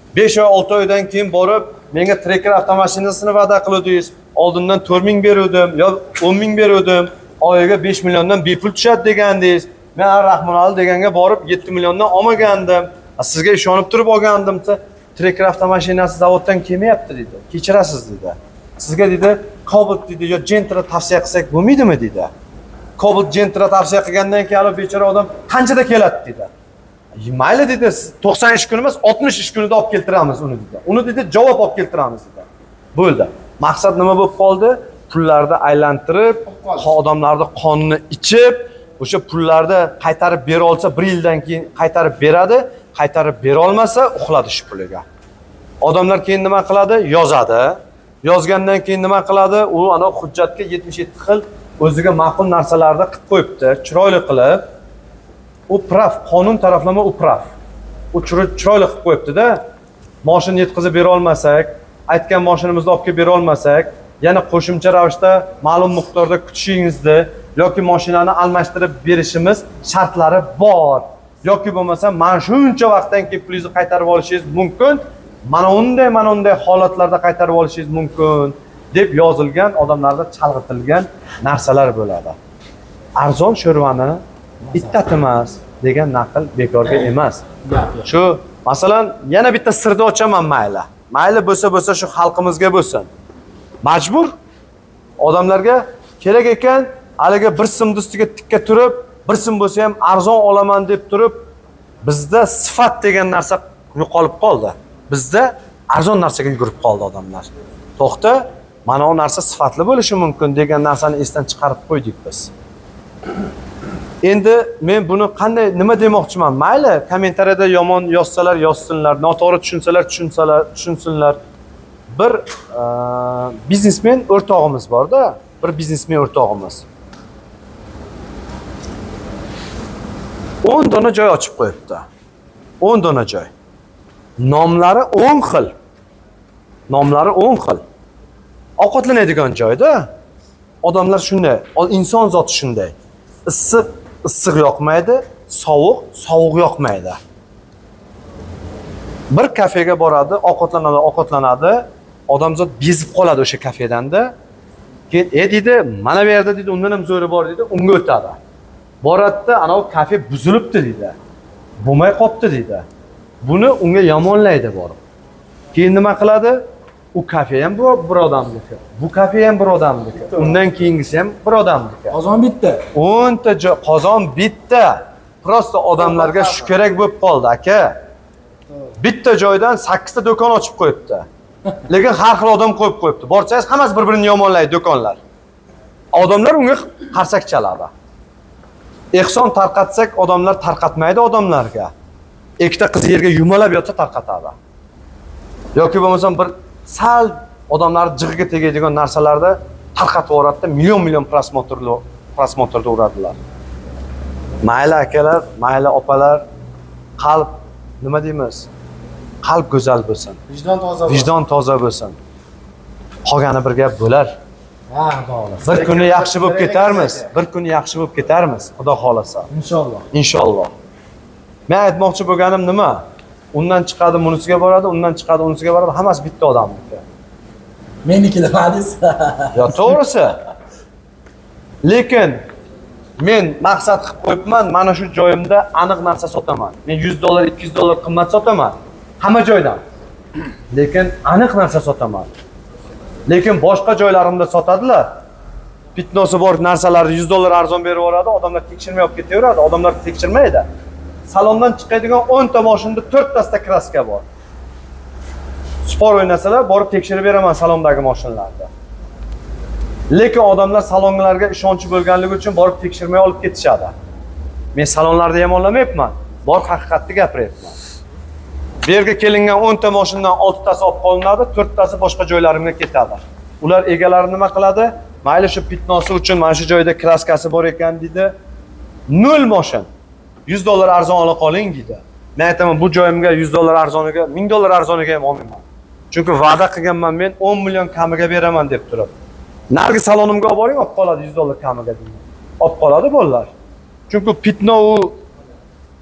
5 oy 6 oydan keyin borib menga Tracker avtomashinasini va'da qiluvdingiz. Oldindan 4 ming beruvdim, yo 10 ming beruvdim. Oyiga 5 milliondan bepul tushadi degandingiz. Men Rahmonali deganga borib 7 milliondan olmagandim. Sizga ishonib turib olgandimsa, Tracker avtomashinasi zavoddan kelmayapti dedi. Kechirasiz dedi. Sizga dedi, Cobalt dedi, yo Gentra tavsiya qilsak bo'lmaydimi dedi. Cobalt Gentra tavsiya qilgandan keyin hali bechora odam qanchada keladi dedi. Mayli dedi, 90 ish kuni emas, 60 ish kunida olib keltiramiz uni dedi. Uni dedi, javob olib keltiramiz dedi. Bo'ldi. Maqsad nima bo'lib qoldi? Pullarni aylantirib, odamlarni qonini ichib, o'sha pullarni qaytarib bera olsa 1 yildan keyin qaytarib beradi, qaytarib bera olmasa uxladi shu puliga. Odamlar keyin nima qiladi? Yozadi. Yozgandan keyin nima qiladi? U ana hujjatga 77 xil o'ziga ma'qul narsalarni qilib qo'yibdi, chiroyli qilib. U prav, qonun taraflama u prav. U chiroyli qilib qo'yibdi-da. Mashin yetkazib bera olmasak, aytgan mashinamizni olib kelib bera olmasak, yana qo'shimcha ravishda ma'lum miqdorda kutishingizni yoki mashinani almashtirib berishimiz shartlari bor. Yoki bo'lmasa, mana shuncha vaqtdan keyin pulingizni qaytarib olishingiz mumkin. Mana unday holatlarda qaytarib olishingiz mumkin deb yozilgan, odamlarda chalg'itilgan narsalar bo'ladi. Arzon sho'rvani ittatimas degan naql bekorga emas. Shu, masalan, yana bitta sirni ochaman mayli. Mayli bo'lsa shu xalqimizga bo'lsin. Majbur odamlarga kerak ekan, haliga bir so'm ustiga tikka turib, bir so'm bo'lsa ham arzon olaman deb turib, bizda sifat degan narsa yo'qolib qoldi. Bizda arzon narsaga yugurib qoldi odamlar. To'xta, mana bu narsa sifatli bo'lishi mumkin degan narsani esdan chiqarib qo'ydik biz. Endi men buni qanday nima demoqchiman? Mayli, kommentariyada yomon yozsalar yozsinlar, noto'g'ri tushunsinlar. Bir biznesmen o'rtog'imiz bor-da, bir biznesmen o'rtog'imiz. 10 dona joy ochib qo'yibdi. 10 dona joy. Nomlari 10 xil. Nomlari 10 xil. Ovqatlanadigan joyda odamlar shunday, inson zoti shunday. Issiq yoqmaydi, sovuq yoqmaydi. Bir kafega boradi, ovqatlanadi, odamzod bezib qoladi o'sha kafedanda. Keyin deydi, mana bu yerda deydi, undan ham zo'ri bor deydi, unga o'tadi. Boradida, ana o kafe buzilibdi deydi. Bo'lmay qopti deydi. Buni unga yomonlaydi borib. Keyin nima qiladi? U kafe ham bir odamniki. Bu kafe ham bir odamniki. Undan keyingisi ham bir odamniki. Qozon bitta. 10 ta qozon bitta. Prosta odamlarga shu kerak bo'lib qoldi, aka. Bitta joydan 8 ta do'kon ochib qo'yibdi. Lekin har xil odam qo'yib qo'yibdi. Borsangiz hammasi bir-birini yomonlaydi do'konlar. Odamlar unga qarsak chaladi. Ehson tarqatsak odamlar tarqatmaydi odamlarga. Ikkita qiz yerga yumalab yotsa tarqatadi. Yoki bo'lmasam bir sal odamlar jig'iga tegadigan narsalarda tarqatib yuboradi, million prosmotrda uradilar. Mayli akalar, mayli opalar, qalb nima deymiz? Qalb go'zal bo'lsin. Vijdon toza bo'lsin. Qolgani bir gap bo'lar. Ha, bo'ladi. Bir kuni yaxshi bo'lib ketarmiz. Bir kuni yaxshi bo'lib ketarmiz, Xudo xolasa. Inshaalloh. Inshaalloh. Men aytmoqchi bo'lganim nima? Undan chiqadi, bunisiga boradi, undan chiqadi, unisiga boradi, hammasi bitta odamniki. Menikilar hadis. Yo, to'g'risi. Lekin men maqsad qilib qo'yibman, mana shu joyimda aniq narsa sotaman. Men 100 dollar, 200 dollar qimmat sotaman. Hamma joydan. Lekin aniq narsa sotaman. Lekin boshqa joylarimda sotadilar. Fitnosi bor narsalarni 100 dollar arzon berib yuboradi, odamlar tekshirmay olib ketaveradi, odamlar tekshirmaydi. Salondan chiqadigan 10 ta mashinada 4 tasida kraska bor. Spor o'ynasalar, borib tekshirib beraman salondagi mashinalarni. Lekin odamlar salonlarga ishonchi bo'lganligi uchun borib tekshirmay olib ketishadi. Men salonlarni yomonlamayapman, bor haqiqatni gapiryapman. Bu yerga kelingan 10 ta mashinadan 6 tasi olib qolinadi, 4 tasi boshqa joylarimga ketadi. Ular egalari nima qiladi? Mayli shu fitnosi uchun mana shu joyda kraskasi bor ekan deydi. 0 mashin. 100 dollar arzon ola qoling deydi. Men aytaman, bu joyimga 100 dollar arzoniga, 1000 dollar arzoniga ham olmayman. Chunki va'da qilganman, men 10 million kamiga beraman deb turib. Nargi salonimga olib boring, olib qoladi 100 dollar kamiga deyman. Olib qoladi bolalar. Chunki fitno u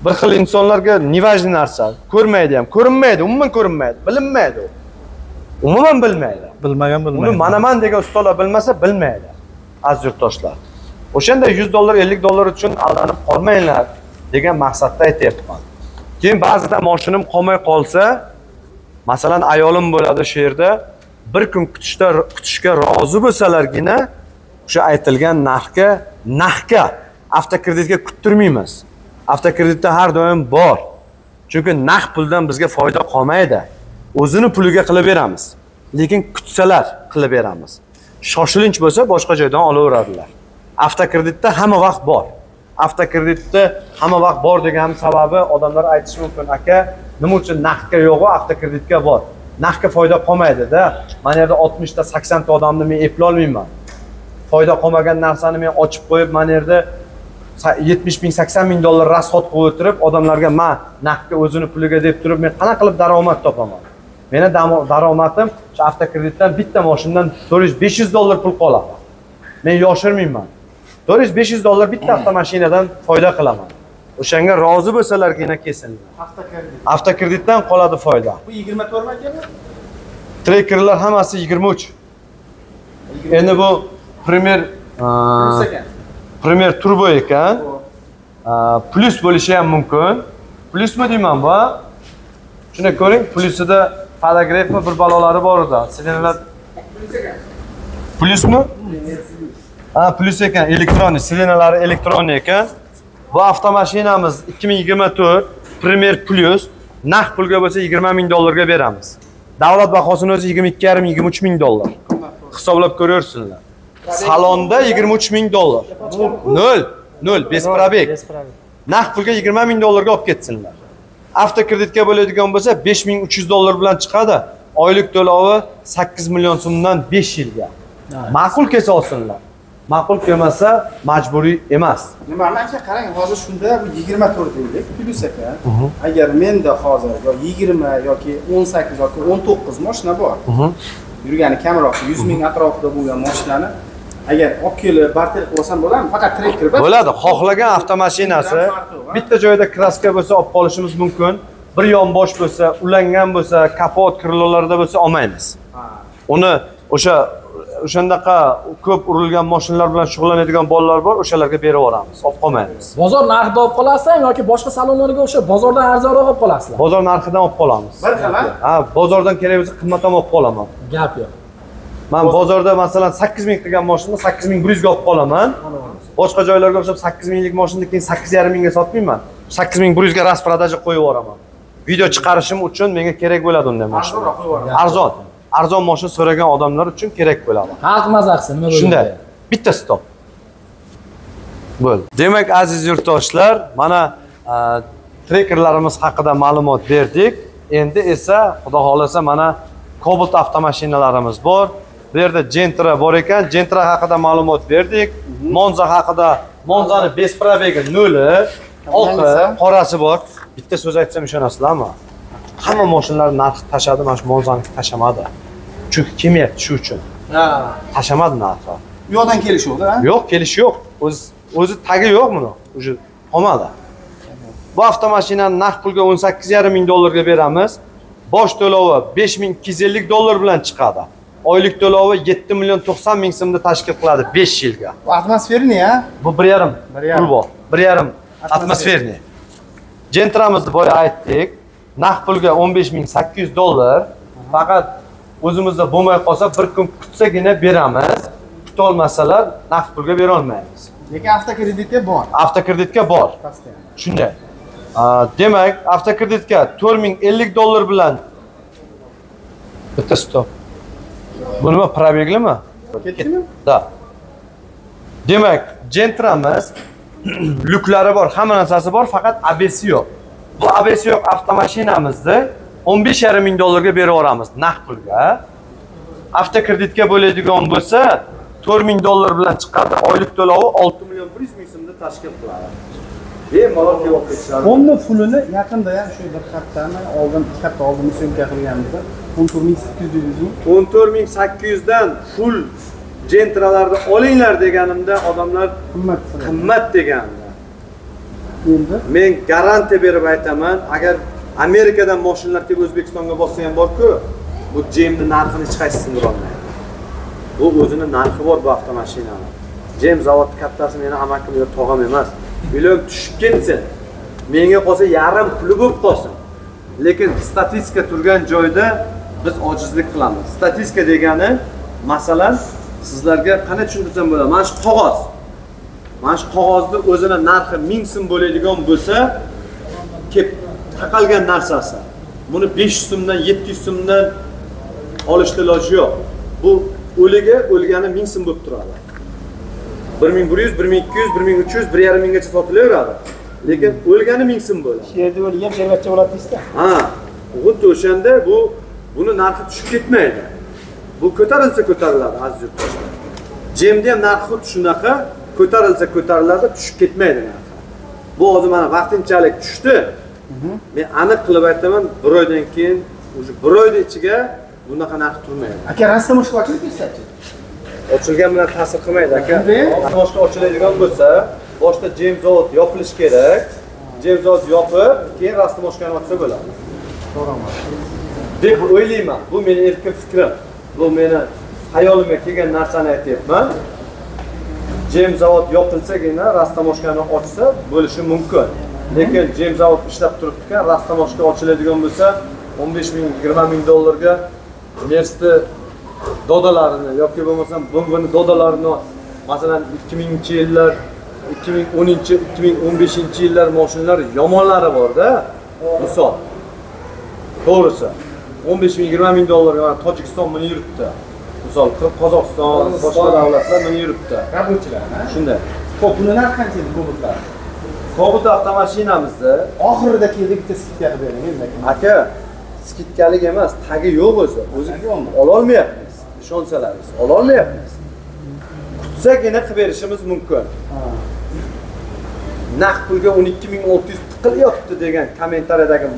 Bir xil insonlarga nevajniy narsa, ko'rmaydi ham, ko'rinmaydi, umuman ko'rinmaydi, bilinmaydi u. Umuman bilmaydi. Bilmagan bilmaydi. Uni manaman degan ustalar bilmasa bilmaydi. Aziz yurtdoshlar. O'shanda $100, $50 uchun aldanib qolmanglar degan maqsadda aytayapman. Keyin ba'zida mashinim qolmay qolsa, masalan ayolim bo'ladi shu yerda, bir kun kutishga rozi bo'lsalargina o'sha aytilgan narxga avtokreditga kuttirmaymiz. Avtokreditda har doim bor. Chunki naqd puldan bizga foyda qolmaydi. O'zini puliga qilib beramiz. Lekin kutsalar qilib beramiz. Shoshilinch bo'lsa boshqa joydan olaveradilar. Avtokreditda hamma vaqt bor. Avtokreditda hamma vaqt bor degan sababi odamlar aytishi mumkin, aka, nima uchun naqdga yo'q, avtokreditga bor. Naqdga foyda qolmaydi-da. Mana yerda 60 ta 80 ta odamni men eplay olmayman. Foyda qolmagan narsani men ochib qo'yib, mana yerda 70 ming, 80 ming dollar rasxod qilib o'tirib, odamlarga men naqdga o'zini puliga deb turib, men qanaqa qilib daromad topaman? Meni daromadim shu avtokreditdan bitta mashindan $400-500 pul qoladi. Men yoshirmayman. $400-500 bitta avtomashinadan foyda qilaman. O'shanga rozi bo'lsalargina kelsinlar. Avtokreditdan qoladi foyda. Bu 24 mi ekan? Trekerlar hammasi 23. Endi bu Premier turbo ekan. Plus bo'lishi ham mumkin. Plusmi deyman bu? Shuni ko'ring, plusida podografmi bir balolari bor edi. Silinlar Plusmi? Plus ekan, elektronik, silinalari elektronik ekan. Bu avtomashinamiz 2024 Premier Plus, naqd pulga bo'lsa $20 ming beramiz. Davlat bahosini o'zi $22,5-23 ming. Hisoblab ko'raversinlar. Salonda $23 ming. Nol, bez probek. Naqd pulga $20 ming olib ketsinlar. Avtokreditga bo'ladigan bo'lsa $5,300 bilan chiqadi. Oylik to'lovi 8 million so'mdan 5 yilga. Ma'qul kelsa olsinlar. Ma'qul kelmasa majburiy emas. Nima aka, qarang, hozir shunda bu 24 deylik, plus ekan. Agar menda hozir 20 yoki 18 yoki 19 mashina bor. Yurgani kamroq 100 ming atrofida bo'lgan mashinani agar olib kelib barter qilib olsam bo'ladimi? Faqat trekker bas. Bo'ladi. Xohlagan avtomashinasi bitta joyda kraska bo'lsa olib qolishimiz mumkin. Bir yonbosh bo'lsa, ulangan bo'lsa, kapot krilolarida bo'lsa olmaymiz. Uni o'shandaqa ko'p urilgan mashinalar bilan shug'ullanadigan bolalar bor, o'shalarga berib yuboramiz, olib qolmaymiz. Bozor narxida olib qolasizmi yoki boshqa salonlarga o'xshab bozordan arzonroq olib qolasizlar? Bozor narxidan olib qolamiz. Bir xil, ha, bozordan kerak bo'lsa qimmatdan olib qolaman. Gap yo'q. Men bozorda masalan 8000 qilgan mashinani 8100 ga olib qolaman. Boshqa joylarga o'xshab 8000 lik mashinani keyin 8,5 mingga sotmayman. 8100 ga rasprodaja qo'yib yuboraman. Video chiqarishim uchun menga kerak bo'ladi unday mashina. Arzon mashina so'ragan odamlar uchun kerak bo'ladi. Xalq mazasi nima bo'ladi? Shunday. Bitta stop. Bo'ldi. Demak, aziz yurtdoshlar, mana trekerlarimiz haqida ma'lumot berdik. Endi esa, xudo xolasa, mana Cobalt avtomashinalarimiz bor. Bu yerda Gentra bor ekan. Gentra haqida ma'lumot berdik. Monza haqida, Monzani bez probegi 0, oqi, qorasi bor. Bitta so'z aytsam ishonasizlarmi? Hamma mashinalar narx tashadi, mana shu Monzani tashamadi. Chunki kelmayapti shu uchun. Tashamadi narxi. Bu yoqdan kelishuvdi, ha? Yo'q, kelish yo'q. O'zi tagi yo'q buni. O'sha qolmadi. Bu avtomashinani naqd pulga $18,5 ming ga beramiz. Bosh to'lovi $5250 bilan chiqadi. Oylik to'lovi 7,90 ming so'mda tashkil qiladi 5 yilga. Bu atmosferniy, ha? Bu 1,5 pul bor. 1,5 atmosferniy. Gentramizni boya aytdik. Naqd pulga $15,800. Faqat o'zimizda bo'lmay qolsa bir kun kutsagina beramiz. Kutolmasalar naqd pulga bera olmaymiz. Lekin avtokreditga bor. Avtokreditga bor. Shunday. Demak, avtokreditga $4050 bilan bitta stop. Bu nima probeglimi? Ketdimi? Da. Demak, Gentramiz lyuklari bor, hamma narsasi bor, faqat ABS yo'q. Bu ABS yo'q avtomashinamizni $15,5 ming ga berib yuboramiz naqd pulga. Avtokreditga bo'ladigan bo'lsa $4,000 bilan chiqadi. Oylik to'lovi 6,1 ming so'mda tashkil qiladi. Bemalol kelib ketishadi. Onni pulini yaqinda ham shu bir haftani oldin, 2 hafta oldin syomka qilganimizda 14800 14800 dan full Gentralarni olinglar deganimda odamlar qimmat deganda. Men garantiya berib aytaman, agar Amerikadan mashinalar kelib O'zbekistonga bossa ham bor-ku, bu Jamesni narxini hech qaysi sindira olmaydi. Bu o'zini narxi bor bu avtomashinaning. James zavod kattasi meni amakim yo tog'am emas. Million tushib ketsin. Menga qolsa yarim puli bo'lib qolsin. Lekin statistika turgan joyda biz ojizlik qilamiz. Statistika degani, masalan, sizlarga qanday tushuntirsam bo'ladi? Mana shu qog'oz. Mana shu qog'ozni o'zini narxi 1000 so'm bo'ladigan bo'lsa, kep taqalgan narsasi. Buni 500 so'mdan, 700 so'mdan olishga iloji yo'q. Bu o'lgani 1000 so'm bo'lib turadi. 1100, 1200, 1300, 1,5 minggacha sotilaveradi. Lekin o'lgani 1000 so'm bo'ladi. Sherda o'lgan shervatcha bo'ladi deysiz-da. Ha, xuddi o'shanda buni narxi tushib ketmaydi. Bu ko'tarilsa ko'tariladi, aziz yurtdoshlar. Jamda ham narxi xuddi shunaqa, ko'tarilsa ko'tariladi, tushib ketmaydi narxi. Bu hozir mana vaqtinchalik tushdi. Men aniq qilib aytaman, 1 oydan keyin, o'sha 1 oyda ichiga bunaqa narx turmaydi. Aka, Rastamoshga ochilib ketsa-chi? Ochilgan bilan ta'sir qilmaydi, aka. Rastamoshga ochiladigan bo'lsa, boshda James zavod yopilishi kerak. James zavod yopib, keyin Rastamoshkani ochsa bo'ladi. To'g'rimi? Deb o'ylayman. Bu mening erkin fikrim. Bu meni hayolimga kelgan narsani aytyapman. James zavod yopilsagina Rastamoshkani ochsa bo'lishi mumkin. Lekin James zavod ishlab turibdi-kan, Rastamoshka ochiladigan bo'lsa, 15 ming, 20 ming dollarga Mercedes dodalarini yoki bo'lmasam BMW dodalarini, masalan 2000-yillar, 2010-2015-yillar mashinalar yomonlari bor-da. Misol. To'g'risi. 15 ming, 20 ming dollarga Tojikiston buni yuribdi. Misol, Qozog'iston, boshqa davlatlar buni yuribdi. Rabotchilar, ha? Shunday. Xo'p, buni narxi qancha edi Cobalt? Cobalt avtomashinamizda oxirida keldi bitta skidka qilib bering endi. Aka, skidkalik emas, tagi yo'q o'zi. O'zi ola olmayapmiz. Ishonsalaringiz, ola olmayapmiz. Kutsagina qilib berishimiz mumkin. Naqd pulga 12600 tiqilyapti degan kommentariyadagi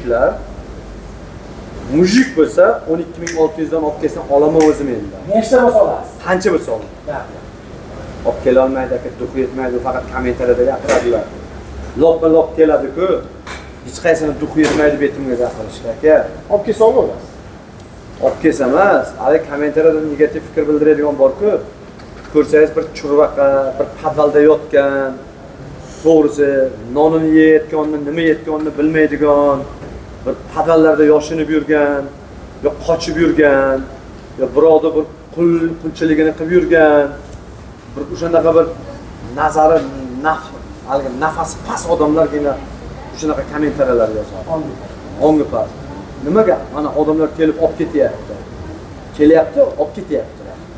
mujik bo'lsa 12600 dan olib kelsa olaman o'zim endi. Nechta bo'lsa olasiz? Qancha bo'lsa olaman. Olib kela olmaydi aka, duq yetmaydi, faqat kommentariyada gapiradilar. Lop keladi-ku. Hech qaysini duq yetmaydi betimga gapirishga aka. Olib kelsa olasiz. Olib kelsa emas, hali kommentariyada negativ fikr bildiradigan bor-ku. Ko'rsangiz bir churvaqa, bir podvalda yotgan, to'g'risi nonini yeyotganini, nima yeyotganini bilmaydigan, bir podvallarda yoshinib yurgan, yo qochib yurgan, yo birovda bir qulchiligini qilib yurgan, bir o'shanaqa bir nazari nafasi past odamlargina shunaqa kommentariyalar yozadi. Ongi past. Nimaga? Mana odamlar kelib olib ketyapti. Kelyapti, olib ketyapti.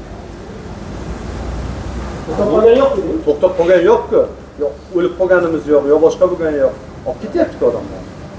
To'xtab qolgan yo'q-ku. Yo'q, o'lib qolganimiz yo'q, yo boshqa bo'lgan yo'q. Olib ketyapti odamlar.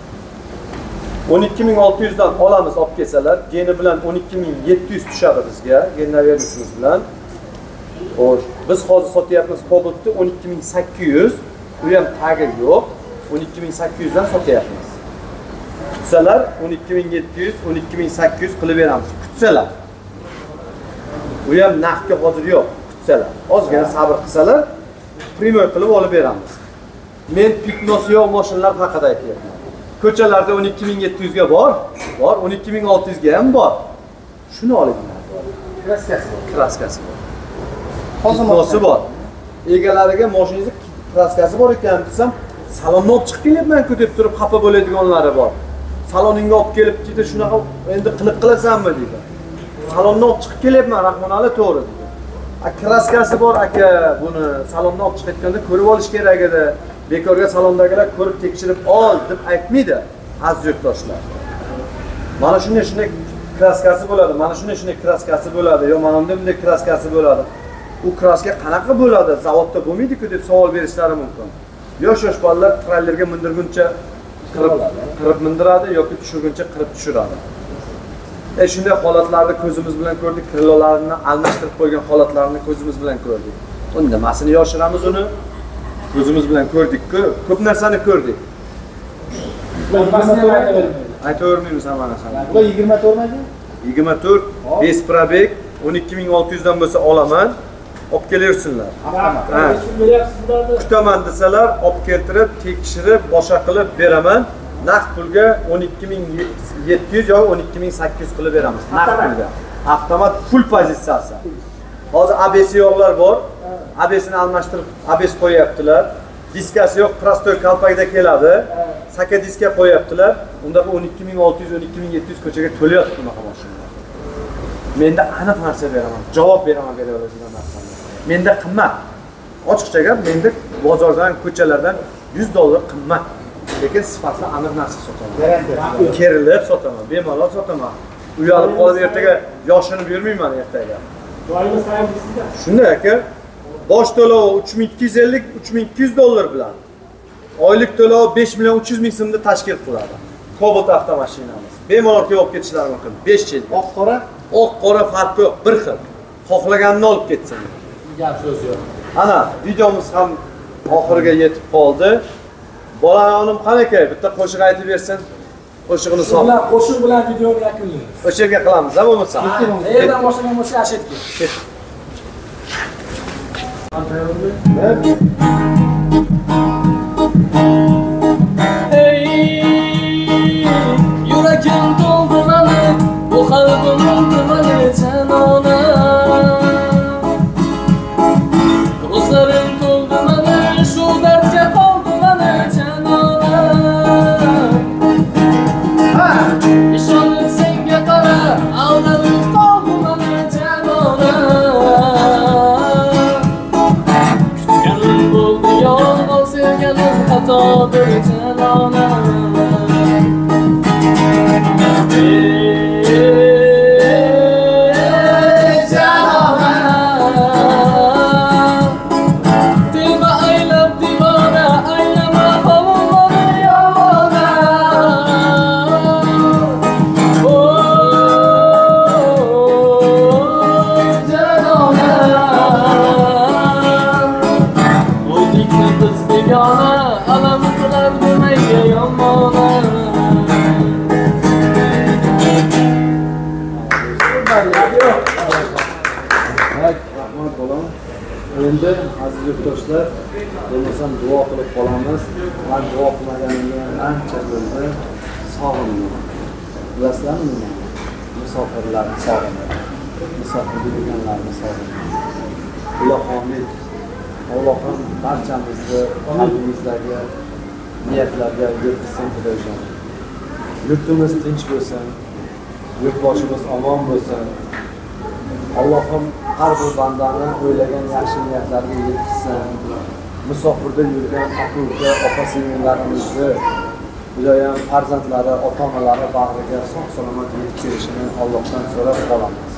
12600 dan olamiz olib kelsalar, geni bilan 12700 tushadi bizga, generatorimiz bilan. Xo'sh, biz hozir sotyapmiz Cobaltni 12800, u ham tagi yo'q, 12800 dan sotyapmiz. Kutsalar 12700, 12800 qilib beramiz. Kutsalar. U ham naqdga hozir yo'q. Kutsalar. Ozgina sabr qilsalar, primoy qilib olib beramiz. Men piknosi yo'q mashinalar haqida aytyapman. Ko'chalarda 12700 ga bor, 12600 ga ham bor. Shuni olinglar. Kraskasi bor. Piknosi bor. Egalariga mashinangiz kraskasi bor ekan desam, salonni olib chiqib kelyapman-ku deb turib xafa bo'ladiganlari bor. Saloningga olib kelib dedi, shunaqa endi qiliq qilasanmi dedi. Salonni olib chiqib kelyapman, Rahmonali to'g'ri dedi. Kraskasi bor aka, buni salonni olib chiqayotganda ko'rib olish kerak edi. Bekorga salondagilar ko'rib tekshirib ol deb aytmaydi, aziz yurtdoshlar. Mana shunday kraskasi bo'ladi, mana shunday kraskasi bo'ladi, yo mana bunday kraskasi bo'ladi. U kraska qanaqa bo'ladi? Zavodda bo'lmaydi-ku deb savol berishlari mumkin. Yosh bolalar trallerga mindirguncha qirib mindiradi yoki tushirguncha qirib tushiradi. Shunday holatlarni ko'zimiz bilan ko'rdik, krillolarini almashtirib qo'ygan holatlarni ko'zimiz bilan ko'rdik. Unda nimasini yoshiramiz uni? Ko'zimiz bilan ko'rdik-ku, ko'p narsani ko'rdik. Aytavermaymiz hamma narsani. Bular 24 miydi? 24, 5 probek, 12600 dan bo'lsa olaman. olib kelaversinlar. Kutaman desalar, olib keltirib, tekshirib, boshqa qilib beraman. Naqd pulga 12700 yoki 12800 qilib beramiz. Naqd pulga. Avtomat full pozitsiyasi. Hozir ABS yo'qlar bor. ABSni almashtirib, ABS qo'yaptilar. Diskasi yo'q, prostoy kalpakda keladi. Saka diska qo'yaptilar. Unda 12600, 12700 ko'chaga to'layapti bunaqa mashinalar. Menda aniq narsa beraman, javob beraman beraveradigan narsani. Menda qimmat. Ochiqcha gap, menda bozordan, ko'chalardan $100 qimmat. Lekin sifatli aniq narsa sotaman. Kerilib sotaman, bemalol sotaman. Uyalib qolib ertaga yoshini bermayman ertaga. Doimiy saytisizda. Shunday aka. Bosh to'lovi $3250 bilan. Oylik to'lovi 5.300.000 so'mni tashkil qiladi. Cobalt avtomashinamiz. Bemalol olib ketishlari mumkin. 5 yil. Oq qora farqi yo'q, bir xil. Xohlaganini olib ketsin. Gap so'z yo'q. Ana, videomiz ham oxiriga yetib qoldi. Bolajonim qanaqay? Bitta qo'shiq aytib bersin. Qo'shig'ini sol. Qo'shiq bilan videoni yakunlaymiz. O'sha yerga qilamiz, ha bo'lmasa. Qayerdan boshlagan bo'lsa, ashetga. Yuragim to'ldi mani, bu qalbim to'ldi mani janona. Ko'zlarim to'ldi mani, shu dardga qoldi mani janona. Ishonib senga qara, aldanib qoldi mani janona. Kutganim bo'ldi yolg'on, sevganim xatodir janona. Endi aziz yurtdoshlar, bo'lmasam duo qilib qolamiz. Men duo qilmaganimga ancha bo'ldi. Sog'indim. Bilasizlarmi nima? Musofirlarni sog'indim. Musofir bo'lganlarni sog'indim. Ilohim, Allohim barchamizni qalbimizdagi niyatlarga yetkazsin Xudojon. Yurtimiz tinch bo'lsin. Yurtboshimiz omon bo'lsin. Allohim har bir bandani o'ylagan yaxshi niyatlarga yetkazsin. Musofirda yurgan aka-uka, opa-singillarimizni, judayam farzandlari, ota-onalari bag'riga sog'-salomat yetib kelishini Allohdan so'rab qolamiz.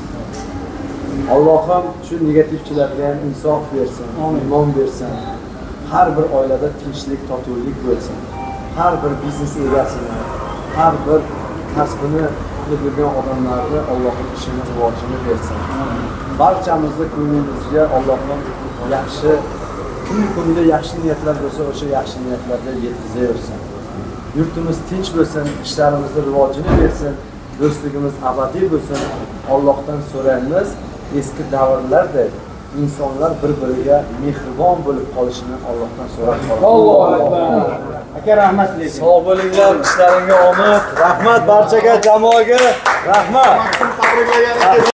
Allohim shu negativchilarga ham insof bersin, iymon bersin. Har bir oilada tinchlik, totuvlik bo'lsin. Har bir biznes egasini, har bir kasbini qilib yurgan odamlarga Allohning ishini, rivojini bersin. Barchamizni ko'nglimizga Allohning yaxshi kunda yaxshi niyatlar bo'lsa, o'sha yaxshi niyatlarga yetkazaversin. Yurtimiz tinch bo'lsin, ishlarimizda rivojini bersin, do'stligimiz abadiy bo'lsin. Allohdan so'raymiz, eski davrlardek insonlar bir-biriga mehribon bo'lib qolishini Allohdan so'rab qolamiz. Allohu akbar. Aka rahmat. Sog' bo'linglar, ishlaringga omad. Rahmat barchaga, jamoaga. Rahmat.